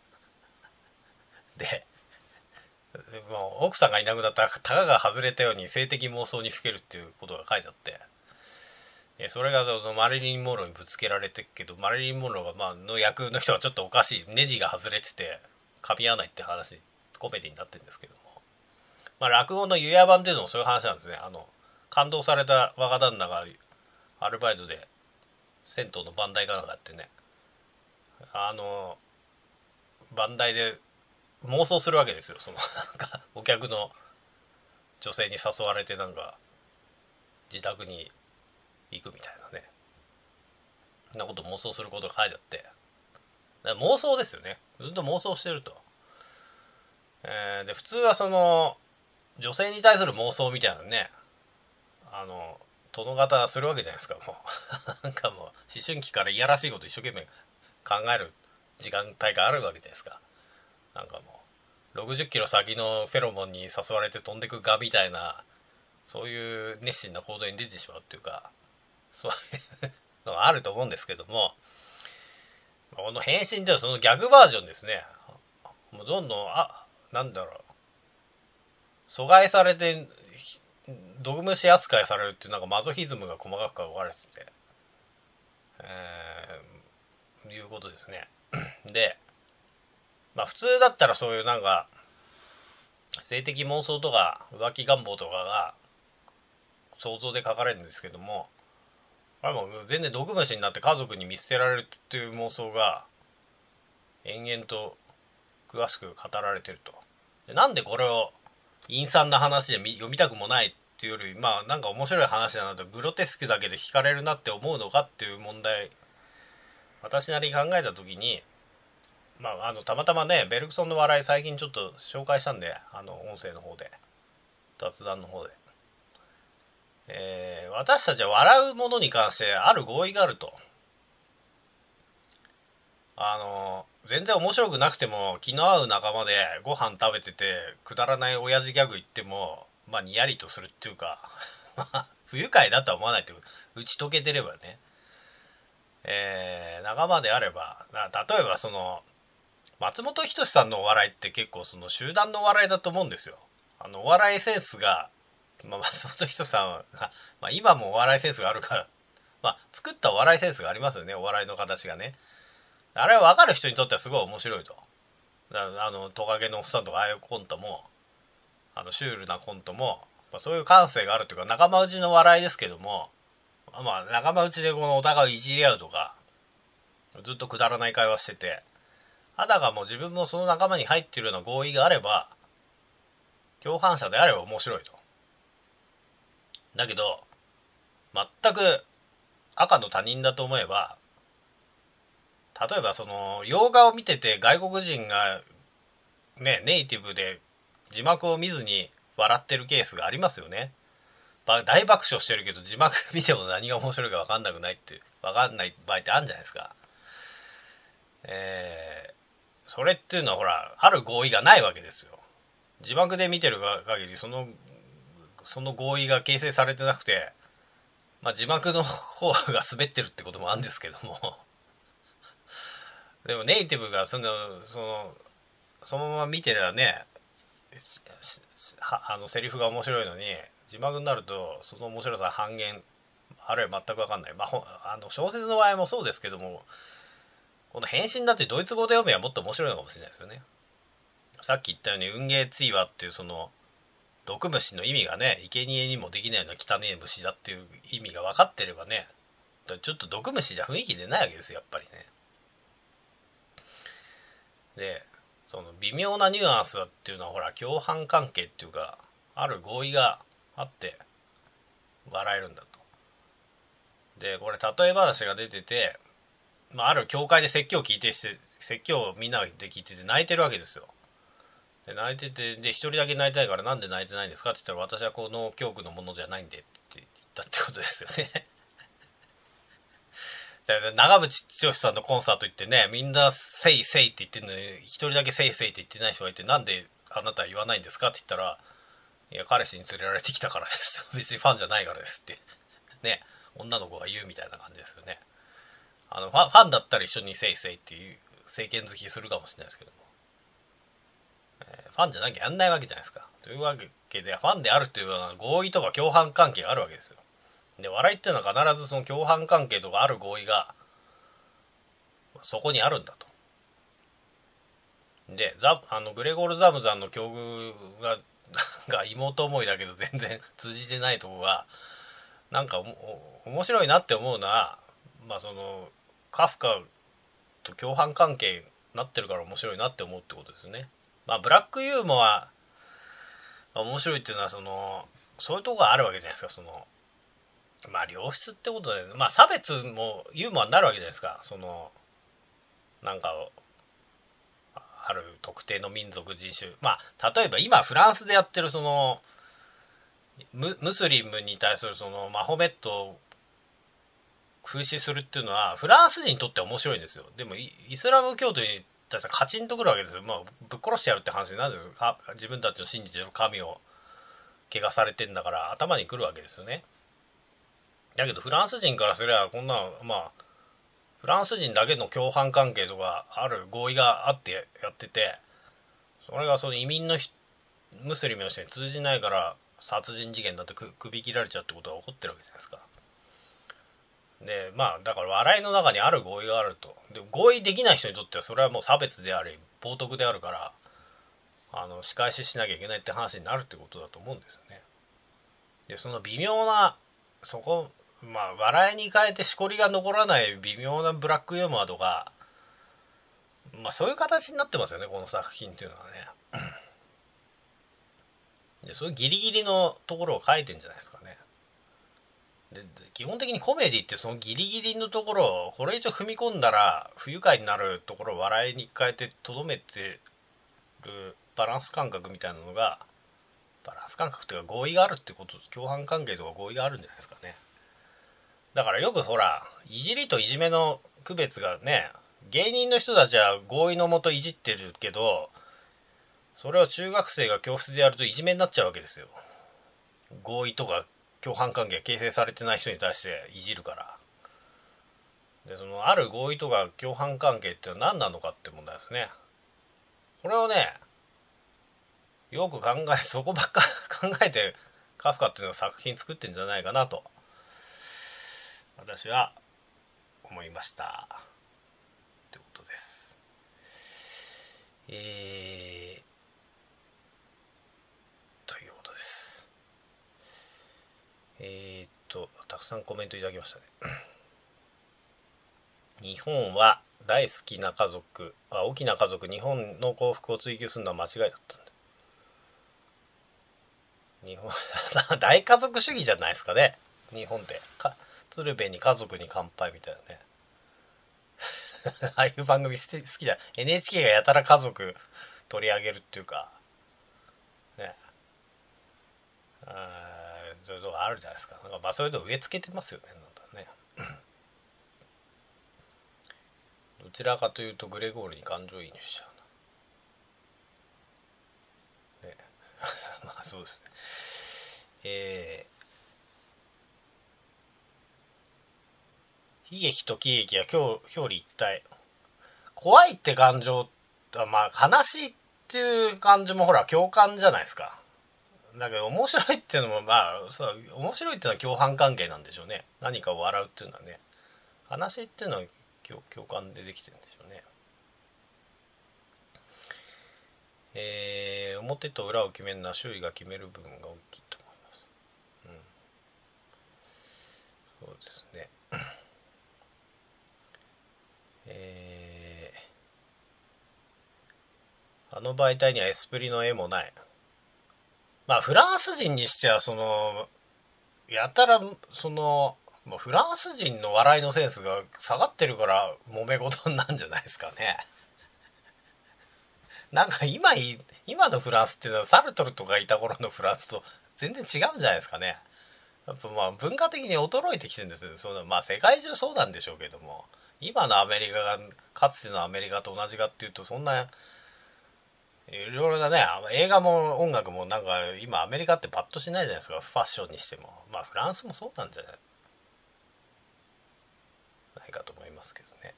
でもう奥さんがいなくなったらたかが外れたように性的妄想にふけるっていうことが書いてあって、それがそのマリリン・モンローにぶつけられてるけど、マリリン・モンローが、まあの役の人はちょっとおかしい、ネジが外れてて噛み合わないって話、コメディになってるんですけども、まあ、落語の湯屋版っていうのもそういう話なんですね。あの感動された若旦那がアルバイトで銭湯の番台かなんかやってね、あの番台で妄想するわけですよ。そのなんかお客の女性に誘われてなんか自宅に行くみたいなね、そんなこと妄想することが書いてあって、だから妄想ですよね。ずっと妄想してると、えー、で普通はその女性に対する妄想みたいなね、あの殿方するわけじゃないですか。もうなんかもう思春期からいやらしいこと一生懸命考える時間帯があるわけじゃないですか。なんかもうろくじゅっキロ先のフェロモンに誘われて飛んでくガみたいな、そういう熱心な行動に出てしまうっていうか、そういうのがあると思うんですけども、この変身ではその逆バージョンですね。もうどんどんあなんだろう阻害されて毒虫扱いされるっていうなんかマゾヒズムが細かく書かれてて、えー、いうことですね。で、まあ普通だったらそういうなんか性的妄想とか浮気願望とかが想像で書かれるんですけども、あれも全然毒虫になって家族に見捨てられるっていう妄想が延々と詳しく語られてると。でなんでこれを陰惨な話で読みたくもないっていうより、まあなんか面白い話だなと、グロテスクだけで惹かれるなって思うのかっていう問題、私なりに考えた時に、まああのたまたまねベルクソンの笑い最近ちょっと紹介したんで、あの音声の方で雑談の方で、えー、私たちは笑うものに関してある合意があると。あの全然面白くなくても気の合う仲間でご飯食べててくだらない親父ギャグ言ってもまあにやりとするっていうか不愉快だとは思わないっていう、打ち解けてればね、えー、仲間であれば、例えばその松本人志さんのお笑いって結構その集団のお笑いだと思うんですよ。あのお笑いセンスが、まあ、松本人志さんは、まあ、今もお笑いセンスがあるから、まあ、作ったお笑いセンスがありますよね、お笑いの形がね。あれは分かる人にとってはすごい面白いと。あのトカゲのおっさんとかああいうコントも、あのシュールなコントも、まあ、そういう感性があるというか仲間内の笑いですけども、まあ仲間内でこのお互いいじり合うとかずっとくだらない会話してて、あたかも自分もその仲間に入っているような合意があれば、共犯者であれば面白いと。だけど全く赤の他人だと思えば、例えばその洋画を見てて外国人がねネイティブで字幕を見ずに笑ってるケースがありますよね。大爆笑してるけど字幕見ても何が面白いか分かんなくないって分かんない場合ってあるんじゃないですか。えー、それっていうのはほらある合意がないわけですよ。字幕で見てる限りそのその合意が形成されてなくて、まあ字幕の方が滑ってるってこともあるんですけどもでもネイティブがそのそのそのまま見てりゃね、あのセリフが面白いのに字幕になるとその面白さ半減、あるいは全く分かんない。まあ、あの小説の場合もそうですけども、この変身だってドイツ語で読めばもっと面白いのかもしれないですよね。さっき言ったように運ゲーツイワっていうその毒虫の意味がね、生贄にもできないような汚い虫だっていう意味が分かってればね、ちょっと毒虫じゃ雰囲気出ないわけですよ、やっぱりね。でその微妙なニュアンスっていうのはほら共犯関係っていうか、ある合意があって笑えるんだと。でこれ例え話が出てて、まあ、ある教会で説教を聞いてして説教をみんなで聞いてて泣いてるわけですよ。で泣いてて、で一人だけ泣いたいから、なんで泣いてないんですかって言ったら、私はこの教区のものじゃないんでって言ったってことですよね。長渕剛さんのコンサート行ってね、みんなせいせいって言ってるのに一人だけせいせいって言ってない人がいて、なんであなたは言わないんですかって言ったら、いや彼氏に連れられてきたからです別にファンじゃないからですってね、女の子が言うみたいな感じですよね。あのファンだったら一緒にせいせいっていう政権好きするかもしれないですけども、えー、ファンじゃなきゃやんないわけじゃないですか。というわけで、ファンであるっていうような合意とか共犯関係があるわけですよ。で笑いっていうのは必ずその共犯関係とかある合意がそこにあるんだと。でザあのグレゴール・ザムザンの境遇がが妹思いだけど全然通じてないとこがなんか面白いなって思うのは、まあそのカフカと共犯関係になってるから面白いなって思うってことですよね。まあブラックユーモア面白いっていうのはそのそういうとこがあるわけじゃないですか。そのまあ良質ってことで、まあ差別もユーモアになるわけじゃないですか。そのなんかある特定の民族人種、まあ例えば今フランスでやってるその ム, ムスリムに対するそのマホメットを風刺するっていうのはフランス人にとっては面白いんですよ。でもイスラム教徒に対してはカチンとくるわけですよ。まあぶっ殺してやるって話なんですよ。自分たちの信じてる神を汚されてんだから頭にくるわけですよね。だけどフランス人からすればこんなまあフランス人だけの共犯関係とかある合意があってやってて、それがその移民のムスリムの人に通じないから殺人事件だって首切られちゃうってことが起こってるわけじゃないですか。でまあだから笑いの中にある合意があると。で合意できない人にとってはそれはもう差別であり冒涜であるから、あの仕返ししなきゃいけないって話になるってことだと思うんですよね。でその微妙なそこ、まあ笑いに変えてしこりが残らない微妙なブラックユーモアとか、まあそういう形になってますよね、この作品っていうのはね。でそういうギリギリのところを書いてんじゃないですかね。で基本的にコメディってそのギリギリのところをこれ以上踏み込んだら不愉快になるところを笑いに変えてとどめてるバランス感覚みたいなのが、バランス感覚っていうか合意があるってこと、共犯関係とか合意があるんじゃないですかね。だからよくほらいじりといじめの区別がね、芸人の人たちは合意のもといじってるけど、それを中学生が教室でやるといじめになっちゃうわけですよ。合意とか共犯関係が形成されてない人に対していじるから。でそのある合意とか共犯関係って何なのかって問題ですね。これをねよく考えそこばっか考えてカフカっていうのは作品作ってんじゃないかなと私は思いましたってことです。えー、ということです。えー、っとたくさんコメントいただきましたね。日本は大好きな家族、あ大きな家族、日本の幸福を追求するのは間違いだったんだ。日本大家族主義じゃないですかね、日本ってか鶴瓶に家族に乾杯みたいなねああいう番組好きじゃん。 エヌエイチケー がやたら家族取り上げるっていうかね、あそういうとこあるじゃないですか。なんかまあそういうの植え付けてますよね、なんかねどちらかというとグレゴールに感情移入しちゃうな、ね、まあそうですね。えー、悲劇と喜劇は表裏一体、 怖いって感情、まあ悲しいっていう感情もほら共感じゃないですか。だけど面白いっていうのもまあそう面白いっていうのは共犯関係なんでしょうね。何かを笑うっていうのはね。悲しいっていうのは共共感でできてるんでしょうね。えー、表と裏を決めるのは周囲が決める部分が大きいと思います。うん、そうですね。えー、あの媒体にはエスプリの絵もない。まあフランス人にしてはそのやたらそのフランス人の笑いのセンスが下がってるから揉め事なんじゃないですかね。なんか今今のフランスっていうのはサルトルとかいた頃のフランスと全然違うんじゃないですかね。やっぱまあ文化的に衰えてきてるんですよ。そのまあ世界中そうなんでしょうけども、今のアメリカがかつてのアメリカと同じかっていうとそんないろいろなね、映画も音楽もなんか今アメリカってパッとしないじゃないですか。ファッションにしてもまあフランスもそうなんじゃないかと思いますけどね。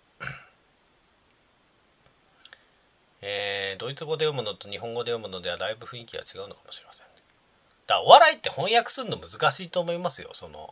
えー、ドイツ語で読むのと日本語で読むのではだいぶ雰囲気が違うのかもしれません。だからお笑いって翻訳するの難しいと思いますよ。その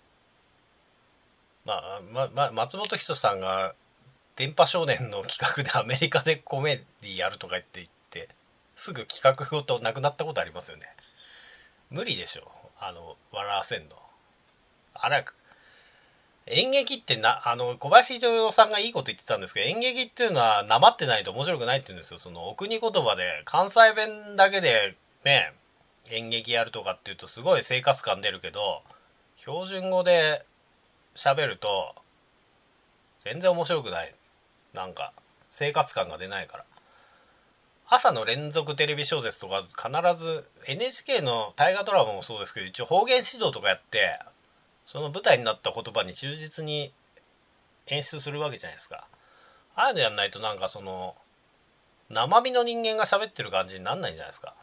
まあ、まま松本人志さんが電波少年の企画でアメリカでコメディやるとか言って言ってすぐ企画ごとなくなったことありますよね。無理でしょ、あの笑わせんの。あれ演劇ってな、あの小林伊藤さんがいいこと言ってたんですけど、演劇っていうのはなまってないと面白くないって言うんですよ。そのお国言葉で関西弁だけでね演劇やるとかっていうとすごい生活感出るけど、標準語で喋ると全然面白くない。なんか生活感が出ないから。朝の連続テレビ小説とか必ず エヌエイチケー の大河ドラマもそうですけど、一応方言指導とかやってその舞台になった言葉に忠実に演出するわけじゃないですか。ああいうのやんないとなんかその生身の人間が喋ってる感じになんないんじゃないですか。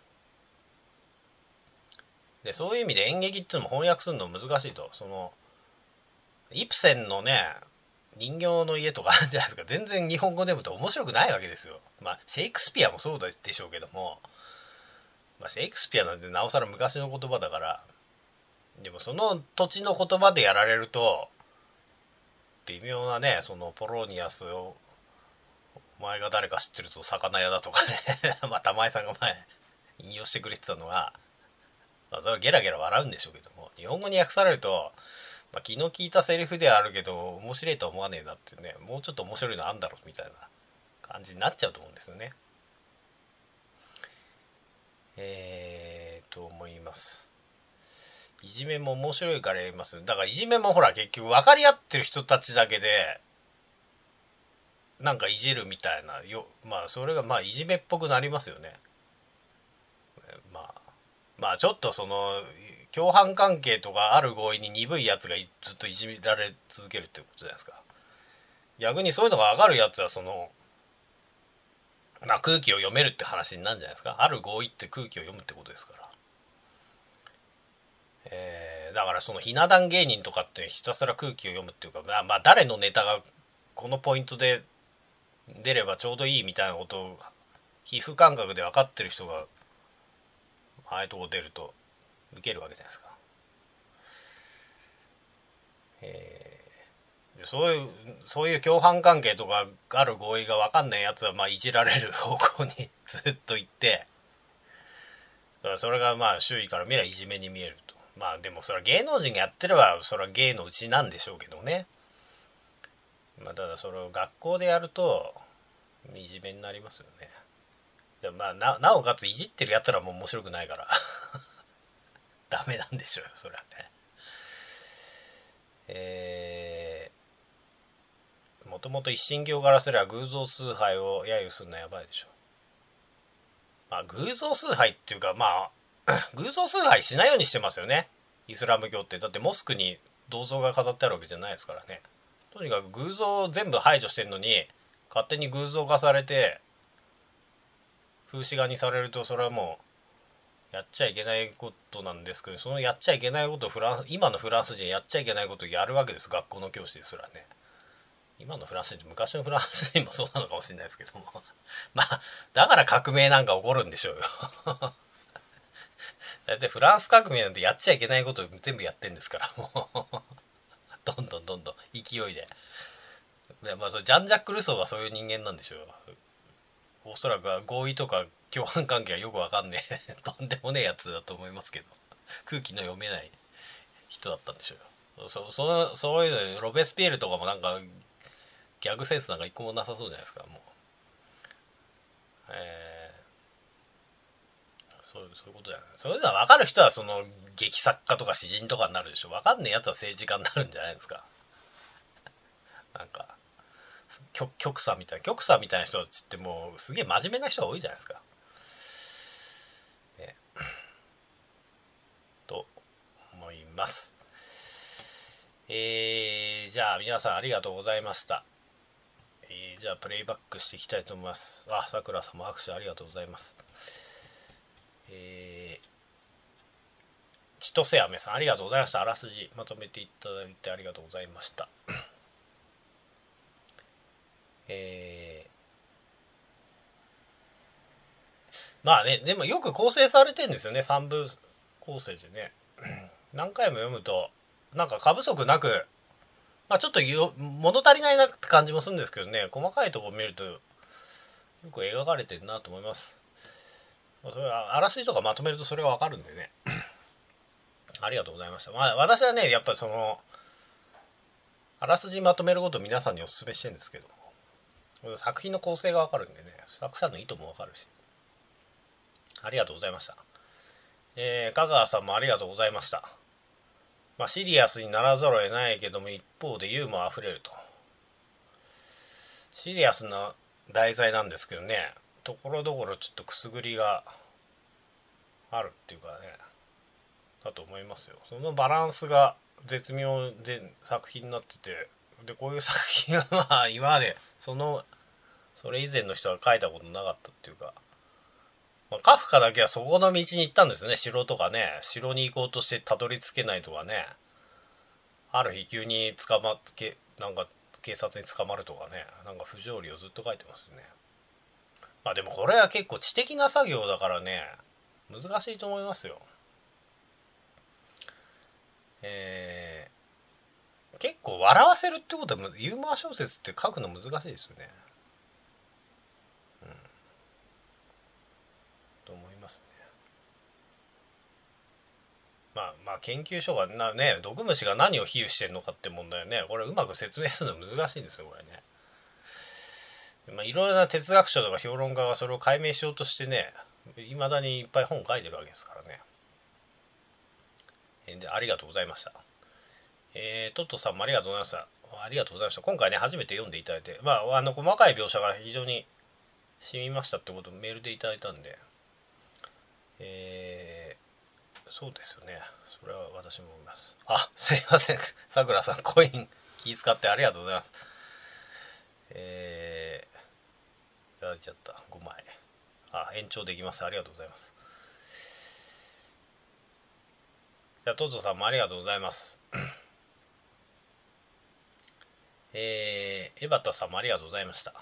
でそういう意味で演劇っていうのも翻訳するの難しいと。そのイプセンのね人形の家とかあるじゃないですか。全然日本語でもと面白くないわけですよ。まあシェイクスピアもそうでしょうけども、まあ、シェイクスピアなんてなおさら昔の言葉だから。でもその土地の言葉でやられると微妙なね、そのポロニアスをお前が誰か知ってると魚屋だとかねまあ玉井さんが前引用してくれてたのは、まあ、それはゲラゲラ笑うんでしょうけども、日本語に訳されると、まあ、気の利いたセリフではあるけど面白いとは思わねえなってね、もうちょっと面白いのあんだろうみたいな感じになっちゃうと思うんですよね。えーと思います。いじめも面白いからやります。だからいじめもほら結局分かり合ってる人たちだけでなんかいじるみたいなよ、まあそれがまあいじめっぽくなりますよね。まあまあちょっとその共犯関係とかある合意に鈍いやつがずっといじめられ続けるってことじゃないですか。逆にそういうのが分かるやつはその、まあ、空気を読めるって話になるんじゃないですか。ある合意って空気を読むってことですから。えー、だからそのひな壇芸人とかってひたすら空気を読むっていうか、まあ、まあ誰のネタがこのポイントで出ればちょうどいいみたいなことを皮膚感覚で分かってる人がああいうとこ出ると受けるわけじゃないですか。えー、そういうそういう共犯関係とかある合意が分かんないやつはまあいじられる方向にずっと行って、それがまあ周囲から見ればいじめに見えると。まあでもそれは芸能人がやってればそれは芸のうちなんでしょうけどね。まあただそれを学校でやるといじめになりますよね。でまあ な, なおかついじってるやつらも面白くないからダメなんでしょうよそれはね。えー、もともと一神教からすれば偶像崇拝を揶揄するのはやばいでしょ。まあ偶像崇拝っていうかまあ偶像崇拝しないようにしてますよねイスラム教って。だってモスクに銅像が飾ってあるわけじゃないですからね。とにかく偶像を全部排除してるのに勝手に偶像化されて風刺画にされると、それはもうやっちゃいけないことなんですけど、そのやっちゃいけないことをフランス今のフランス人やっちゃいけないことをやるわけです。学校の教師ですらね。 今のフランス人って昔のフランス人もそうなのかもしれないですけどもまあだから革命なんか起こるんでしょうよだってフランス革命なんてやっちゃいけないことを全部やってんですからもうどんどんどんどん勢いで。で、まあ、それジャン・ジャック・ルソーがそういう人間なんでしょうよ。おそらくは合意とか共犯関係はよくわかんねえとんでもねえやつだと思いますけど、空気の読めない人だったんでしょうよ。そそそういうのロベスピエールとかもなんかギャグセンスなんか一個もなさそうじゃないですかもう。えー、そうそういうことじゃない。そういうのは分かる人はその劇作家とか詩人とかになるでしょ。分かんねえやつは政治家になるんじゃないですか。なんか極極左みたいな極左みたいな人たちってもうすげえ真面目な人が多いじゃないですか。ね、と思います。えー、じゃあ皆さんありがとうございました。えー、じゃあプレイバックしていきたいと思います。あ、さくらさんも拍手ありがとうございます。えー、千歳飴さんありがとうございました。あらすじまとめていただいてありがとうございました。えー、まあね、でもよく構成されてるんですよね、さんぶ構成でね。何回も読むとなんか過不足なく、まあ、ちょっと物足りないなって感じもするんですけどね、細かいところ見るとよく描かれてるなと思います。それはあらすじとかまとめるとそれがわかるんでねありがとうございました。まあ私はねやっぱりそのあらすじまとめることを皆さんにお勧めしてるんですけど、作品の構成がわかるんでね、作者の意図もわかるし、ありがとうございました。えー、香川さんもありがとうございました。まあ、シリアスにならざるを得ないけども一方でユーモアあふれると。シリアスな題材なんですけどね、ところどころちょっとくすぐりがあるっていうかね、だと思いますよ。そのバランスが絶妙で作品になってて、でこういう作品はまあ今までそのそれ以前の人は書いたことなかったっていうか、まあ、カフカだけはそこの道に行ったんですよね。城とかね、城に行こうとしてたどり着けないとかね、ある日急に捕まってなんか警察に捕まるとかね、なんか不条理をずっと書いてますよね。まあでもこれは結構知的な作業だからね難しいと思いますよ。えー、結構笑わせるってことはユーモア小説って書くの難しいですよね。うんと思いますね。まあまあ研究所がなね、毒虫が何を比喩してるのかって問題ね、これうまく説明するの難しいんですよこれね。まあ、いろいろな哲学者とか評論家がそれを解明しようとしてね、いまだにいっぱい本書いてるわけですからね。えでありがとうございました。えー、トットさんもありがとうございました。ありがとうございました。今回ね初めて読んでいただいて、まああの細かい描写が非常に染みましたってことをメールでいただいたんで、えー、そうですよね。それは私も思います。あ、すいません。さくらさんコイン気遣ってありがとうございます。えー、いただいちゃったごまい。あ、延長できます。ありがとうございます。じゃあトトさんもありがとうございますえー、エバタさんもありがとうございました。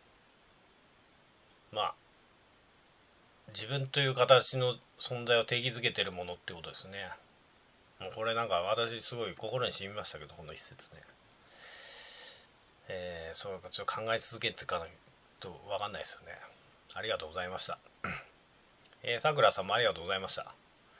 まあ自分という形の存在を定義づけてるものってことですね。もうこれなんか私すごい心に染みましたけど、この一節ね。えー、そうかちょっと考え続けていかないと分かんないですよね。ありがとうございましたえー、さくらさんもありがとうございました。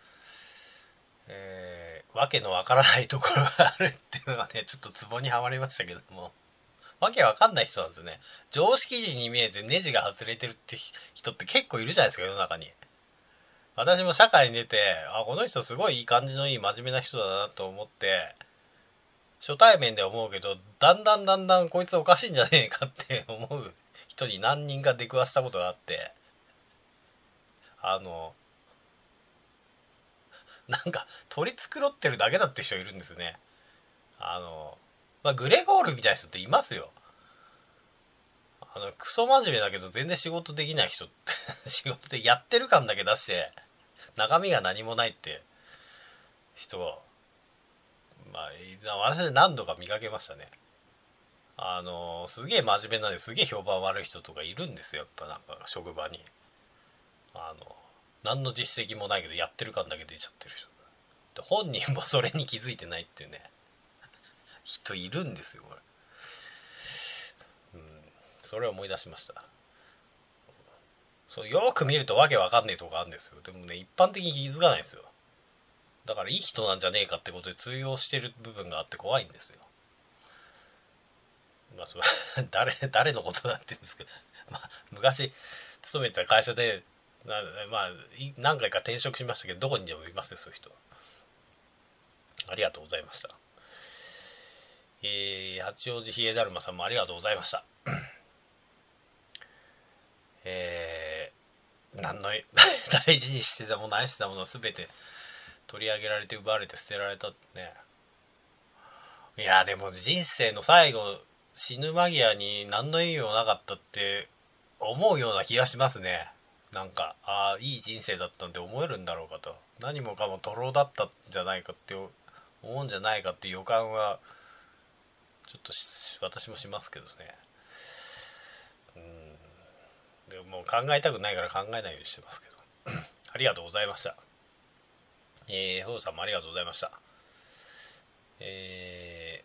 えー、わけのわからないところがあるっていうのがねちょっとツボにはまりましたけども、わけわかんない人なんですよね。常識人に見えてネジが外れてるって人って結構いるじゃないですか世の中に。私も社会に出て、あこの人すごいいい感じのいい真面目な人だなと思って初対面で思うけど、だんだんだんだんこいつおかしいんじゃねえかって思う人に何人か出くわしたことがあって、あのなんか取り繕ってるだけだって人いるんですね。あのまあグレゴールみたいな人っていますよ。あのクソ真面目だけど全然仕事できない人仕事でやってる感だけ出して中身が何もないって人はまあ私何度か見かけましたね。 あのすげえ真面目なんですげえ評判悪い人とかいるんですよ。やっぱなんか職場にあの何の実績もないけどやってる感だけ出ちゃってる人で、本人もそれに気づいてないっていうね人いるんですよこれ。うん、それを思い出しました。そうよく見るとわけわかんねえとこあるんですよ。でもね一般的に気づかないんですよ。だからいい人なんじゃねえかってことで通用してる部分があって怖いんですよ。まあそれ誰誰のことなんて言うんですけど、まあ、昔勤めてた会社でなまあ何回か転職しましたけど、どこにでもいますよそういう人。ありがとうございました。えー、八王子冷えだるまさんもありがとうございました。えー、何の大事にしてたもの愛してたもの全て取り上げられて奪われて捨てられたってね。いやでも人生の最後死ぬ間際に何の意味もなかったって思うような気がしますね。なんかああいい人生だったんで思えるんだろうかと、何もかも徒労だったんじゃないかって思うんじゃないかっていう予感はちょっと私もしますけどね。うんでももう考えたくないから考えないようにしてますけどありがとうございました。えー、ほうさんもありがとうございました。え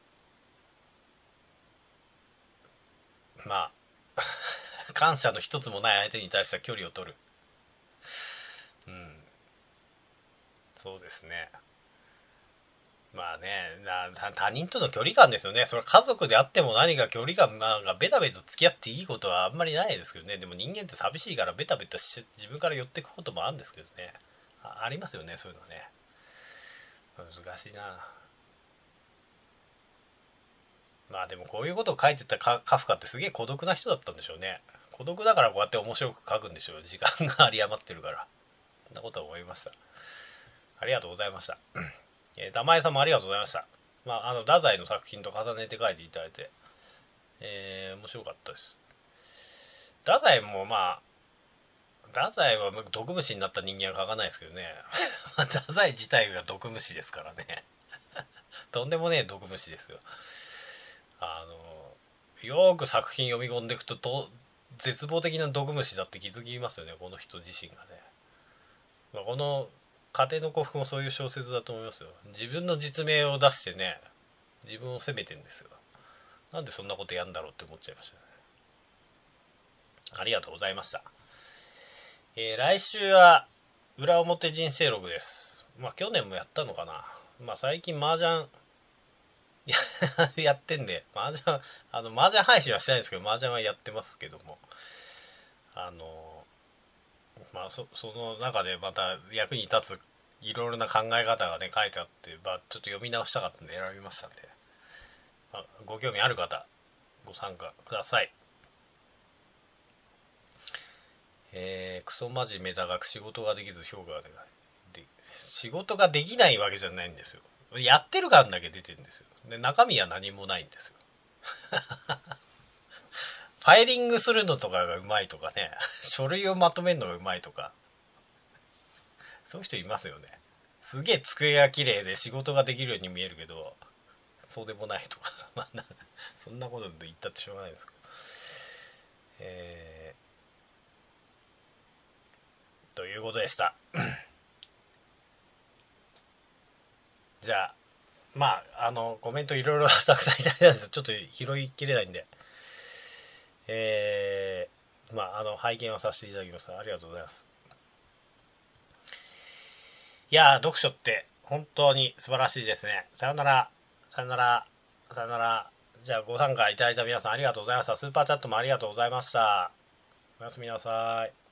ー、まあ感謝の一つもない相手に対しては距離を取る。うん、そうですね。まあね、他人との距離感ですよね。それ家族であっても何か距離感、まあ、ベタベタ付き合っていいことはあんまりないですけどね。でも人間って寂しいからベタベタして自分から寄ってくこともあるんですけどね。 あ, ありますよねそういうのね。難しいな。まあでもこういうことを書いてたカフカってすげえ孤独な人だったんでしょうね。孤独だからこうやって面白く書くんでしょう。時間が有り余ってるから。そんなことは思いました。ありがとうございました。えー、玉江さんもありがとうございました。まあ、あの太宰の作品と重ねて書いていただいて、えー、面白かったです。太宰もまあ太宰は毒虫になった人間は書かないですけどね太宰自体が毒虫ですからねとんでもねえ毒虫ですよ。あのよく作品読み込んでいくとと絶望的な毒虫だって気づきますよねこの人自身がね。まあ、この家庭の幸福もそういう小説だと思いますよ。自分の実名を出してね自分を責めてんですよ。なんでそんなことやんだろうって思っちゃいましたね。ありがとうございました。えー、来週は裏表人生録です。まあ去年もやったのかな。まあ最近麻雀やってんで麻雀あの麻雀配信はしてないんですけど麻雀はやってますけども、あのまあ そ, その中でまた役に立ついろいろな考え方がね書いてあって、まあ、ちょっと読み直したかったんで選びましたんで、まあ、ご興味ある方ご参加ください。えー、クソ真面目だが仕事ができず評価がでかいで仕事ができないわけじゃないんですよ。やってる感だけ出てるんですよ。で中身は何もないんですよファイリングするのとかがうまいとかね書類をまとめるのがうまいとかそういう人いますよね。すげえ机が綺麗で仕事ができるように見えるけどそうでもないとかまあそんなことで言ったってしょうがないですけど、えー、ということでしたじゃあまああのコメントいろいろたくさんいただいたんですちょっと拾いきれないんで、えー、まああの拝見をさせていただきました。ありがとうございます。いやー読書って本当に素晴らしいですね。さよならさよならさよなら。じゃあご参加いただいた皆さんありがとうございました。スーパーチャットもありがとうございました。おやすみなさい。